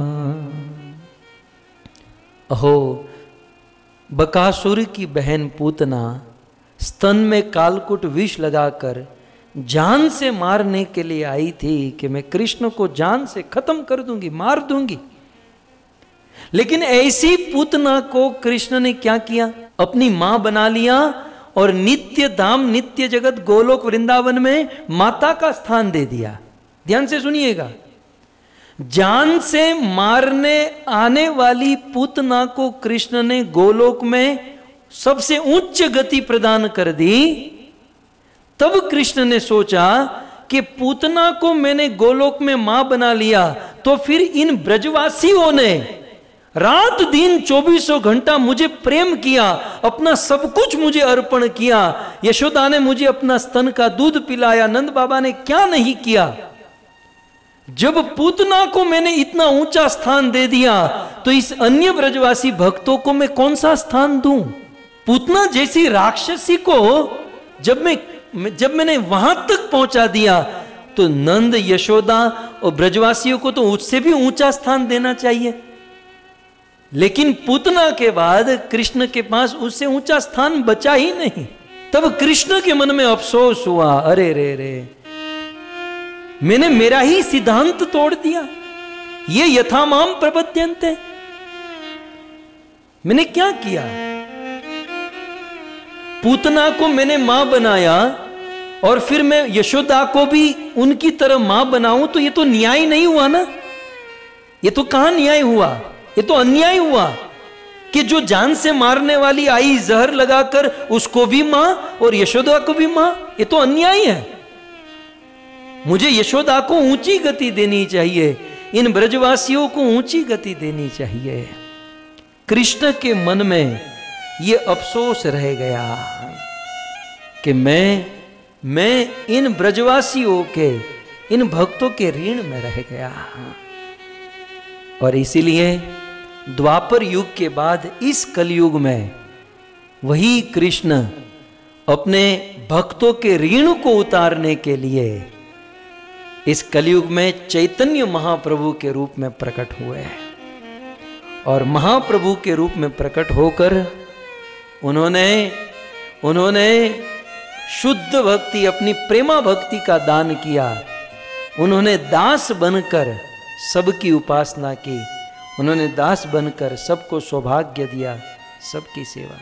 अहो बकासुर की बहन पूतना स्तन में कालकुट विष लगाकर जान से मारने के लिए आई थी कि मैं कृष्ण को जान से खत्म कर दूंगी, मार दूंगी। लेकिन ऐसी पूतना को कृष्ण ने क्या किया, अपनी मां बना लिया और नित्य धाम नित्य जगत गोलोक वृंदावन में माता का स्थान दे दिया। ध्यान से सुनिएगा, जान से मारने आने वाली पूतना को कृष्ण ने गोलोक में सबसे उच्च गति प्रदान कर दी। तब कृष्ण ने सोचा कि पूतना को मैंने गोलोक में मां बना लिया, तो फिर इन ब्रजवासियों ने रात दिन 24 घंटा मुझे प्रेम किया, अपना सब कुछ मुझे अर्पण किया। यशोदा ने मुझे अपना स्तन का दूध पिलाया, नंद बाबा ने क्या नहीं किया। जब पूतना को मैंने इतना ऊंचा स्थान दे दिया, तो इस अन्य ब्रजवासी भक्तों को मैं कौन सा स्थान दूं। पूतना जैसी राक्षसी को जब मैंने वहां तक पहुंचा दिया, तो नंद यशोदा और ब्रजवासियों को तो उससे भी ऊंचा स्थान देना चाहिए। लेकिन पूतना के बाद कृष्ण के पास उससे ऊंचा स्थान बचा ही नहीं। तब कृष्ण के मन में अफसोस हुआ, अरे रे रे, मैंने मेरा ही सिद्धांत तोड़ दिया। ये यथामाम प्रपद्यन्ते, मैंने क्या किया। पूतना को मैंने मां बनाया और फिर मैं यशोदा को भी उनकी तरह मां बनाऊं, तो ये तो न्याय नहीं हुआ ना। ये तो कहां न्याय हुआ, ये तो अन्याय हुआ कि जो जान से मारने वाली आई जहर लगाकर उसको भी मां और यशोदा को भी मां। ये तो अन्याय है। मुझे यशोदा को ऊंची गति देनी चाहिए, इन ब्रजवासियों को ऊंची गति देनी चाहिए। कृष्ण के मन में ये अफसोस रह गया कि मैं इन ब्रजवासियों के, इन भक्तों के ऋण में रह गया। और इसीलिए द्वापर युग के बाद इस कलयुग में वही कृष्ण अपने भक्तों के ऋण को उतारने के लिए इस कलयुग में चैतन्य महाप्रभु के रूप में प्रकट हुए हैं। और महाप्रभु के रूप में प्रकट होकर उन्होंने शुद्ध भक्ति, अपनी प्रेमा भक्ति का दान किया। उन्होंने दास बनकर सबकी उपासना की, उन्होंने दास बनकर सबको सौभाग्य दिया, सबकी सेवा।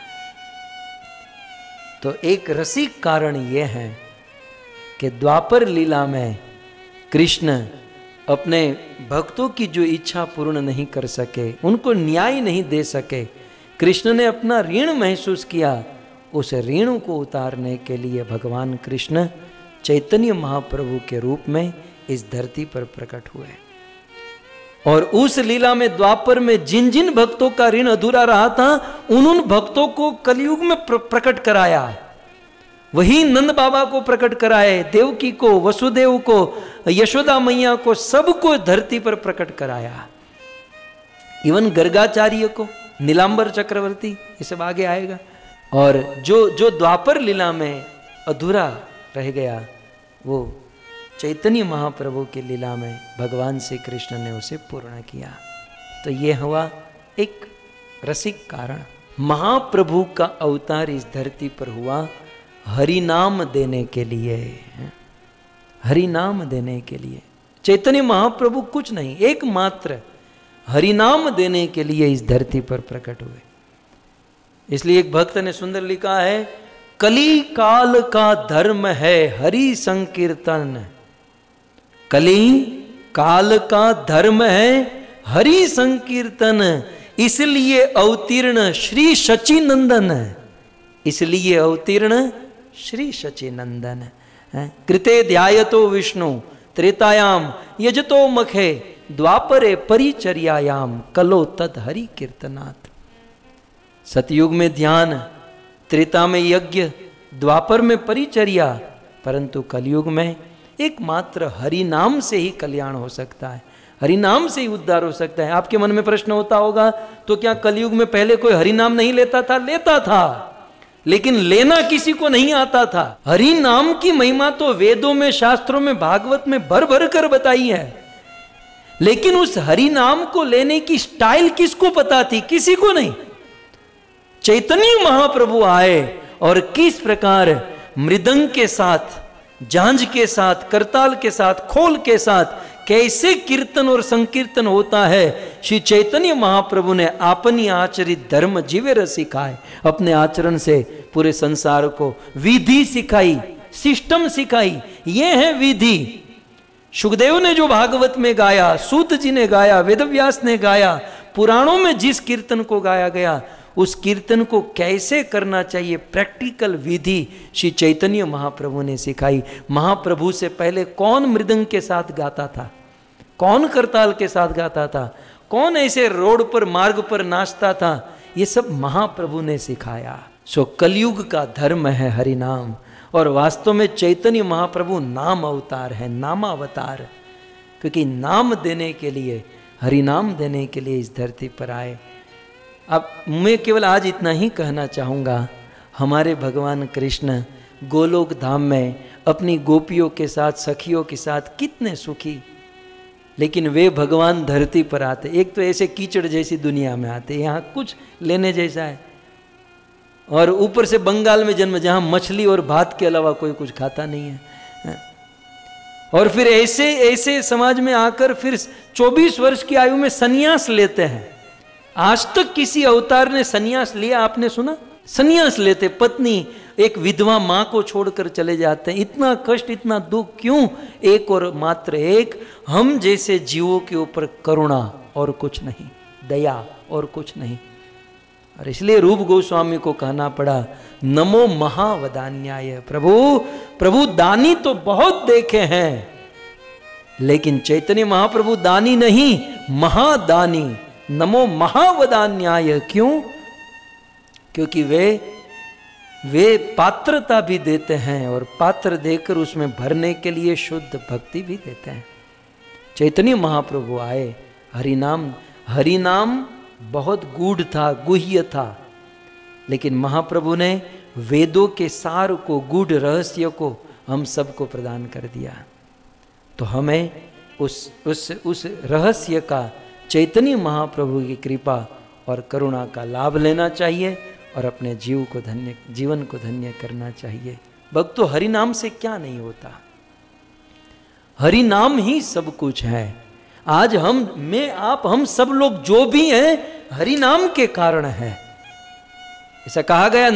तो एक रसिक कारण यह है कि द्वापर लीला में कृष्ण अपने भक्तों की जो इच्छा पूर्ण नहीं कर सके, उनको न्याय नहीं दे सके, कृष्ण ने अपना ऋण महसूस किया। उस ऋण को उतारने के लिए भगवान कृष्ण चैतन्य महाप्रभु के रूप में इस धरती पर प्रकट हुए। और उस लीला में द्वापर में जिन जिन भक्तों का ऋण अधूरा रहा था, उन भक्तों को कलयुग में प्रकट कराया। वही नंद बाबा को प्रकट कराए, देवकी को, वसुदेव को, यशोदा मैया को, सबको धरती पर प्रकट कराया। इवन गर्गाचार्य को, नीलांबर चक्रवर्ती, ये सब आगे आएगा। और जो द्वापर लीला में अधूरा रह गया, वो चैतन्य महाप्रभु की लीला में भगवान श्री कृष्ण ने उसे पूर्ण किया। तो ये हुआ एक रसिक कारण। महाप्रभु का अवतार इस धरती पर हुआ हरि नाम देने के लिए, हरि नाम देने के लिए। चैतन्य महाप्रभु कुछ नहीं, एकमात्र हरि नाम देने के लिए इस धरती पर प्रकट हुए। इसलिए एक भक्त ने सुंदर लिखा है, कली काल का धर्म है हरि संकीर्तन। कली काल का धर्म है हरि संकीर्तन, इसलिए अवतीर्ण श्री शचीनंदन। इसलिए अवतीर्ण श्री शचीनंदन। कृते ध्यायतो विष्णु त्रेतायाम यजतो मखे, द्वापरे परिचर्यायाम कलो तद हरि कीर्तनात्। सतयुग में ध्यान, त्रेता में यज्ञ, द्वापर में परिचर्या, परंतु कलयुग में एकमात्र हरि नाम से ही कल्याण हो सकता है, हरि नाम से ही उद्धार हो सकता है। आपके मन में प्रश्न होता होगा, तो क्या कलयुग में पहले कोई हरि नाम नहीं लेता था? लेता था, लेकिन लेना किसी को नहीं आता था। हरि नाम की महिमा तो वेदों में, शास्त्रों में, भागवत में भर भर कर बताई है, लेकिन उस हरि नाम को लेने की स्टाइल किसको पता थी? किसी को नहीं। चैतन्य महाप्रभु आए और किस प्रकार मृदंग के साथ, झांझ के साथ, करताल के साथ, खोल के साथ कैसे कीर्तन और संकीर्तन होता है, श्री चैतन्य महाप्रभु ने अपनी आचरित धर्म जीवेर सिखाए। अपने आचरण से पूरे संसार को विधि सिखाई, सिस्टम सिखाई। ये है विधि। सुखदेव ने जो भागवत में गाया, सूत जी ने गाया, वेदव्यास ने गाया, पुराणों में जिस कीर्तन को गाया गया, उस कीर्तन को कैसे करना चाहिए, प्रैक्टिकल विधि श्री चैतन्य महाप्रभु ने सिखाई। महाप्रभु से पहले कौन मृदंग के साथ गाता था, कौन करताल के साथ गाता था, कौन ऐसे रोड पर, मार्ग पर नाचता था, ये सब महाप्रभु ने सिखाया। सो कलयुग का धर्म है हरि नाम, और वास्तव में चैतन्य महाप्रभु नाम अवतार है, नामावतार, क्योंकि नाम देने के लिए, हरि नाम देने के लिए इस धरती पर आए। अब मैं केवल आज इतना ही कहना चाहूँगा, हमारे भगवान कृष्ण गोलोक धाम में अपनी गोपियों के साथ, सखियों के साथ कितने सुखी, लेकिन वे भगवान धरती पर आते, एक तो ऐसे कीचड़ जैसी दुनिया में आते, यहाँ कुछ लेने जैसा है, और ऊपर से बंगाल में जन्म, जहाँ मछली और भात के अलावा कोई कुछ खाता नहीं है, और फिर ऐसे ऐसे समाज में आकर फिर 24 वर्ष की आयु में सन्यास लेते हैं। आज तक किसी अवतार ने सन्यास लिया आपने सुना? सन्यास लेते, पत्नी एक विधवा मां को छोड़कर चले जाते हैं। इतना कष्ट, इतना दुख क्यों? एक और मात्र एक, हम जैसे जीवों के ऊपर करुणा और कुछ नहीं, दया और कुछ नहीं। और इसलिए रूप गोस्वामी को कहना पड़ा, नमो महावदान्याय। प्रभु दानी तो बहुत देखे हैं, लेकिन चैतन्य महाप्रभु दानी नहीं, महादानी। नमो महावदान्याय। क्यों? क्योंकि वे पात्रता भी देते हैं, और पात्र देकर उसमें भरने के लिए शुद्ध भक्ति भी देते हैं। चैतन्य महाप्रभु आए, हरि नाम बहुत गूढ़ था, गुह्य था, लेकिन महाप्रभु ने वेदों के सार को, गूढ़ रहस्य को हम सबको प्रदान कर दिया। तो हमें उस रहस्य का, चैतन्य महाप्रभु की कृपा और करुणा का लाभ लेना चाहिए, और अपने जीवन को धन्य करना चाहिए। भक्तों, हरि नाम से क्या नहीं होता? हरि नाम ही सब कुछ है। आज हम सब लोग जो भी हैं, हरि नाम के कारण है। ऐसा कहा गया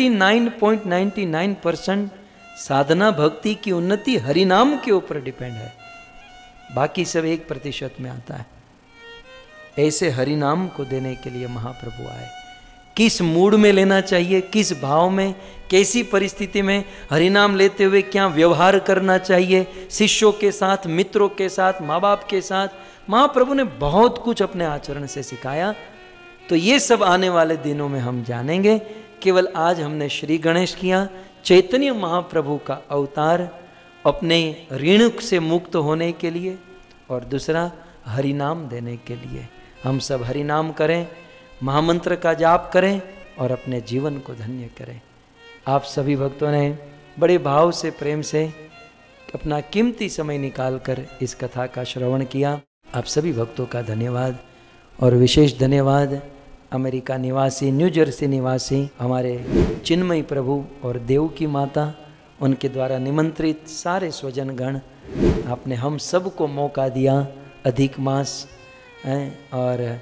99.99% साधना भक्ति की उन्नति हरि नाम के ऊपर डिपेंड है, बाकी सब 1% में आता है। ऐसे हरि नाम को देने के लिए महाप्रभु आए। किस मूड में लेना चाहिए, किस भाव में, कैसी परिस्थिति में हरि नाम लेते हुए क्या व्यवहार करना चाहिए, शिष्यों के साथ, मित्रों के साथ, माँ बाप के साथ, महाप्रभु ने बहुत कुछ अपने आचरण से सिखाया। तो ये सब आने वाले दिनों में हम जानेंगे। केवल आज हमने श्री गणेश किया, चैतन्य महाप्रभु का अवतार अपने ऋण से मुक्त होने के लिए, और दूसरा हरि नाम देने के लिए। हम सब हरि नाम करें, महामंत्र का जाप करें, और अपने जीवन को धन्य करें। आप सभी भक्तों ने बड़े भाव से, प्रेम से अपना कीमती समय निकालकर इस कथा का श्रवण किया। आप सभी भक्तों का धन्यवाद, और विशेष धन्यवाद अमेरिका निवासी, न्यू जर्सी निवासी हमारे चिन्मयी प्रभु और देव की माता, उनके द्वारा निमंत्रित सारे स्वजनगण। आपने हम सबको मौका दिया, अधिक मास है, और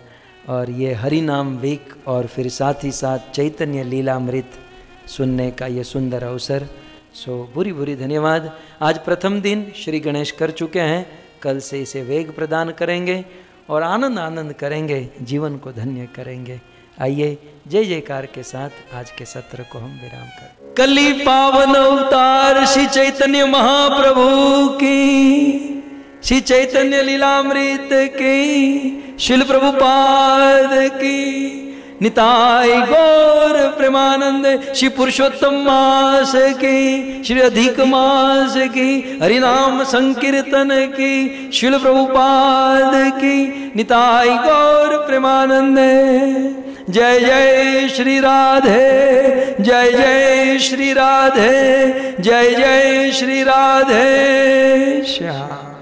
और ये हरि नाम वीक और फिर साथ ही साथ चैतन्य लीलामृत सुनने का ये सुंदर अवसर। सो बुरी बुरी धन्यवाद। आज प्रथम दिन श्री गणेश कर चुके हैं, कल से इसे वेग प्रदान करेंगे और आनंद आनंद करेंगे, जीवन को धन्य करेंगे। आइए जय जयकार के साथ आज के सत्र को हम विराम करें। कली पावन अवतार श्री चैतन्य महाप्रभु की, श्री चैतन्य लीलामृत की, शिल प्रभुपाद की, निताय गौर प्रेमानंद श्री पुरुषोत्तम मास की, श्री अधिक मास की, हरिनाम संकीर्तन की, शिल प्रभुपाद की, निताय गौर प्रेमानंद। जय जय श्री राधे, जय जय श्री राधे, जय जय श्री राधे श्याम।